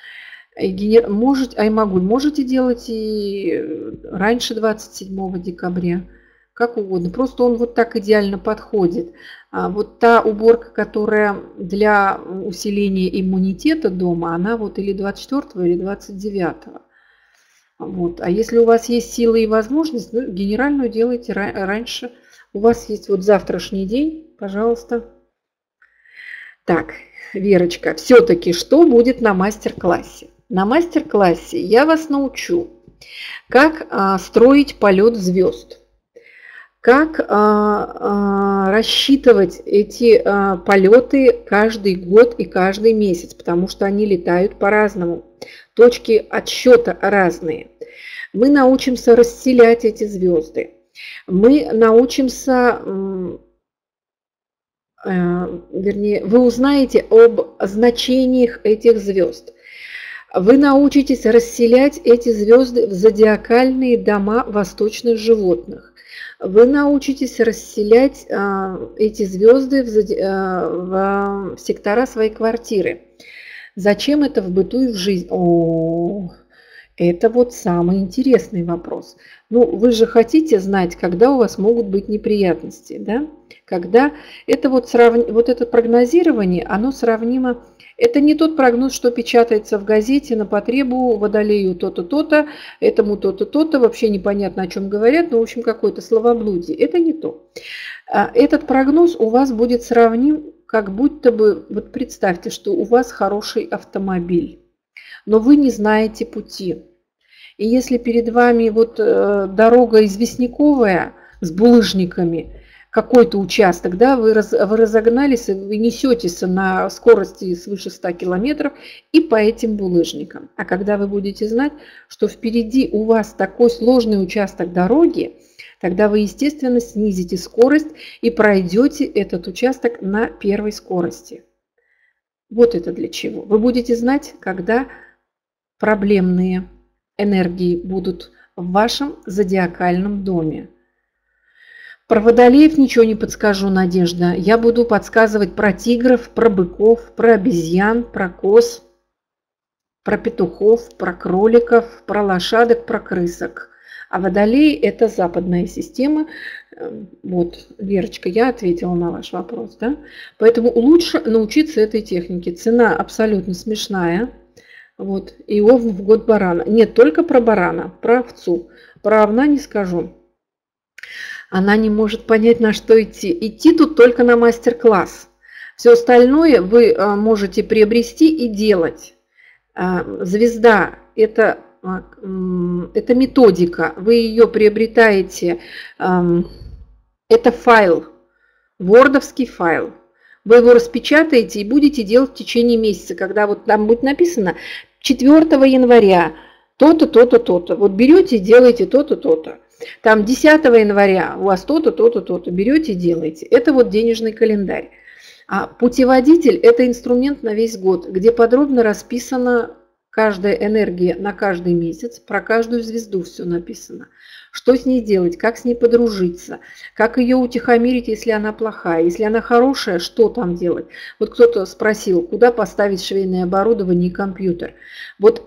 Можете делать и раньше 27 декабря. Как угодно. Просто он вот так идеально подходит. Вот та уборка, которая для усиления иммунитета дома, она вот или 24 или 29. Вот. А если у вас есть силы и возможность, ну, генеральную делайте раньше. У вас есть вот завтрашний день, пожалуйста. Так, Верочка, все-таки что будет на мастер-классе? На мастер-классе я вас научу, как строить полет звезд, как рассчитывать эти полеты каждый год и каждый месяц, потому что они летают по-разному. Точки отсчета разные. Мы научимся расселять эти звезды. Мы научимся, вернее, вы узнаете об значениях этих звезд. Вы научитесь расселять эти звезды в зодиакальные дома восточных животных. Вы научитесь расселять эти звезды в сектора своей квартиры. Зачем это в быту и в жизни? Это вот самый интересный вопрос. Ну, вы же хотите знать, когда у вас могут быть неприятности, да? Когда это вот это прогнозирование, оно сравнимо. Это не тот прогноз, что печатается в газете на потребу Водолею то-то, то-то, этому то-то, то-то, вообще непонятно, о чем говорят, но, в общем, какое-то словоблудие. Это не то. Этот прогноз у вас будет сравним, как будто бы, вот представьте, что у вас хороший автомобиль, но вы не знаете пути. И если перед вами вот дорога известняковая с булыжниками, какой-то участок, да, вы разогнались, вы несетесь на скорости свыше 100 километров и по этим булыжникам. А когда вы будете знать, что впереди у вас такой сложный участок дороги, тогда вы, естественно, снизите скорость и пройдете этот участок на первой скорости. Вот это для чего. Вы будете знать, когда проблемные энергии будут в вашем зодиакальном доме. Про водолеев ничего не подскажу, Надежда. Я буду подсказывать про тигров, про быков, про обезьян, про коз, про петухов, про кроликов, про лошадок, про крысок. А водолеи – это западная система. Вот, Верочка, я ответила на ваш вопрос, да? Поэтому лучше научиться этой технике. Цена абсолютно смешная. Вот, и овн в год барана. Нет, только про барана, про овцу. Про овна не скажу. Она не может понять, на что идти. Идти тут только на мастер-класс. Все остальное вы можете приобрести и делать. Звезда – это методика. Вы ее приобретаете. Это файл, вордовский файл. Вы его распечатаете и будете делать в течение месяца, когда вот там будет написано 4 января то-то, то-то, то-то. Вот берете и делаете то-то, то-то. Там 10 января у вас то-то, то-то, то-то. Берете и делаете. Это вот денежный календарь. А путеводитель – это инструмент на весь год, где подробно расписана каждая энергия на каждый месяц, про каждую звезду все написано. Что с ней делать, как с ней подружиться, как ее утихомирить, если она плохая, если она хорошая, что там делать. Вот кто-то спросил, куда поставить швейное оборудование и компьютер. Вот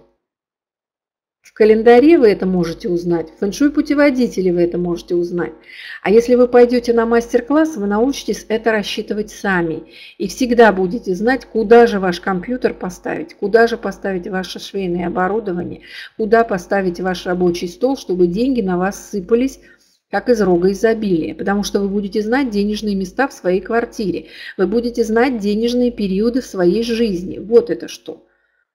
в календаре вы это можете узнать, в фэншуй путеводителе вы это можете узнать. А если вы пойдете на мастер-класс, вы научитесь это рассчитывать сами. И всегда будете знать, куда же ваш компьютер поставить, куда же поставить ваше швейное оборудование, куда поставить ваш рабочий стол, чтобы деньги на вас сыпались, как из рога изобилия. Потому что вы будете знать денежные места в своей квартире. Вы будете знать денежные периоды в своей жизни. Вот это что.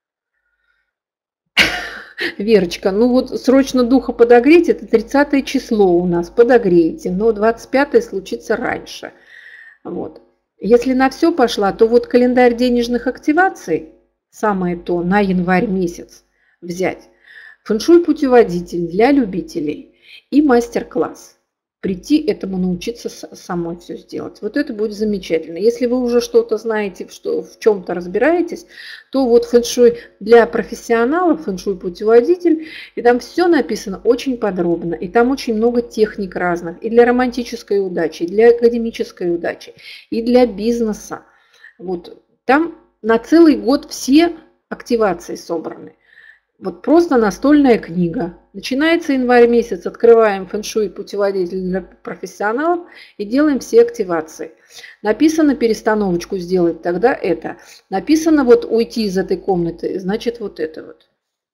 Верочка, ну вот срочно духа подогреть, это 30 число у нас, подогреете, но 25 случится раньше. Вот. Если на все пошла, то вот календарь денежных активаций, самое то, на январь месяц взять, фэншуй путеводитель для любителей и мастер-класс. Прийти этому научиться самой все сделать. Вот это будет замечательно. Если вы уже что-то знаете, в чем-то разбираетесь, то вот фэншуй для профессионалов, фэншуй путеводитель, и там все написано очень подробно. И там очень много техник разных. И для романтической удачи, и для академической удачи, и для бизнеса. Вот там на целый год все активации собраны. Вот просто настольная книга. Начинается январь месяц, открываем фэншуй путеводитель для профессионалов и делаем все активации. Написано перестановочку сделать, тогда это. Написано вот уйти из этой комнаты, значит вот это вот.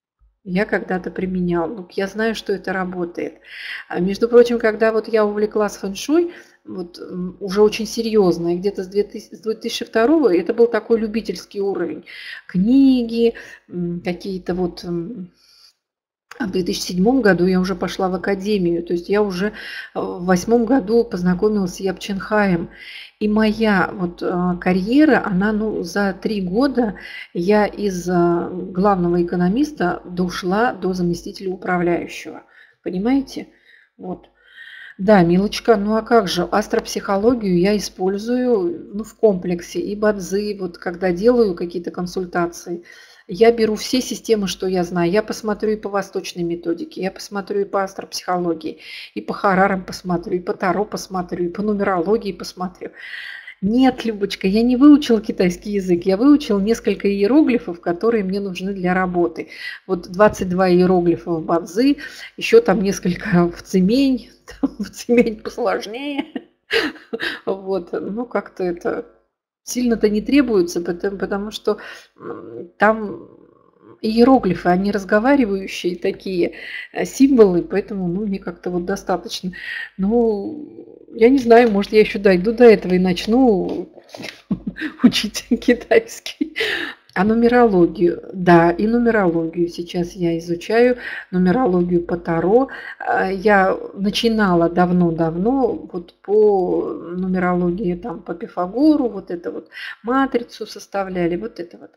Я когда-то применял. Ну, я знаю, что это работает. Между прочим, когда вот я увлеклась фэн-шуй, вот уже очень серьезно, и где-то с 2002 это был такой любительский уровень. Книги, какие-то вот... А в 2007 году я уже пошла в академию, то есть я уже в 2008 году познакомилась с Япчанхаем. И моя вот карьера, она, ну, за 3 года я из главного экономиста дошла до заместителя управляющего. Понимаете? Вот. Да, Милочка, ну а как же, астропсихологию я использую, ну, в комплексе, и бадзи, вот когда делаю какие-то консультации, я беру все системы, что я знаю. Я посмотрю и по восточной методике, я посмотрю и по астропсихологии, и по Харарам посмотрю, и по Таро посмотрю, и по нумерологии посмотрю. Нет, Любочка, я не выучила китайский язык, я выучила несколько иероглифов, которые мне нужны для работы. Вот 22 иероглифа в бадзи, еще там несколько в цемень, в цемень посложнее. Вот, ну как-то это сильно-то не требуется, потому что там иероглифы, они разговаривающие такие, символы, поэтому, ну, мне как-то вот достаточно. Ну, я не знаю, может, я еще дойду до этого и начну учить китайский. А нумерологию, да, и нумерологию сейчас я изучаю, нумерологию по Таро. Я начинала давно-давно вот по нумерологии, там, по Пифагору, вот это вот матрицу составляли, вот это вот.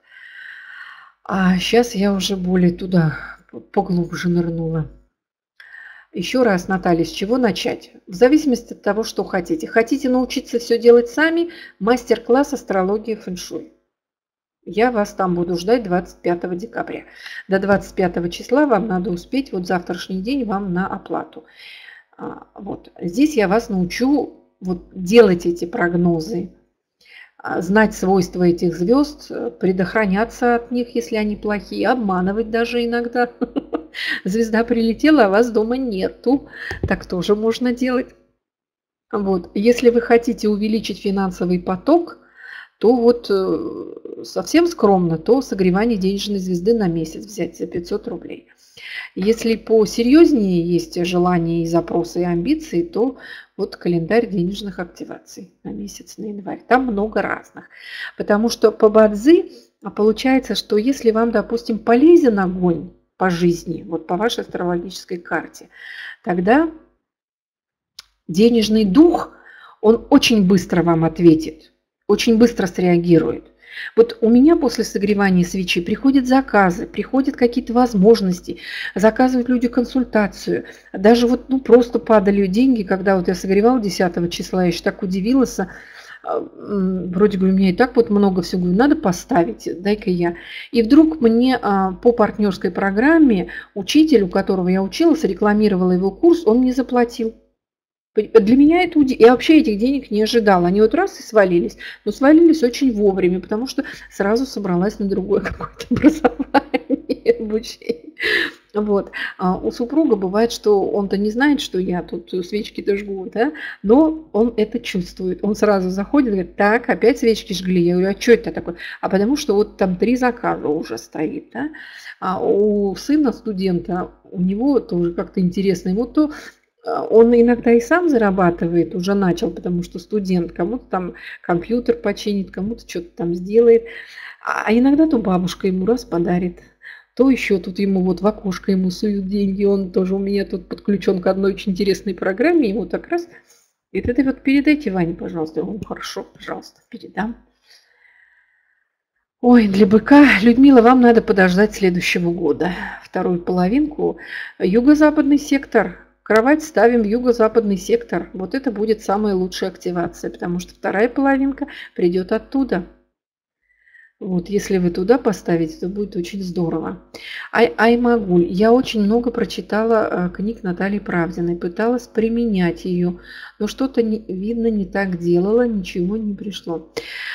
А сейчас я уже более туда поглубже нырнула. Еще раз, Наталья, с чего начать? В зависимости от того, что хотите. Хотите научиться все делать сами? Мастер-класс астрология фэн-шуй. Я вас там буду ждать 25 декабря. До 25 числа вам надо успеть, вот завтрашний день вам на оплату. Вот. Здесь я вас научу вот делать эти прогнозы, знать свойства этих звезд, предохраняться от них, если они плохие, обманывать даже иногда. Звезда прилетела, а вас дома нету. Так тоже можно делать. Вот. Если вы хотите увеличить финансовый поток, то вот совсем скромно, то согревание денежной звезды на месяц взять за 500 рублей. Если посерьезнее есть желание и запросы, и амбиции, то вот календарь денежных активаций на месяц, на январь. Там много разных. Потому что по бадзи получается, что если вам, допустим, полезен огонь по жизни, вот по вашей астрологической карте, тогда денежный дух, он очень быстро вам ответит, очень быстро среагирует. Вот у меня после согревания свечи приходят заказы, приходят какие-то возможности, заказывают люди консультацию. Даже вот ну, просто падали деньги, когда вот я согревала 10 числа, я еще так удивилась. Вроде бы у меня и так вот много всего, говорю, надо поставить, дай-ка я. И вдруг мне по партнерской программе учитель, у которого я училась, рекламировала его курс, он мне заплатил. Для меня это я вообще этих денег не ожидала. Они вот раз и свалились, но свалились очень вовремя, потому что сразу собралась на другое какое-то образование, обучение. Вот. А у супруга бывает, что он-то не знает, что я тут свечки-то жгу, да? Но он это чувствует. Он сразу заходит и говорит, так, опять свечки жгли. Я говорю, а что это такое? А потому что вот там 3 заказа уже стоит. Да? А у сына студента, у него тоже как-то интересно. Ему то он иногда и сам зарабатывает, уже начал, потому что студент, кому-то там компьютер починит, кому-то что-то там сделает. А иногда то бабушка ему раз подарит, то еще тут ему вот в окошко ему суют деньги. Он тоже у меня тут подключен к одной очень интересной программе, ему так раз. И это вот передайте Ване, пожалуйста. Он хорошо, пожалуйста, передам. Ой, для быка, Людмила, вам надо подождать следующего года. Вторую половинку. Юго-западный сектор. Кровать ставим в юго-западный сектор. Вот это будет самая лучшая активация, потому что вторая половинка придет оттуда. Вот, если вы туда поставите, то будет очень здорово. Аймагуль. Я очень много прочитала книг Натальи Правдиной, пыталась применять ее, но что-то, видно, не так делала, ничего не пришло.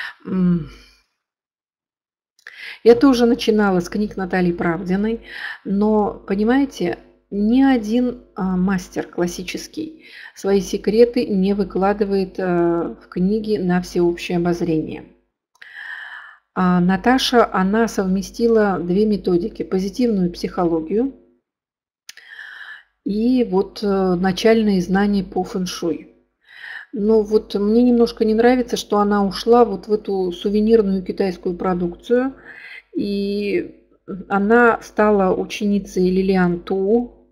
Я тоже начинала с книг Натальи Правдиной, но, понимаете, ни один мастер классический свои секреты не выкладывает в книги на всеобщее обозрение. А Наташа, она совместила две методики: позитивную психологию и вот начальные знания по фэн-шуй. Но вот мне немножко не нравится, что она ушла вот в эту сувенирную китайскую продукцию, и она стала ученицей Лилиан Ту.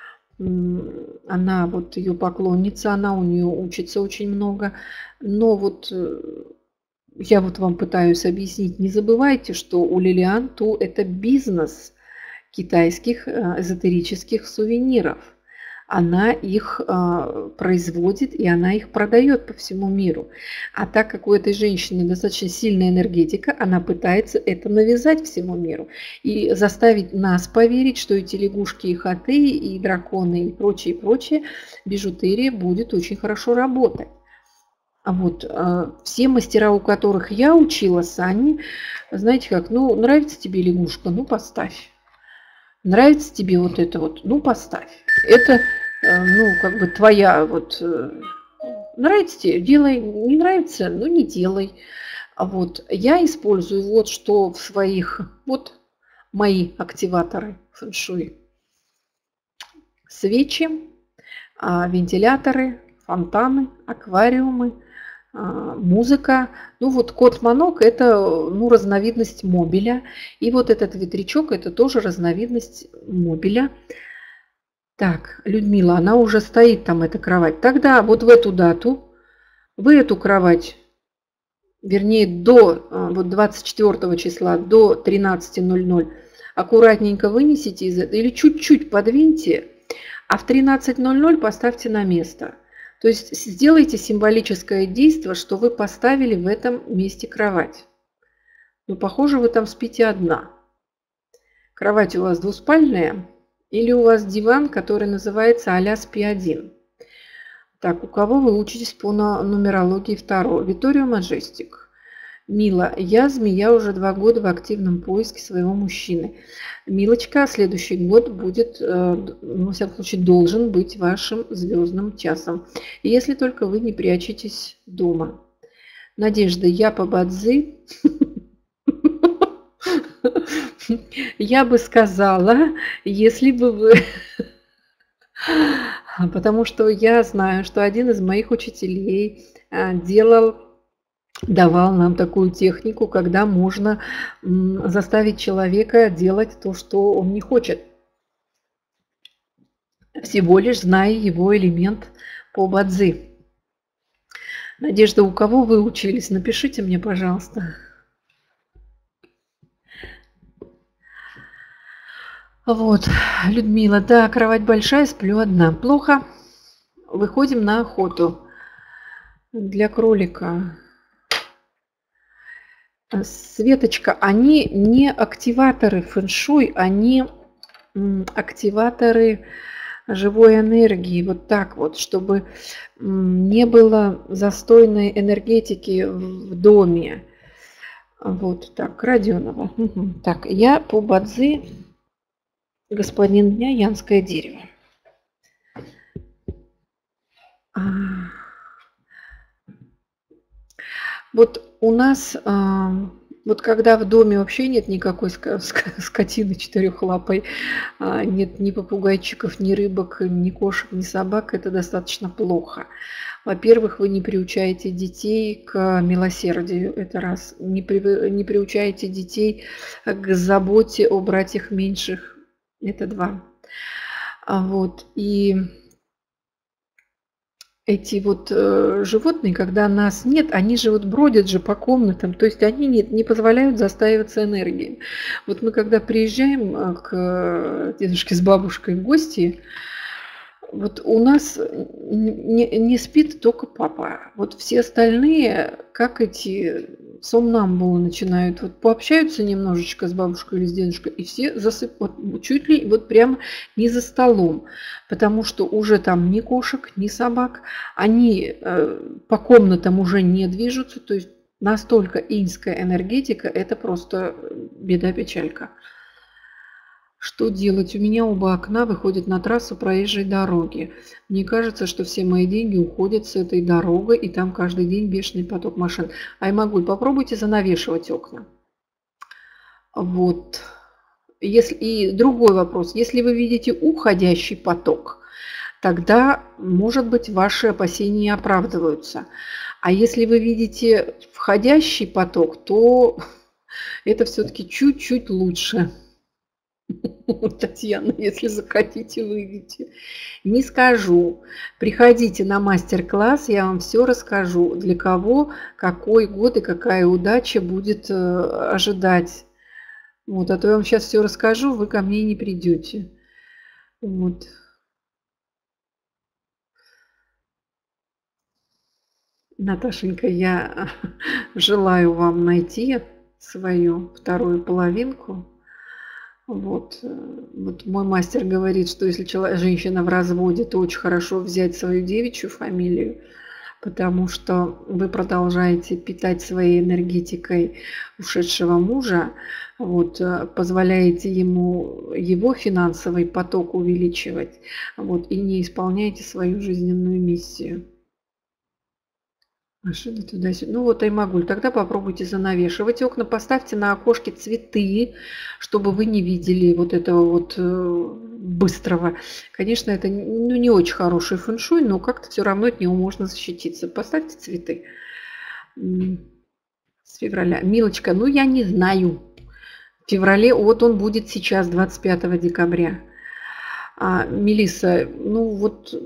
Она вот ее поклонница, она у нее учится очень много. Но вот я вот вам пытаюсь объяснить, не забывайте, что у Лилиан Ту это бизнес китайских эзотерических сувениров. Она их производит и она их продает по всему миру. А так как у этой женщины достаточно сильная энергетика, она пытается это навязать всему миру и заставить нас поверить, что эти лягушки и хоты, и драконы, и прочее, бижутерия будет очень хорошо работать. А вот все мастера, у которых я училась, они, знаете как, ну, нравится тебе лягушка, ну, поставь. Нравится тебе вот это вот, ну, поставь. Это, ну, как бы твоя вот... Нравится тебе, делай. Не нравится, ну, не делай. А вот я использую вот что в своих... Вот мои активаторы фэн-шуй. Свечи, вентиляторы, фонтаны, аквариумы, музыка. Ну вот кот Манок это, ну, разновидность мобиля. И вот этот ветрячок это тоже разновидность мобиля. Так, Людмила, она уже стоит там, эта кровать. Тогда вот в эту дату вы эту кровать, вернее до вот 24 числа до 13:00 аккуратненько вынесите из этого или чуть-чуть подвиньте, а в 13:00 поставьте на место. То есть сделайте символическое действие, что вы поставили в этом месте кровать. Но похоже, вы там спите одна. Кровать у вас двуспальная или у вас диван, который называется а-ля спи один. Так, у кого вы учитесь по нумерологии Таро? Виторио Маджестик. Мила, я змея уже 2 года в активном поиске своего мужчины. Милочка, следующий год будет, во всяком случае, должен быть вашим звездным часом. Если только вы не прячетесь дома. Надежда, я по бадзи. Я бы сказала, если бы вы... Потому что я знаю, что один из моих учителей давал нам такую технику, когда можно заставить человека делать то, что он не хочет, всего лишь зная его элемент по бадзи. Надежда, у кого вы учились? Напишите мне, пожалуйста. Вот, Людмила, да, кровать большая, сплю одна. Плохо. Выходим на охоту для кролика. Светочка, они не активаторы фэн-шуй, они активаторы живой энергии. Вот так вот, чтобы не было застойной энергетики в доме. Вот так, Родионова. Угу. Так, я по бадзи, господин дня, янское дерево. Вот у нас, вот когда в доме вообще нет никакой скотины четырехлапой, нет ни попугайчиков, ни рыбок, ни кошек, ни собак, это достаточно плохо. Во-первых, вы не приучаете детей к милосердию, это раз. Не приучаете детей к заботе о братьях меньших, это два. Вот, и... Эти вот животные, когда нас нет, они же вот бродят же по комнатам, то есть они не позволяют застаиваться энергией. Вот мы когда приезжаем к дедушке с бабушкой в гости, вот у нас не спит только папа. Вот все остальные, как эти сомнамбулы, начинают, вот пообщаются немножечко с бабушкой или с дедушкой, и все засыпают, вот, чуть ли вот прямо не за столом. Потому что уже там ни кошек, ни собак, они по комнатам уже не движутся. То есть настолько иньская энергетика, это просто беда-печалька. Что делать? У меня оба окна выходят на трассу проезжей дороги. Мне кажется, что все мои деньги уходят с этой дороги, и там каждый день бешеный поток машин. Аймагуль, попробуйте занавешивать окна. Вот. Если, и другой вопрос. Если вы видите уходящий поток, тогда, может быть, ваши опасения оправдываются. А если вы видите входящий поток, то это все-таки чуть-чуть лучше. Татьяна, если захотите, выйдите. Не скажу. Приходите на мастер-класс, я вам все расскажу, для кого, какой год и какая удача будет ожидать. Вот, а то я вам сейчас все расскажу, вы ко мне не придете. Вот. Наташенька, я желаю вам найти свою вторую половинку. Вот. Вот мой мастер говорит, что если женщина в разводе, то очень хорошо взять свою девичью фамилию, потому что вы продолжаете питать своей энергетикой ушедшего мужа, вот, позволяете ему его финансовый поток увеличивать, вот, и не исполняете свою жизненную миссию. Машины туда-сюда. Ну вот, Аймагуль, тогда попробуйте занавешивать окна, поставьте на окошке цветы, чтобы вы не видели вот этого вот быстрого. Конечно, это ну, не очень хороший фэншуй, но как-то все равно от него можно защититься. Поставьте цветы с февраля. Милочка, ну я не знаю. В феврале, вот он будет сейчас, 25 декабря. Мелисса, ну вот...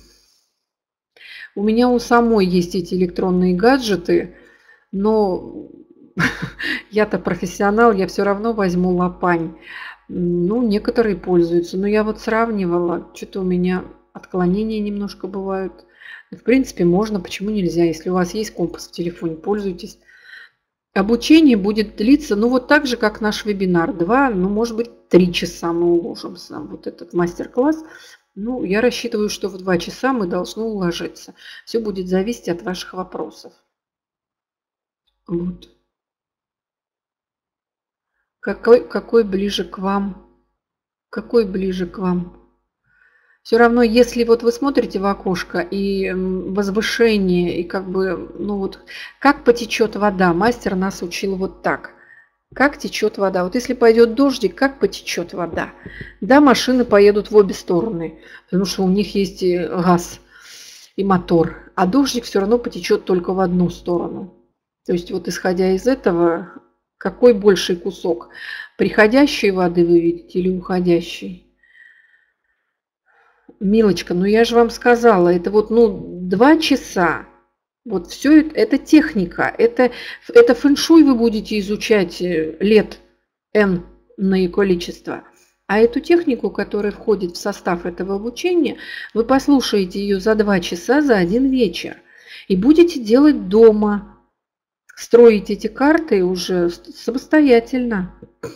У меня у самой есть эти электронные гаджеты, но я-то профессионал, я все равно возьму лопань. Ну, некоторые пользуются, но я вот сравнивала, что-то у меня отклонения немножко бывают. В принципе, можно, почему нельзя? Если у вас есть компас в телефоне, пользуйтесь. Обучение будет длиться, ну, вот так же, как наш вебинар. 2, ну, может быть, 3 часа мы уложимся. Вот этот мастер-класс. Ну, я рассчитываю, что в 2 часа мы должны уложиться. Все будет зависеть от ваших вопросов. Вот. Какой ближе к вам? Какой ближе к вам? Все равно, если вот вы смотрите в окошко и возвышение, и как бы, ну вот, как потечет вода, мастер нас учил вот так. Как течет вода. Вот если пойдет дождик, как потечет вода? Да, машины поедут в обе стороны, потому что у них есть и газ, и мотор. А дождик все равно потечет только в одну сторону. То есть вот исходя из этого, какой больший кусок? Приходящей воды вы видите или уходящей? Милочка, ну я же вам сказала, это вот 2 часа. Вот все это техника, это фэншуй вы будете изучать лет n-ное количество. А эту технику, которая входит в состав этого обучения, вы послушаете ее за 2 часа за один вечер. И будете делать дома, строить эти карты уже самостоятельно.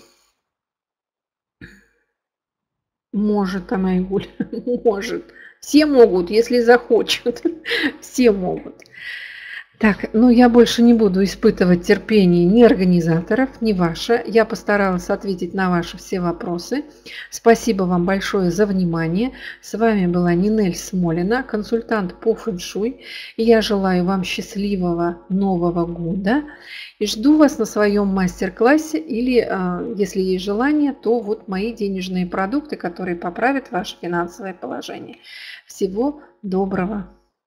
Может, Амайгуль, может. Все могут, если захочут. Все могут. Так, ну я больше не буду испытывать терпение ни организаторов, ни ваше. Я постаралась ответить на ваши все вопросы. Спасибо вам большое за внимание. С вами была Нинель Смолина, консультант по фэншуй. И я желаю вам счастливого Нового года. И жду вас на своем мастер-классе или, если есть желание, то вот мои денежные продукты, которые поправят ваше финансовое положение. Всего доброго!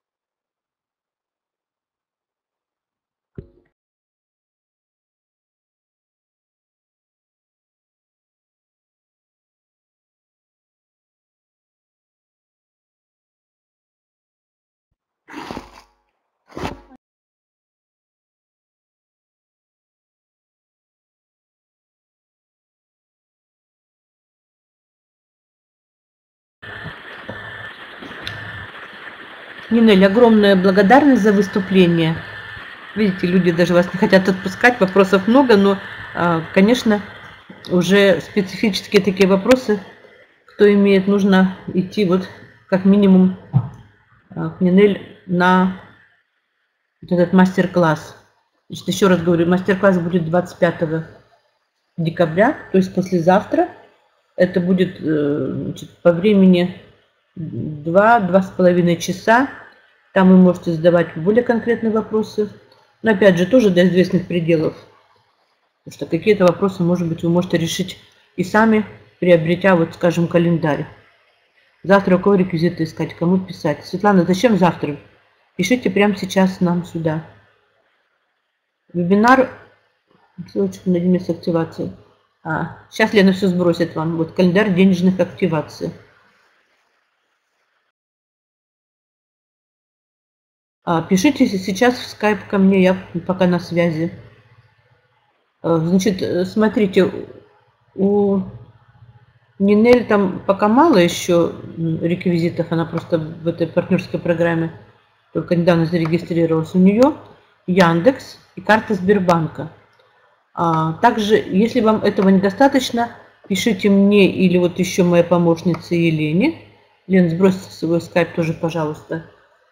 Нинель, огромная благодарность за выступление. Видите, люди даже вас не хотят отпускать, вопросов много, но, конечно, уже специфические такие вопросы, кто имеет, нужно идти вот как минимум к Нинель на вот этот мастер-класс. Значит, еще раз говорю, мастер-класс будет 25 декабря, то есть послезавтра. Это будет значит, по времени 2-2,5 часа. Там вы можете задавать более конкретные вопросы. Но опять же, тоже до известных пределов. Потому что какие-то вопросы, может быть, вы можете решить и сами, приобретя, вот, скажем, календарь. Завтра у кого реквизиты искать, кому писать. Светлана, зачем завтра? Пишите прямо сейчас нам сюда. Вебинар, ссылочку на место активации. Сейчас Лена все сбросит вам. Вот календарь денежных активаций. Пишите сейчас в скайп ко мне, я пока на связи. Значит, смотрите, у Нинель там пока мало еще реквизитов, она просто в этой партнерской программе только недавно зарегистрировалась. У нее Яндекс и карта Сбербанка. Также, если вам этого недостаточно, пишите мне или вот еще моей помощнице Елене. Лен, сбросьте свой скайп тоже, пожалуйста.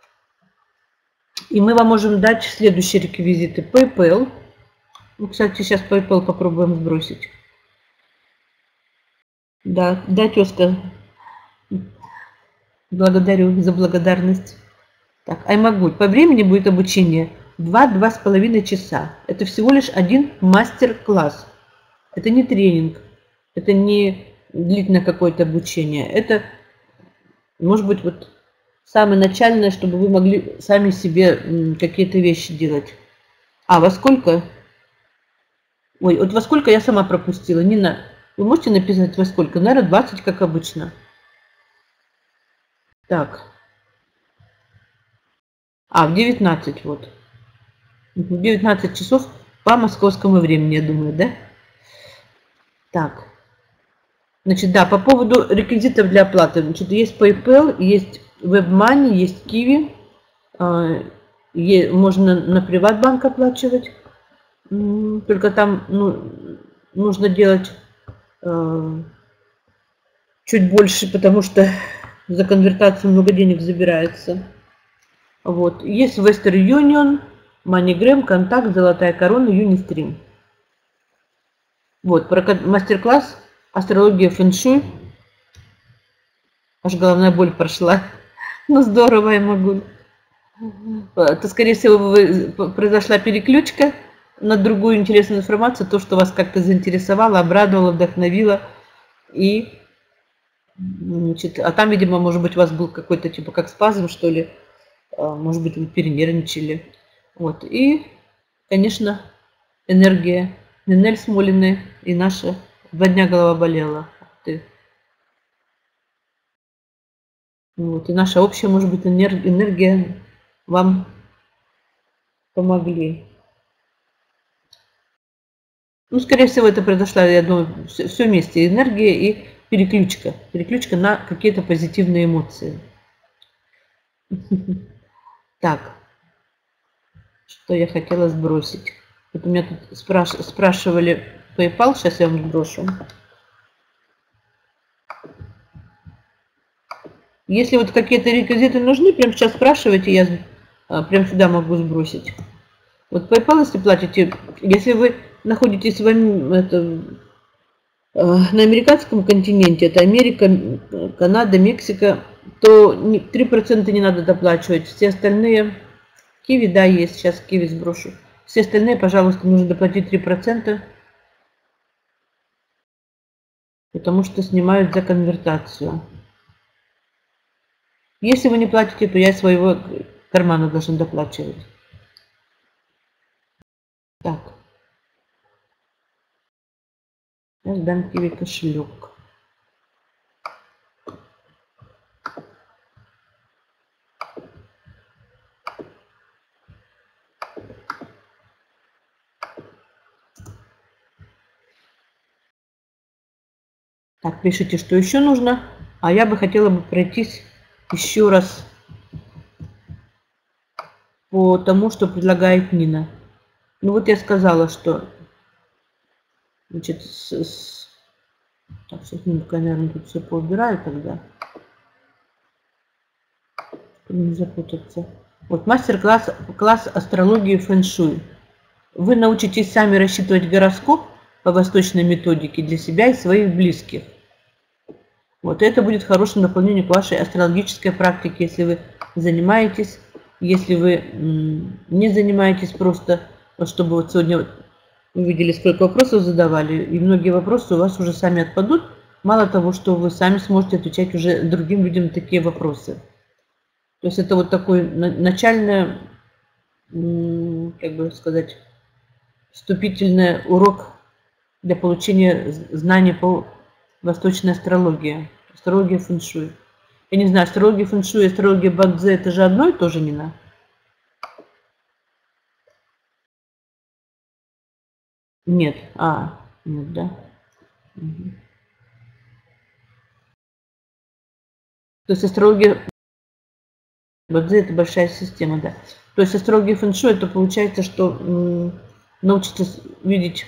И мы вам можем дать следующие реквизиты. PayPal. Ну, кстати, сейчас PayPal попробуем сбросить. Да, тезка. Благодарю за благодарность. Так, Аймагуль. По времени будет обучение 2–2,5 часа. Это всего лишь один мастер-класс. Это не тренинг. Это не длительное какое-то обучение. Это, может быть, вот самое начальное, чтобы вы могли сами себе какие-то вещи делать. Во сколько? Ой, вот во сколько я сама пропустила. Нина, вы можете написать во сколько? Наверное, 20, как обычно. Так. В 19 вот. В 19 часов по московскому времени, я думаю, да? Так. Значит, да, по поводу реквизитов для оплаты. Значит, есть PayPal, есть WebMoney, есть Kiwi. Можно на Приватбанк оплачивать. Только там нужно делать чуть больше, потому что за конвертацию много денег забирается. Вот. Есть Western Union, MoneyGram, Контакт, Золотая Корона, Unistream. Вот, мастер-класс астрология фэн-шуй. Аж головная боль прошла. Здорово, я могу. То, скорее всего, произошла переключка на другую интересную информацию, то, что вас как-то заинтересовало, обрадовало, вдохновило. И, значит, там, видимо, может быть, у вас был какой-то, типа, как спазм, что ли. Может быть, вы перенервничали. Вот. И, конечно, энергия Нинель Смолиной и наша 2 дня голова болела. Вот. И наша общая, может быть, энергия вам помогли. Скорее всего, это произошло, я думаю, все вместе. Энергия и переключка. Переключка на какие-то позитивные эмоции. Так. Что я хотела сбросить? Вот у меня тут спрашивали PayPal. Сейчас я вам сброшу. Если вот какие-то реквизиты нужны, прямо сейчас спрашивайте, я прямо сюда могу сбросить. Вот PayPal, если платите, если вы находитесь на американском континенте, это Америка, Канада, Мексика, то 3% не надо доплачивать. Все остальные, Kiwi, да, есть, сейчас Kiwi сброшу. Все остальные, пожалуйста, нужно доплатить 3%, потому что снимают за конвертацию. Если вы не платите, то я из своего кармана должен доплачивать. Так. Я дам Kiwi кошелек. Так, пишите, что еще нужно. А я бы хотела пройтись еще раз по тому, что предлагает Нина. Вот я сказала, что, значит, так, сейчас минутку, наверное, тут все поубираю тогда, чтобы не запутаться. Вот мастер-класс астрологии фэн-шуй. Вы научитесь сами рассчитывать гороскоп по восточной методике для себя и своих близких. Вот это будет хорошим дополнением к вашей астрологической практике, если вы занимаетесь, если вы не занимаетесь просто, чтобы вот сегодня Вы видели, сколько вопросов задавали, и многие вопросы у вас уже сами отпадут. Мало того, что вы сами сможете отвечать уже другим людям на такие вопросы. То есть это вот такой начальный, как бы сказать, вступительный урок для получения знаний по восточной астрологии. Астрология фэншуй. Я не знаю, астрология фэншуй и астрология бадзе это же одно и то же, Нина? Нет. Нет, да. Угу. То есть астрология бадзе это большая система, да. То есть астрология фэншуй это получается, что научитесь видеть.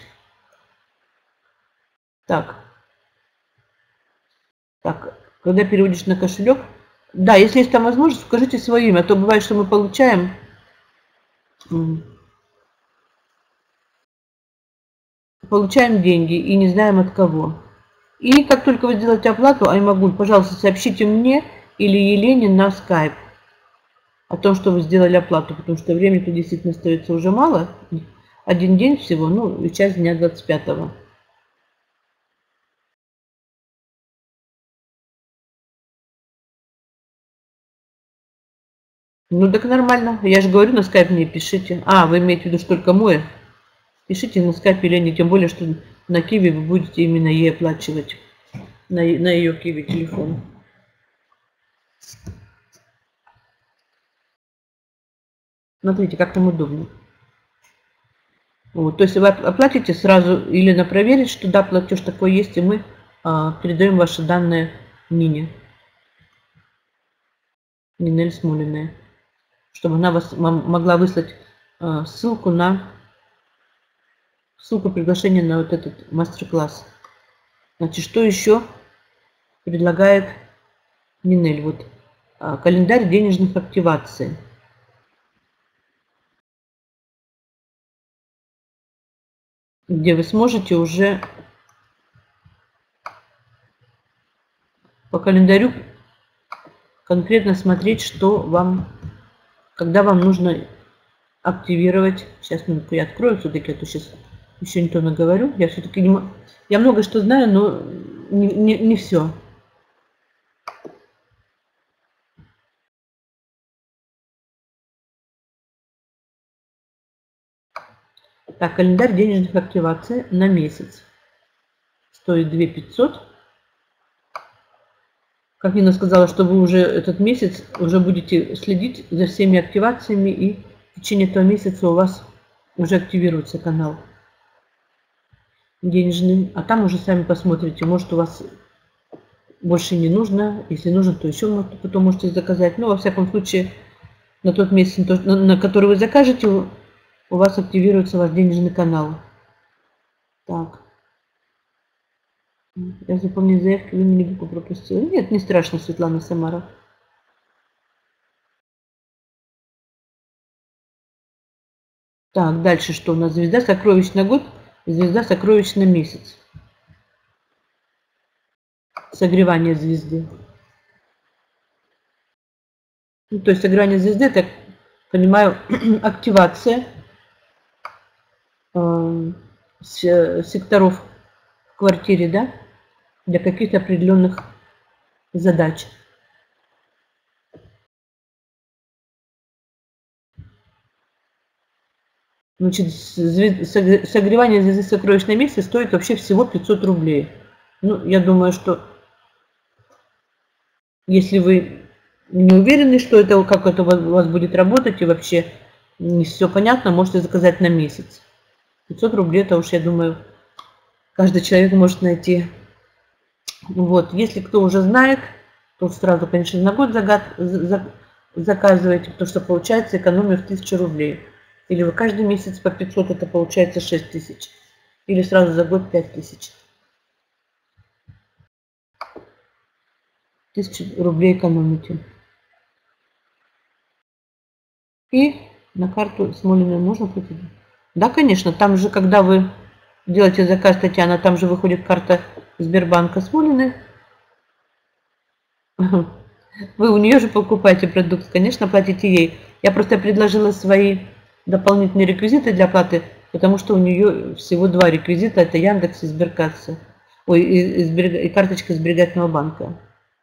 Так, когда переводишь на кошелек, да, если есть там возможность, укажите свое имя, а то бывает, что мы получаем деньги и не знаем от кого. И как только вы сделаете оплату, Аймагуль, пожалуйста, сообщите мне или Елене на скайп о том, что вы сделали оплату, потому что времени-то действительно остается уже мало. Один день всего, ну и часть дня 25-го. Ну так нормально. Я же говорю, на скайп мне пишите. Вы имеете в виду, что только мой? Пишите на скайпе Елене, тем более, что на Киви вы будете именно ей оплачивать. На ее Киви телефон. Смотрите, как вам удобно. Вот, то есть вы оплатите сразу или на проверить, что да, платеж такой есть, и мы передаем ваши данные Нине. Нинель Смолиной. Чтобы она вам могла выслать ссылку приглашения на вот этот мастер-класс. Значит, что еще предлагает Нинель? Вот календарь денежных активаций. Где вы сможете уже по календарю конкретно смотреть, что вам, когда вам нужно активировать. Сейчас минутку я открою все-таки, а то сейчас еще не то наговорю. Я все-таки не могу. Я много что знаю, но не все. Так, календарь денежных активаций на месяц. Стоит 2500. Как Нина сказала, что вы уже этот месяц уже будете следить за всеми активациями, и в течение этого месяца у вас уже активируется канал денежный. А там уже сами посмотрите, может у вас больше не нужно. Если нужно, то еще потом можете заказать. Но во всяком случае, на тот месяц, на который вы закажете, у вас активируется ваш денежный канал. Так. Я заполню заявку, вы мне букву пропустила. Нет, не страшно, Светлана Самара. Так, дальше что у нас? Звезда сокровищ на год, звезда сокровищ на месяц. Согревание звезды. Ну, то есть согревание звезды, это, понимаю, активация секторов в квартире, да, для каких-то определенных задач. Значит, согревание звезды сокровищ на месяц стоит вообще всего 500 рублей. Ну, я думаю, что если вы не уверены, что это, как это у вас будет работать, и вообще не все понятно, можете заказать на месяц. 500 рублей, это уж, я думаю, каждый человек может найти. Вот, если кто уже знает, то сразу, конечно, на год заказывайте, потому что получается экономия в 1000 рублей. Или вы каждый месяц по 500, это получается 6000. Или сразу за год 5000. 1000 рублей экономите. И на карту Смолиной можно платить? Да, конечно. Там же, когда вы делаете заказ, Татьяна, там же выходит карта Сбербанка Смолиной. Вы у нее же покупаете продукт, конечно, платите ей. Я просто предложила свои дополнительные реквизиты для оплаты. потому что у нее всего два реквизита, это Яндекс и Сберкасса. Ой, и карточка сберегательного банка.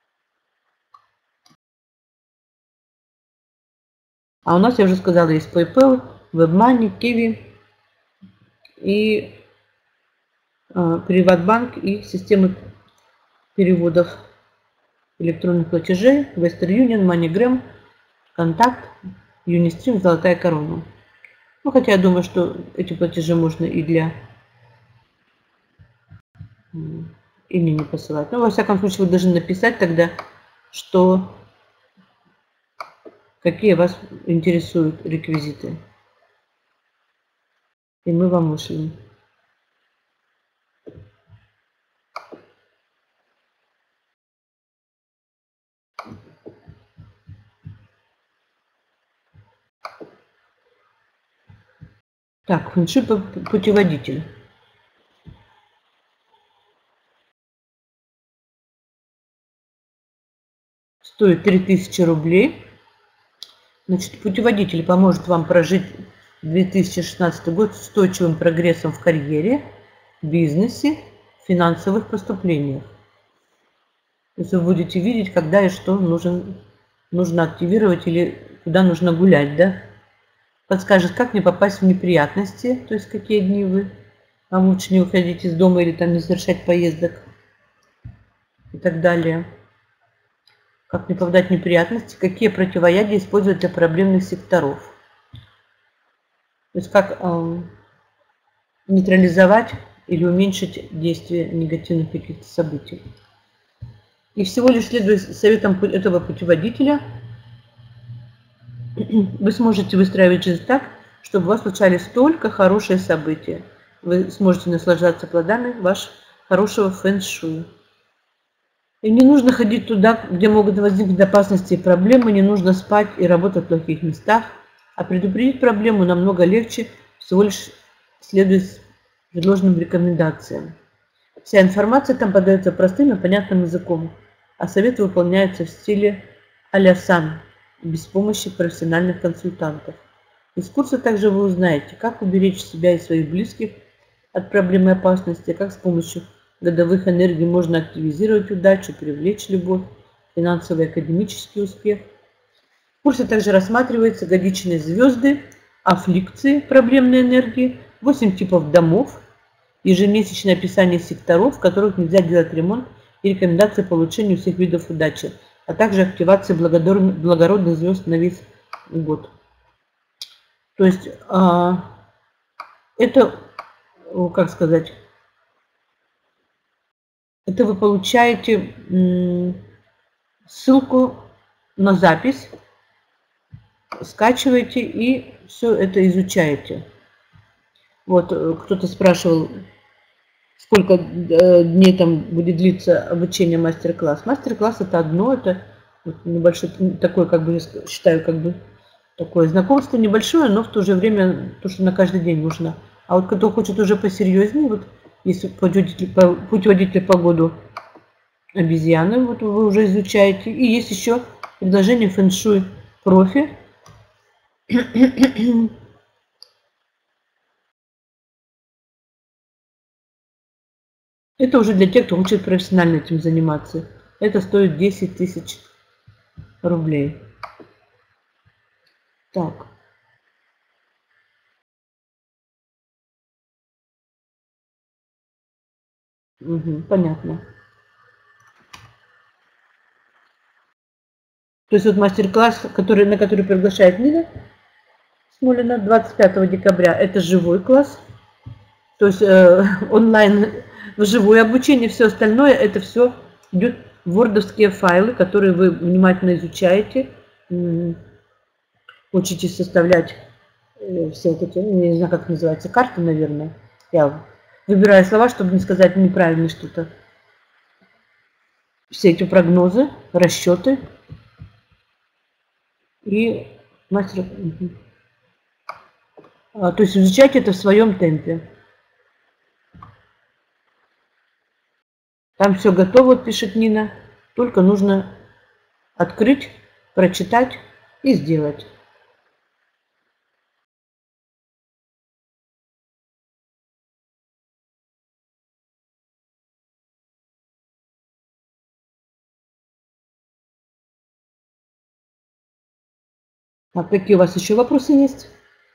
А у нас, я уже сказала, есть PayPal, WebMoney, Kiwi и Приватбанк и системы переводов электронных платежей, Western Union, MoneyGram, Контакт, Unistream, Золотая корона. Ну, хотя я думаю, что эти платежи можно и для имени посылать. Но, во всяком случае, вы должны написать тогда, что какие вас интересуют реквизиты. И мы вам вышлем. Так, фэншуй путеводитель. Стоит 3000 рублей. Значит, путеводитель поможет вам прожить 2016 год с устойчивым прогрессом в карьере, бизнесе, финансовых поступлениях. То есть вы будете видеть, когда и что нужно активировать или куда нужно гулять, да? Подскажет, как не попасть в неприятности, то есть какие дни вам лучше не уходить из дома или там не совершать поездок и так далее. Как не попадать в неприятности, какие противоядия использовать для проблемных секторов. То есть как нейтрализовать или уменьшить действие негативных каких-то событий. И всего лишь следуя советам этого путеводителя, вы сможете выстраивать жизнь так, чтобы у вас случались только хорошие события. Вы сможете наслаждаться плодами вашего хорошего фэн-шуй. И не нужно ходить туда, где могут возникнуть опасности и проблемы, не нужно спать и работать в плохих местах, а предупредить проблему намного легче, всего лишь следуя предложенным рекомендациям. Вся информация там подается простым и понятным языком, а советы выполняются в стиле а-ля сам, без помощи профессиональных консультантов. Из курса также вы узнаете, как уберечь себя и своих близких от проблем и опасности, как с помощью годовых энергий можно активизировать удачу, привлечь любовь, финансовый и академический успех. В курсе также рассматриваются годичные звезды, аффликции, проблемные энергии, 8 типов домов, ежемесячное описание секторов, в которых нельзя делать ремонт и рекомендации по улучшению всех видов удачи, а также активация благородных звезд на весь год. То есть это, как сказать, это вы получаете ссылку на запись, скачиваете и все это изучаете. Вот кто-то спрашивал, сколько дней там будет длиться обучение мастер-класс. Мастер-класс это одно, это небольшое, такое, как бы, я считаю, как бы такое знакомство небольшое, но в то же время то, что на каждый день нужно. А вот кто хочет уже посерьезнее, вот если путеводитель по году обезьяны, вот вы уже изучаете. И есть еще предложение фэн-шуй профи. Это уже для тех, кто хочет профессионально этим заниматься. Это стоит 10 000 рублей. Так. Угу, понятно. То есть вот мастер-класс, на который приглашает Нина Смолина 25 декабря, это живой класс. То есть онлайн, вживую обучение, все остальное, это все идет в вордовские файлы, которые вы внимательно изучаете, учитесь составлять все вот эти, я не знаю, как называется, карты, наверное. Я выбираю слова, чтобы не сказать неправильно что-то. Все эти прогнозы, расчеты и мастер. То есть изучайте это в своем темпе. Там все готово, пишет Нина. Только нужно открыть, прочитать и сделать. Так, какие у вас еще вопросы есть?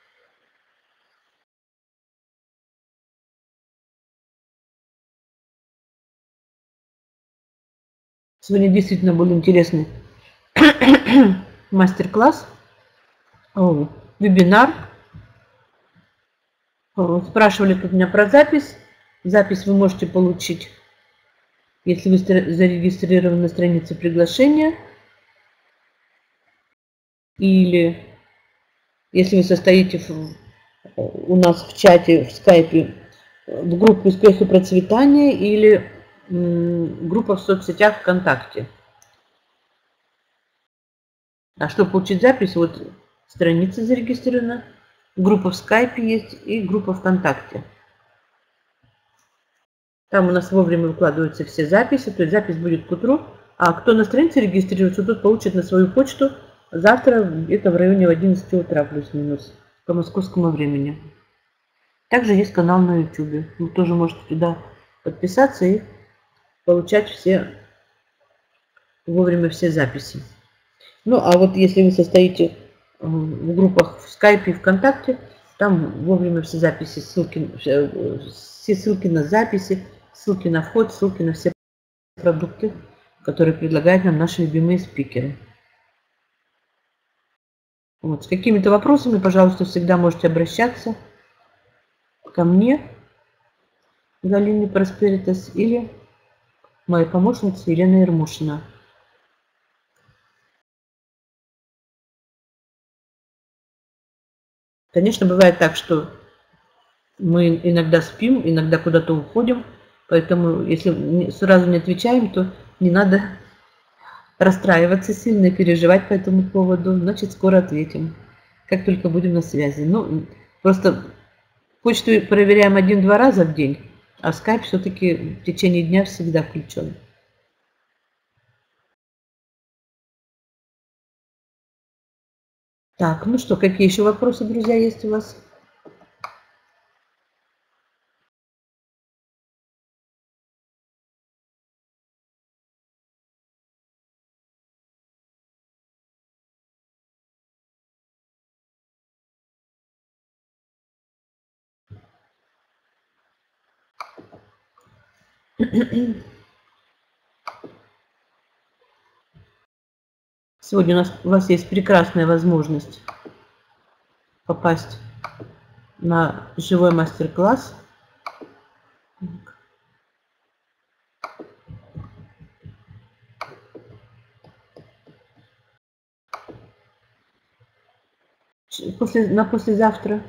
Сегодня действительно был интересный мастер-класс, вебинар. Спрашивали тут меня про запись. Запись вы можете получить, если вы зарегистрированы на странице приглашения, или если вы состоите у нас в чате, в скайпе, в группе «Успех и процветание» или группа в соцсетях ВКонтакте. А чтобы получить запись, вот страница зарегистрирована, группа в скайпе есть и группа ВКонтакте. Там у нас вовремя выкладываются все записи, то есть запись будет к утру. А кто на странице регистрируется, тот получит на свою почту завтра, где-то в районе 11 утра, плюс-минус, по московскому времени. Также есть канал на YouTube. Вы тоже можете туда подписаться и получать вовремя все записи. Ну, а вот если вы состоите в группах в Skype и ВКонтакте, там вовремя все записи, все ссылки на записи, ссылки на вход, ссылки на все продукты, которые предлагают нам наши любимые спикеры. Вот, с какими-то вопросами, пожалуйста, всегда можете обращаться ко мне, Галине Просперитас, или моей помощнице Елена Ермушина. Конечно, бывает так, что мы иногда спим, иногда куда-то уходим, поэтому если сразу не отвечаем, то не надо расстраиваться сильно и переживать по этому поводу, значит, скоро ответим, как только будем на связи. Ну, просто почту проверяем 1-2 раза в день, а скайп все-таки в течение дня всегда включен. Так, ну что, какие еще вопросы, друзья, есть у вас? Сегодня у вас есть прекрасная возможность попасть на живой мастер-класс. На послезавтра.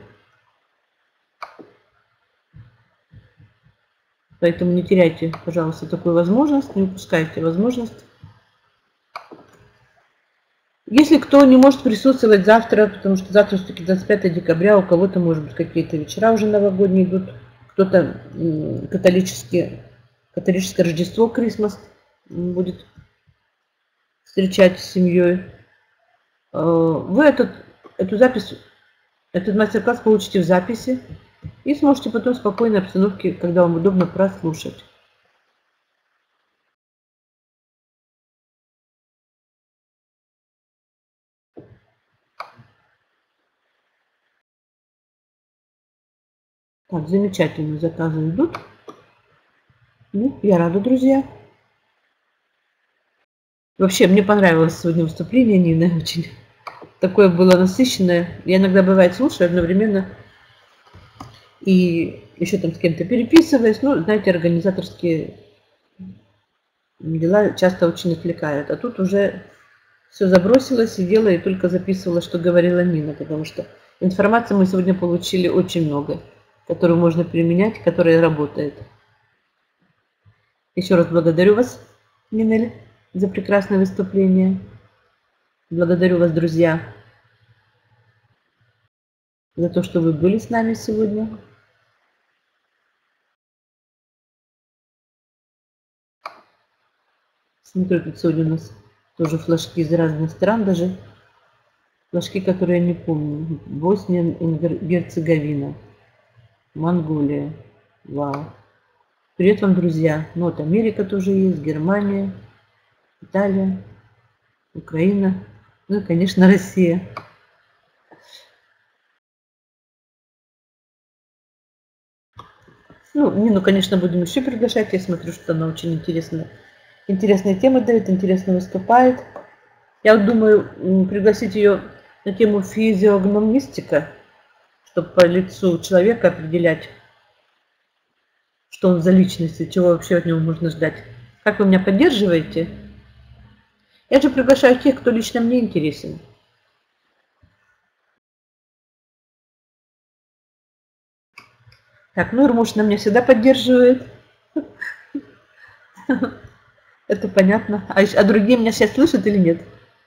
Поэтому не теряйте, пожалуйста, такую возможность, не упускайте возможность. Если кто не может присутствовать завтра, потому что завтра все-таки 25 декабря, у кого-то, может быть, какие-то вечера уже новогодние идут, кто-то католическое Рождество, Крисмас будет встречать с семьей, вы эту запись, этот мастер-класс получите в записи и сможете потом в спокойной обстановке, когда вам удобно, прослушать. Так, замечательно, заказы идут. Ну, я рада, друзья. Вообще, мне понравилось сегодня выступление Нины, очень такое было насыщенное. Я иногда, бывает, слушаю одновременно и еще там с кем-то переписываюсь. Ну, знаете, организаторские дела часто очень отвлекают. А тут уже все забросила, сидела и только записывала, что говорила Нина, потому что информации мы сегодня получили очень много, которую можно применять, которая работает. Еще раз благодарю вас, Нинель, за прекрасное выступление. Благодарю вас, друзья, за то, что вы были с нами сегодня. Смотрю, тут сегодня у нас тоже флажки из разных стран, даже флажки, которые я не помню. Босния и Герцеговина, Монголия. Вау. Привет вам, друзья. Ну вот Америка тоже есть, Германия, Италия, Украина, ну и, конечно, Россия. Ну, Нину, конечно, будем еще приглашать. Я смотрю, что она очень интересная. Интересные темы дает, интересно выступает. Я вот думаю пригласить ее на тему физиогномистика, чтобы по лицу человека определять, что он за личность и чего вообще от него можно ждать. Как вы меня поддерживаете? Я же приглашаю тех, кто лично мне интересен. Так, ну Ирмушина меня всегда поддерживает. Это понятно. А другие меня сейчас слышат или нет?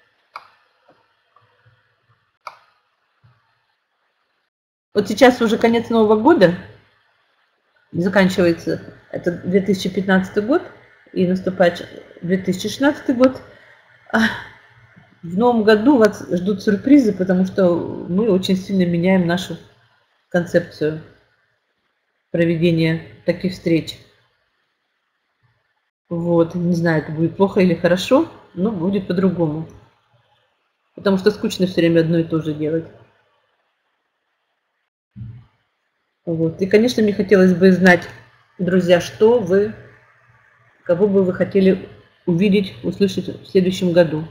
Вот сейчас уже конец Нового года. Заканчивается это 2015 год. И наступает 2016 год. В новом году вас ждут сюрпризы, потому что мы очень сильно меняем нашу концепцию проведения таких встреч. Вот, не знаю, это будет плохо или хорошо, но будет по-другому. Потому что скучно все время одно и то же делать. Вот. И, конечно, мне хотелось бы знать, друзья, кого бы вы хотели увидеть, услышать в следующем году.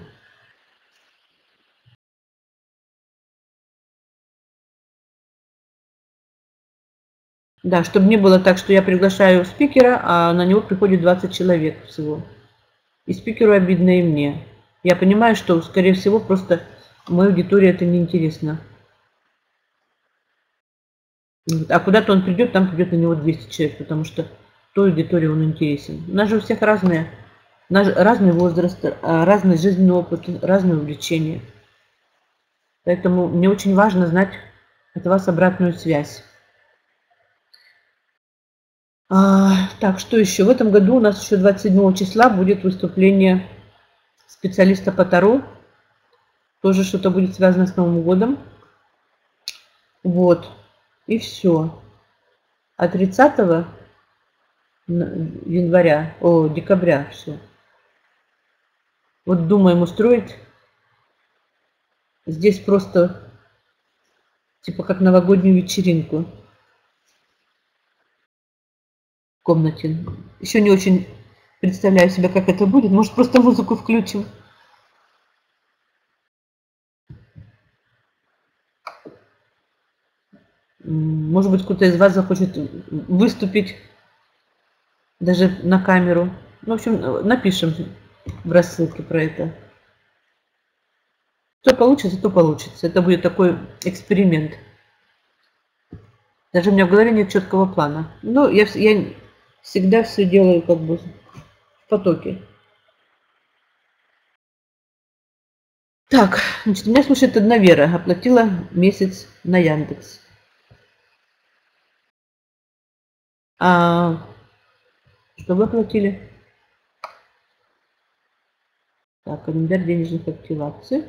Да, чтобы не было так, что я приглашаю спикера, а на него приходит 20 человек всего. И спикеру обидно, и мне. Я понимаю, что, скорее всего, просто моей аудитории это неинтересно. А куда-то он придет, там придет на него 200 человек, потому что той аудитории он интересен. У нас же у всех разный возраст, разный жизненный опыт, разные увлечения. Поэтому мне очень важно знать от вас обратную связь. Так, что еще? В этом году у нас еще 27 числа будет выступление специалиста по Таро. Тоже что-то будет связано с Новым годом. Вот. И все. А 30 декабря все. Вот думаем устроить здесь просто типа как новогоднюю вечеринку в комнате. Еще не очень представляю себе, как это будет. Может, просто музыку включим. Может быть, кто-то из вас захочет выступить даже на камеру. Ну, в общем, напишем в рассылке про это. Что получится, то получится. Это будет такой эксперимент. Даже у меня в голове нет четкого плана. Но я всегда все делаю как бы в потоке. Так, значит, меня слушает одна Вера. Оплатила месяц на Яндекс. Что вы оплатили? Так, календарь денежных активаций.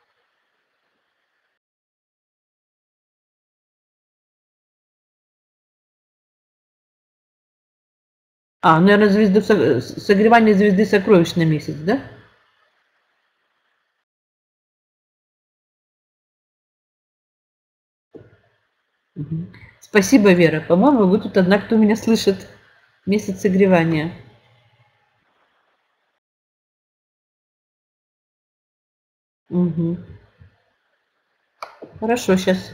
Наверное, согревание звезды сокровищ на месяц, да? Угу. Спасибо, Вера. По-моему, вы тут одна, кто меня слышит. Месяц согревания. Угу. Хорошо, сейчас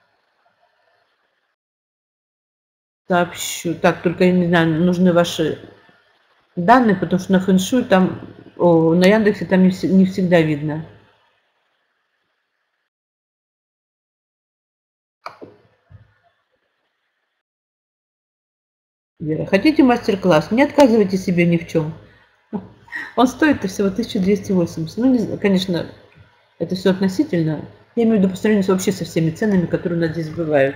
сообщу. Так, только я не знаю, нужны ваши данные, потому что на фэншуй там, на Яндексе там не всегда видно. Вера, хотите мастер-класс? Не отказывайте себе ни в чем. Он стоит всего 1280. Ну, конечно, это все относительно. Я имею в виду по сравнению вообще со всеми ценами, которые у нас здесь бывают.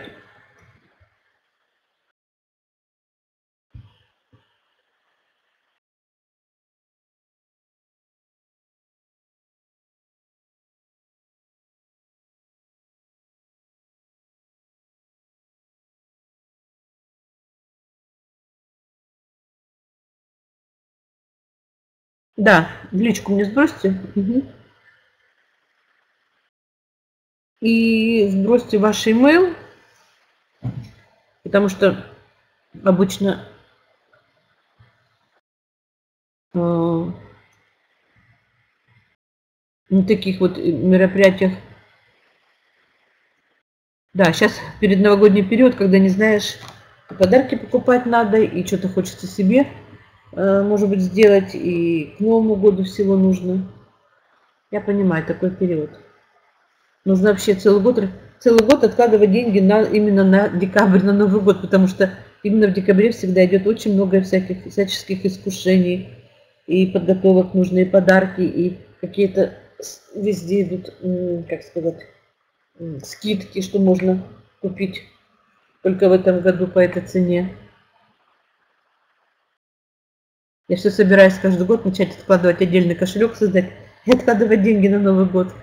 Да, в личку мне сбросьте. Угу. И сбросьте ваш email, потому что обычно на таких вот мероприятиях. Да, сейчас перед новогодний период, когда не знаешь, подарки покупать надо, и что-то хочется себе, может быть, сделать, и к Новому году всего нужно. Я понимаю, такой период. Нужно вообще целый год откладывать деньги именно на декабрь, на Новый год, потому что именно в декабре всегда идет очень много всяческих искушений, и подготовок нужны, и подарки, и какие-то везде идут, как сказать, скидки, что можно купить только в этом году по этой цене. Я все собираюсь каждый год начать откладывать отдельный кошелек, создать и откладывать деньги на Новый год.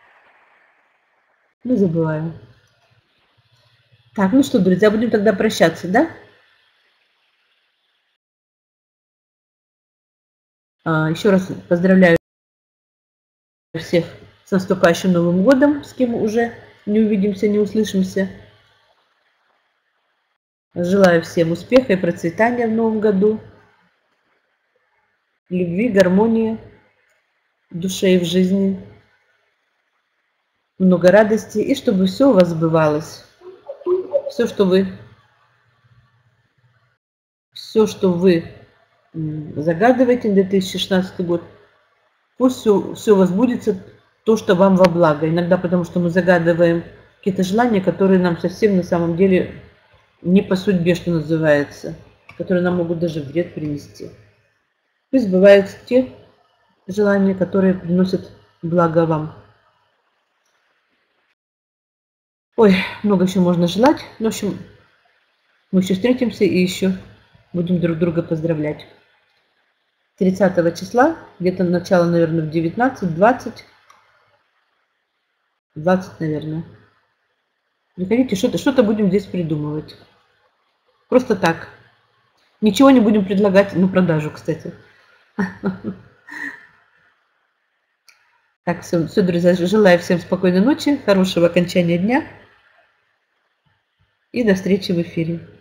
Ну, забываю. Так, ну что, друзья, будем тогда прощаться, да? Еще раз поздравляю всех с наступающим Новым годом, с кем уже не увидимся, не услышимся. Желаю всем успеха и процветания в Новом году, любви, гармонии в душе и в жизни, много радости, и чтобы все у вас сбывалось. Все, что вы загадываете на 2016 год, пусть все у вас сбудется, то, что вам во благо. Иногда потому, что мы загадываем какие-то желания, которые нам совсем на самом деле не по судьбе, что называется, которые нам могут даже вред принести. Пусть сбываются те желания, которые приносят благо вам. Ой, много еще можно желать. В общем, мы еще встретимся и еще будем друг друга поздравлять. 30 числа, где-то начало, наверное, в 19, 20, наверное. Приходите, что-то будем здесь придумывать. Просто так. Ничего не будем предлагать на продажу, кстати. Так, все, друзья, желаю всем спокойной ночи, хорошего окончания дня и до встречи в эфире.